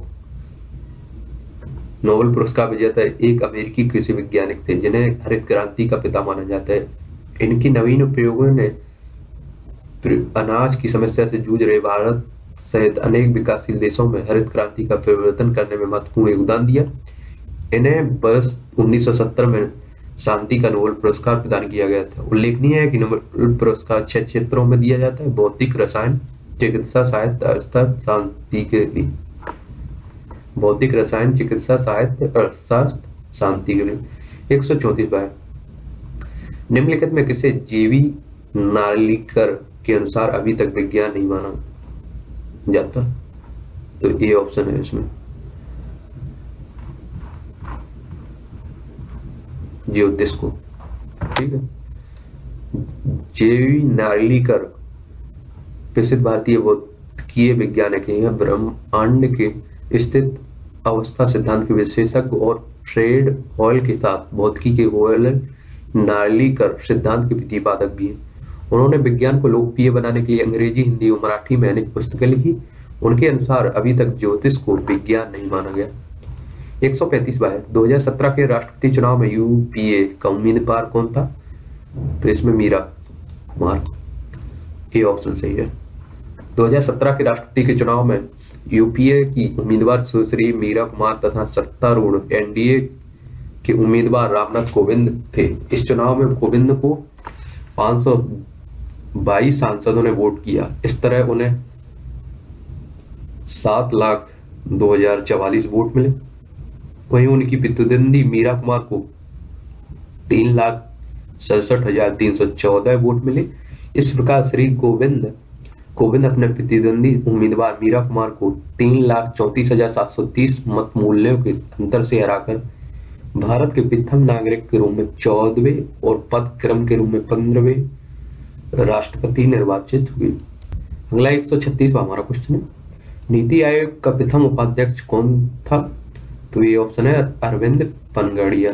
नोबेल पुरस्कार विजेता एक अमेरिकी कृषि वैज्ञानिक थे, जिन्हें हरित क्रांति का पिता माना जाता है। इनकी नवीन प्रयोगों ने अनाज की समस्या से जूझ रहे भारत सहित अनेक विकासशील देशों में हरित क्रांति का परिवर्तन करने में महत्वपूर्ण योगदान दिया। इन्हें वर्ष उन्नीस सौ सत्तर में शांति का नोबेल पुरस्कार प्रदान किया गया था। उल्लेखनीय है कि नोबेल पुरस्कार छह क्षेत्रों में दिया जाता है: भौतिक, रसायन, चिकित्सा, साहित्य, अर्थशास्त्र, शांति के लिए। भौतिक, रसायन, चिकित्सा, साहित्य, अर्थशास्त्र, शांति के लिए। एक सौ चौतीस बार निम्नलिखित में किसे जीवी नार्लिकर के अनुसार अभी तक विज्ञान नहीं माना जाता? तो ये ऑप्शन है इसमें ज्योतिष को। ठीक है, जेवी नार्लिकर प्रसिद्ध भारतीय भौतिकीय वैज्ञानिक हैं। ब्रह्मांड के स्थित अवस्था सिद्धांत के विशेषज्ञ और फ्रेड हॉल के साथ भौतिकी के हॉल नार्लिकर सिद्धांत के प्रतिपादक भी हैं। उन्होंने विज्ञान को लोकप्रिय बनाने के लिए अंग्रेजी, हिंदी और मराठी में अनेक पुस्तकें लिखी। उनके अनुसार अभी तक ज्योतिष को विज्ञान नहीं माना गया। एक सौ पैंतीस बार दो हज़ार सत्रह के राष्ट्रपति चुनाव में यूपीए का उम्मीदवार कौन था? तो इसमें मीरा कुमार, ये ऑप्शन सही है। दो हज़ार सत्रह के राष्ट्रपति के चुनाव में यूपीए की उम्मीदवार सुश्री मीरा कुमार तथा सत्तारूढ़ एनडीए के उम्मीदवार रामनाथ कोविंद थे। इस चुनाव में कोविंद को पाँच सौ बाईस सांसदों ने वोट किया। इस तरह उन्हें सात लाख दो हजार चवालीस वोट मिले। वहीं उनकी प्रतिद्वंदी मीरा कुमार को तीन लाख सड़सठ हजार तीन सौ चौदह वोट मिले। इस प्रकार श्री कोविंद कोविंद अपने प्रतिद्वंदी उम्मीदवार मीरा कुमार को तीन लाख चौंतीस हजार सात सौ तीस मत मूल्यों के अंतर से हराकर भारत के प्रथम नागरिक के रूप में चौदहवें और पद क्रम के रूप में पंद्रहवें राष्ट्रपति निर्वाचित हुए। अगला एक सौ छत्तीस हमारा क्वेश्चन है, नीति आयोग का प्रथम उपाध्यक्ष कौन था? तो ये ऑप्शन है अरविंद पनगड़िया।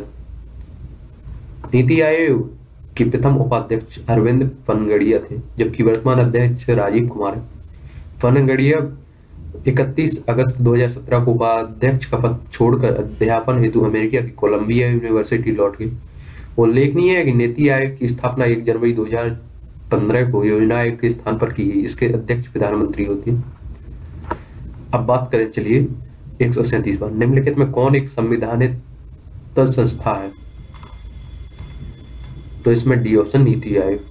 नीति आयोग के प्रथम उपाध्यक्ष अरविंद पनगड़िया थे, जबकि वर्तमान अध्यक्ष राजीव कुमार है। पनगड़िया इकतीस अगस्त दो हज़ार सत्रह को उपाध्यक्ष का पद छोड़कर अध्यापन हेतु अमेरिका की कोलंबिया यूनिवर्सिटी लौट गए। उल्लेखनीय है कि नीति आयोग की स्थापना एक जनवरी दो हज़ार पंद्रह को योजना आयोग के स्थान पर की गई। इसके अध्यक्ष प्रधानमंत्री होते हैं। अब बात करें, चलिए एक सौ सैंतीस बार निम्नलिखित में कौन एक संविधानित संस्था है? तो इसमें डी ऑप्शन नीति आयोग।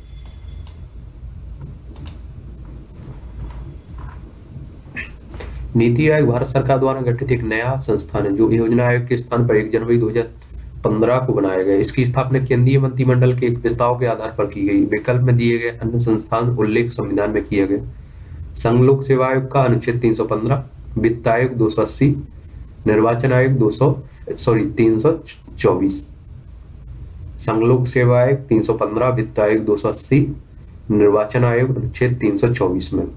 नीति आयोग भारत सरकार द्वारा गठित एक नया संस्थान है जो योजना आयोग के स्थान पर एक जनवरी दो हज़ार पंद्रह को बनाया गया। इसकी स्थापना केंद्रीय मंत्रिमंडल के एक प्रस्ताव के आधार पर की गई। विकल्प में दिए गए अन्य संस्थान उल्लेख संविधान में किया गया। संघ लोक सेवा आयोग का अनुच्छेद तीन सौ पंद्रह, वित्त आयोग दो सौ अस्सी, निर्वाचन आयोग दो सौ सॉरी तीन सौ चौबीस। संघ लोक सेवा आयोग तीन सौ पंद्रह, वित्त आयोग दो सौ अस्सी, निर्वाचन आयोग अनुच्छेद तीन सौ चौबीस में।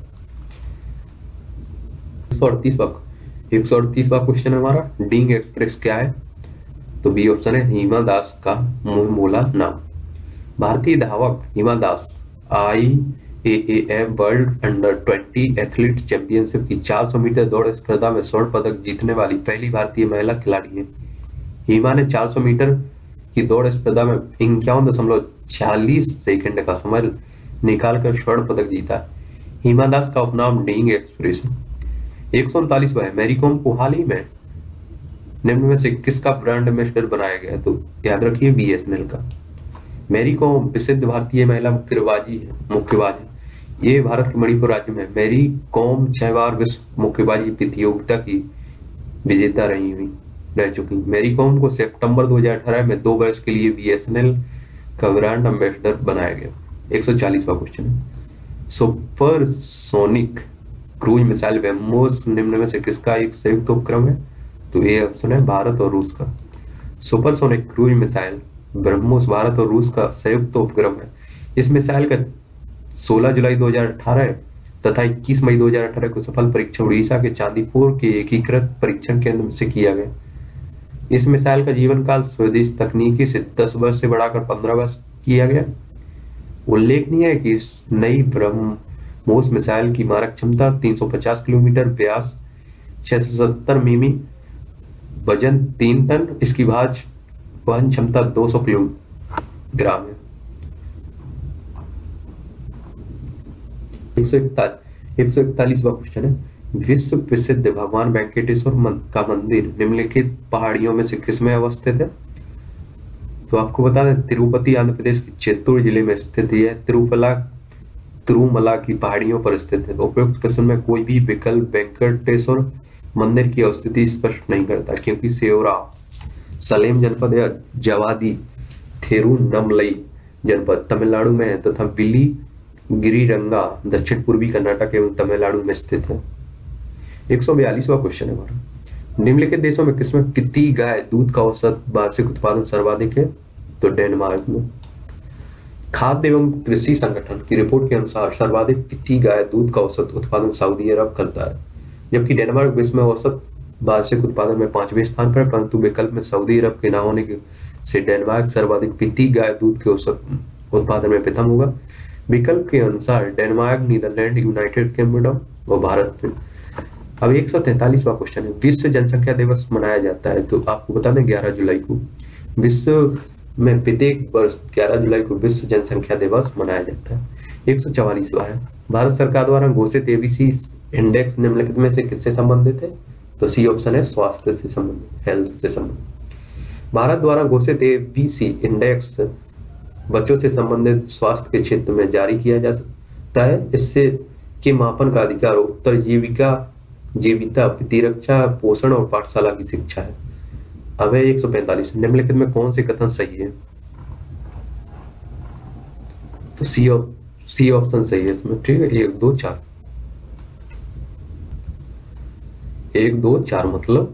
एक सौ अड़तीस बार एक सौ अड़तीस बार क्वेश्चन है हमारा, डींग एक्सप्रेस क्या है? तो बी ऑप्शन है हिमा दास का मुंह मोला नाम। भारतीय धावक Hima Das I A A F world under twenty athlete championship की चार सौ मीटर दौड़ स्पर्धा में स्वर्ण पदक जीतने वाली पहली भारतीय महिला खिलाड़ी है। हिमा ने चार सौ मीटर की दौड़ स्पर्धा में इक्यावन दशमलव छियालीस सेकंड का समय निकालकर स्वर्ण पदक जीता। हिमा दास का उपनाम डींग एक्सप्रेस है। एक सौ उनतालीस बार मैरी कॉम को हाल ही में निम्न में से किसका ब्रांड एम्बेसडर बनाया गया? तो याद रखिए बी एस एन एल का। मैरी कॉम प्रसिद्ध भारतीय महिला मुक्केबाजी है मुक्केबाज है। ये भारत के मणिपुर राज्य में मैरी कॉम छह बार विश्व मुक्केबाजी प्रतियोगिता की विजेता रही हुई रह चुकी। मैरी कॉम को सितंबर दो हज़ार अठारह में दो वर्ष के लिए बी एस एन एल का ब्रांड एम्बेसडर बनाया गया। एक सौ चालीसवां क्वेश्चन है, सुपरसोनिक क्रूज मिसाइल ब्रह्मोस निम्न में से किसका एक संयुक्त उपक्रम है? तो ये ऑप्शन है भारत और रूस का। Supersonic cruise missile BrahMos Bharat और रूस का संयुक्त उपक्रम है। इस मिसाइल का सोलह जुलाई दो हज़ार अठारह तथा इक्कीस मई दो हज़ार अठारह को सफल परीक्षण उड़ीसा के चांदीपुर के एकीकृत परीक्षण केंद्र से किया गया। इस मिसाइल का जीवन काल स्वदेश तकनीकी से दस वर्ष से बढ़ाकर पंद्रह वर्ष किया गया। उल्लेखनीय है कि इस नई ब्रह्मोस मिसाइल की मारक क्षमता तीन सौ पचास किलोमीटर, व्यास छह सौ सत्तर मिमी, वजन तीन टन, इसकी भाज वहन क्षमता दो सौ किलोग्राम है। एक सौ इकतालीसवां क्वेश्चन है, विश्व प्रसिद्ध भगवान वेंकटेश्वर का मंदिर निम्नलिखित पहाड़ियों में से किसमें अवस्थित है? तो आपको बता दें तिरुपति आंध्र प्रदेश के चित्तूर जिले में स्थित है। तिरुपला तिरुमला की पहाड़ियों पर स्थित है। उपयुक्त प्रश्न में कोई भी विकल्प वेंकटेश्वर मंदिर की अवस्थिति स्पष्ट नहीं करता, क्योंकि सेवरा सलेम जनपद या जवादी थिरुनमलई जनपद तमिलनाडु में है तथा विली गिरिरंगा दक्षिण पूर्वी कर्नाटक एवं तमिलनाडु में स्थित है। एक सौ बयालीसवां क्वेश्चन है हमारा, निम्नलिखित देशों में किसमें कितनी गाय दूध का औसत वार्षिक उत्पादन सर्वाधिक है? तो डेनमार्क में। खाद्य एवं कृषि संगठन की रिपोर्ट के अनुसार सर्वाधिक कितनी गाय दूध का औसत उत्पादन सऊदी अरब करता है, जबकि डेनमार्क विश्व में औसत वार्षिक उत्पादन में पांचवें स्थान पर, परंतु विकल्प में सऊदी अरब के न होने के से डेनमार्क सर्वाधिक कितनी गाय दूध के औसत उत्पादन में प्रथम होगा। विकल्प के अनुसार डेनमार्क, नीदरलैंड, यूनाइटेड किंगडम और भारत में। अब एक सौ तैंतालीसवां क्वेश्चन है, विश्व जनसंख्या दिवस मनाया जाता है, तो आपको बता दें ग्यारह जुलाई को। विश्व में प्रत्येक वर्ष ग्यारह जुलाई को विश्व जनसंख्या दिवस मनाया जाता है। एक सौ चवालीसवां है, भारत सरकार द्वारा घोषित एबीसी इंडेक्स निम्नलिखित में से किससे संबंधित है? तो सी ऑप्शन है स्वास्थ्य से संबंधित, हेल्थ से संबंधित। भारत द्वारा घोषित एबीसी इंडेक्स बच्चों से संबंधित स्वास्थ्य के क्षेत्र में जारी किया जा सकता है। इससे के मापन का अधिकार उत्तर जीविका जीविता, प्रतिरक्षा, पोषण और पाठशाला की शिक्षा है। अब है एक सौ पैंतालीस, निम्नलिखित में कौन से कथन सही है? तो सी सी ऑप्शन सही है इसमें, ठीक है। एक दो चार एक दो चार मतलब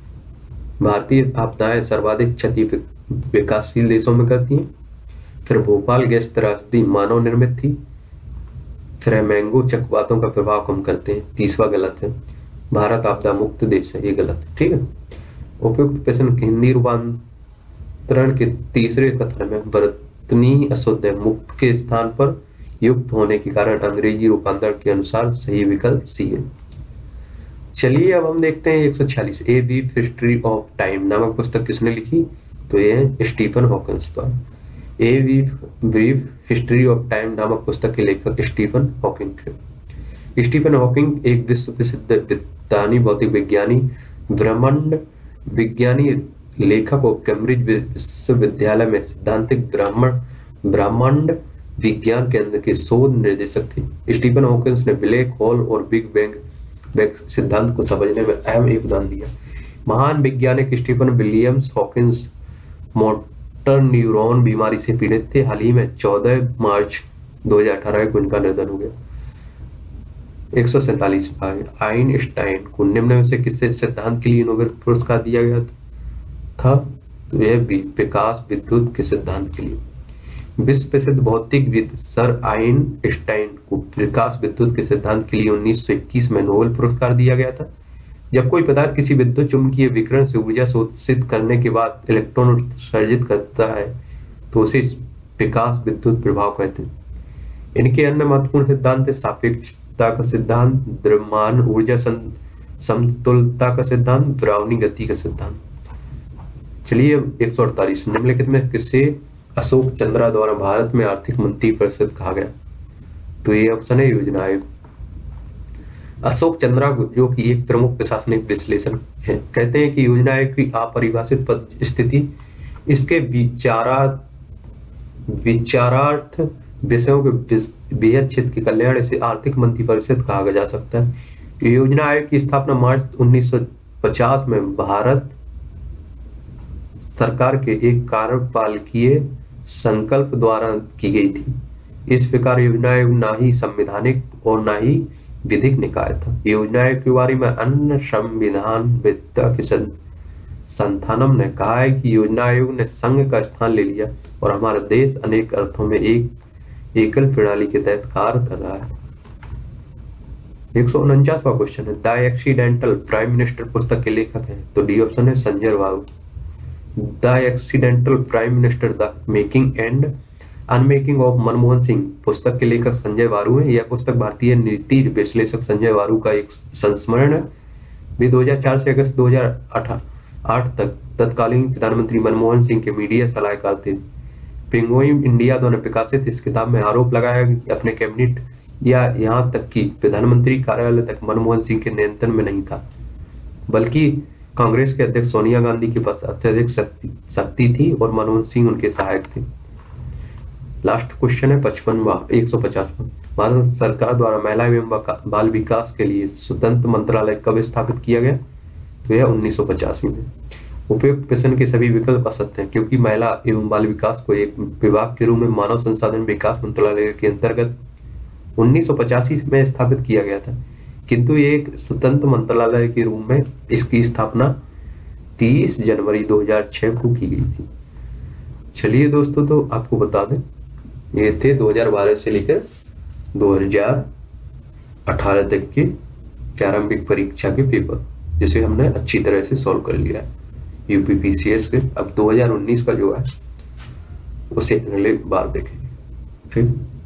भारतीय आपदाएं सर्वाधिक क्षति विकासशील देशों में करती हैं। फिर भोपाल गैस त्रासदी मानव निर्मित थी। फिर मैंगो चक्रवातों का प्रभाव कम करते हैं, तीसवा गलत है। भारत आपदा मुक्त देश है, ये गलत है, ठीक है। उपयुक्त प्रश्न हिंदी रूपांतरण के तीसरे कथन में वर्तनी अशुद्ध है, मुक्त के स्थान पर युक्त होने के कारण अंग्रेजी रूपांतरण के अनुसार सही विकल्प सी है। चलिए अब हम देखते हैं एक सौ छियालीस, a brief history of time नामक पुस्तक किसने लिखी? तो ये है स्टीफन हॉकिंस द्वारा। A brief history of time नामक पुस्तक के लेखक स्टीफन हॉकिंग थे। स्टीफन हॉकिंग एक विश्व प्रसिद्ध विज्ञानी, भौतिक विज्ञानी, ब्रह्मांड विज्ञानी, लेखक और कैम्ब्रिज विश्वविद्यालय में सिद्धांतिक ब्रह्मांड ब्रह्मांड विज्ञान केंद्र के शोध निर्देशक थे। स्टीफन हॉकिंस ने ब्लैक होल और बिग बैंग सिद्धांत को समझने में अहम योगदान दिया। महान वैज्ञानिक Stephen Williams Hawkins motor neuron बीमारी से पीड़ित थे। हाल ही में चौदह मार्च दो हज़ार अठारह को इनका निधन हो गया। एक सौ सैंतालीस, आइंस्टाइन को निम्न में से किससे सिद्धांत के लिए नोबेल पुरस्कार दिया गया था? तो यह विकास विद्युत के सिद्धांत के लिए। विश्व प्रसिद्ध भौतिकविद सर आइंस्टाइन को विकास विद्युत के सिद्धांत के लिए उन्नीस सौ इक्कीस में नोबेल पुरस्कार दिया गया था। जब कोई पदार्थ किसी विद्युत चुंबकीय विकिरण से ऊर्जा शोषित करने के बाद इलेक्ट्रॉन उत्सर्जित करता है तो उसे विकास विद्युत प्रभाव कहते हैं। इनके अन्य महत्वपूर्ण सिद्धांत सापेक्षता का सिद्धांत, द्रव्यमान ऊर्जा समतुल्यता का सिद्धांत, ब्राउनी गति का सिद्धांत। चलिए एक सौ अड़तालीस, निम्नलिखित में किसे अशोक चंद्रा द्वारा भारत में आर्थिक मंत्री परिषद कहा गया? तो ये ऑप्शन है योजना आयोग। अशोक चंद्रा जो कि एक प्रमुख प्रशासनिक विश्लेषण है, कहते हैं कि योजना आयोग की अपरिभाषित पद स्थिति इसके विचारा विचारार्थ विषयों के बेहद क्षेत्र के कल्याण से आर्थिक मंत्री परिषद कहा जा सकता है। योजना आयोग की स्थापना मार्च उन्नीस सौ पचास में भारत सरकार के एक कार्यपालकीय संकल्प द्वारा की गई थी। इस प्रकार योजना आयोग ना ही संवैधानिक और ना ही विधिक निकाय था। योजना आयोग के बारे में अन्य संविधानवेत्ता के संथानम ने कहा है कि योजना आयोग ने संघ का स्थान ले लिया और हमारा देश अनेक अर्थों में एक एकल प्रणाली के तहत कार्य कर रहा है। एक सौ उनचासवां क्वेश्चन है, द एक्सीडेंटल प्राइम मिनिस्टर पुस्तक के लेखक हैं? तो डी ऑप्शन है Sanjay Baru. The accidental prime minister the making and unmaking of Manmohan Singh पुस्तक के लेखक संजय बारू है। यह पुस्तक भारतीय नीति विश्लेषक संजय बारू का एक संस्मरण है। वे दो हज़ार चार से अगस्त दो हज़ार आठ तक तत्कालीन प्रधानमंत्री मनमोहन सिंह के मीडिया सलाहकार थे। पेंगुइन इंडिया द्वारा प्रकाशित इस किताब में आरोप लगाया कि अपने कैबिनेट या यहाँ तक कि प्रधानमंत्री कार्यालय तक मनमोहन सिंह के नियंत्रण में नहीं था, बल्कि कांग्रेस के अध्यक्ष सोनिया गांधी के पास अत्यधिक शक्ति शक्ति थी और मनमोहन सिंह उनके सहायक थे। लास्ट क्वेश्चन है पचपनवा एक सौ पचासवा। भारत सरकार द्वारा महिला एवं बाल विकास के लिए स्वतंत्र मंत्रालय कब स्थापित किया गया? तो यह उन्नीस सौ पचासी में। उपयुक्त प्रश्न के सभी विकल्प असत्य हैं क्योंकि महिला एवं बाल विकास को एक विभाग के रूप में मानव संसाधन विकास मंत्रालय के अंतर्गत उन्नीस सौ पचासी में स्थापित किया गया था, किंतु ये एक स्वतंत्र मंत्रालय के रूप में इसकी स्थापना तीस जनवरी दो हज़ार छह को की गई थी। चलिए दोस्तों, तो आपको बता दें ये थे दो हज़ार बारह से लेकर दो हज़ार अठारह तक के प्रारंभिक परीक्षा के पेपर, जिसे हमने अच्छी तरह से सॉल्व कर लिया है यूपी पीसीएस के। अब दो हज़ार उन्नीस का जो है उसे अगले बार देखेंगे। ठीक।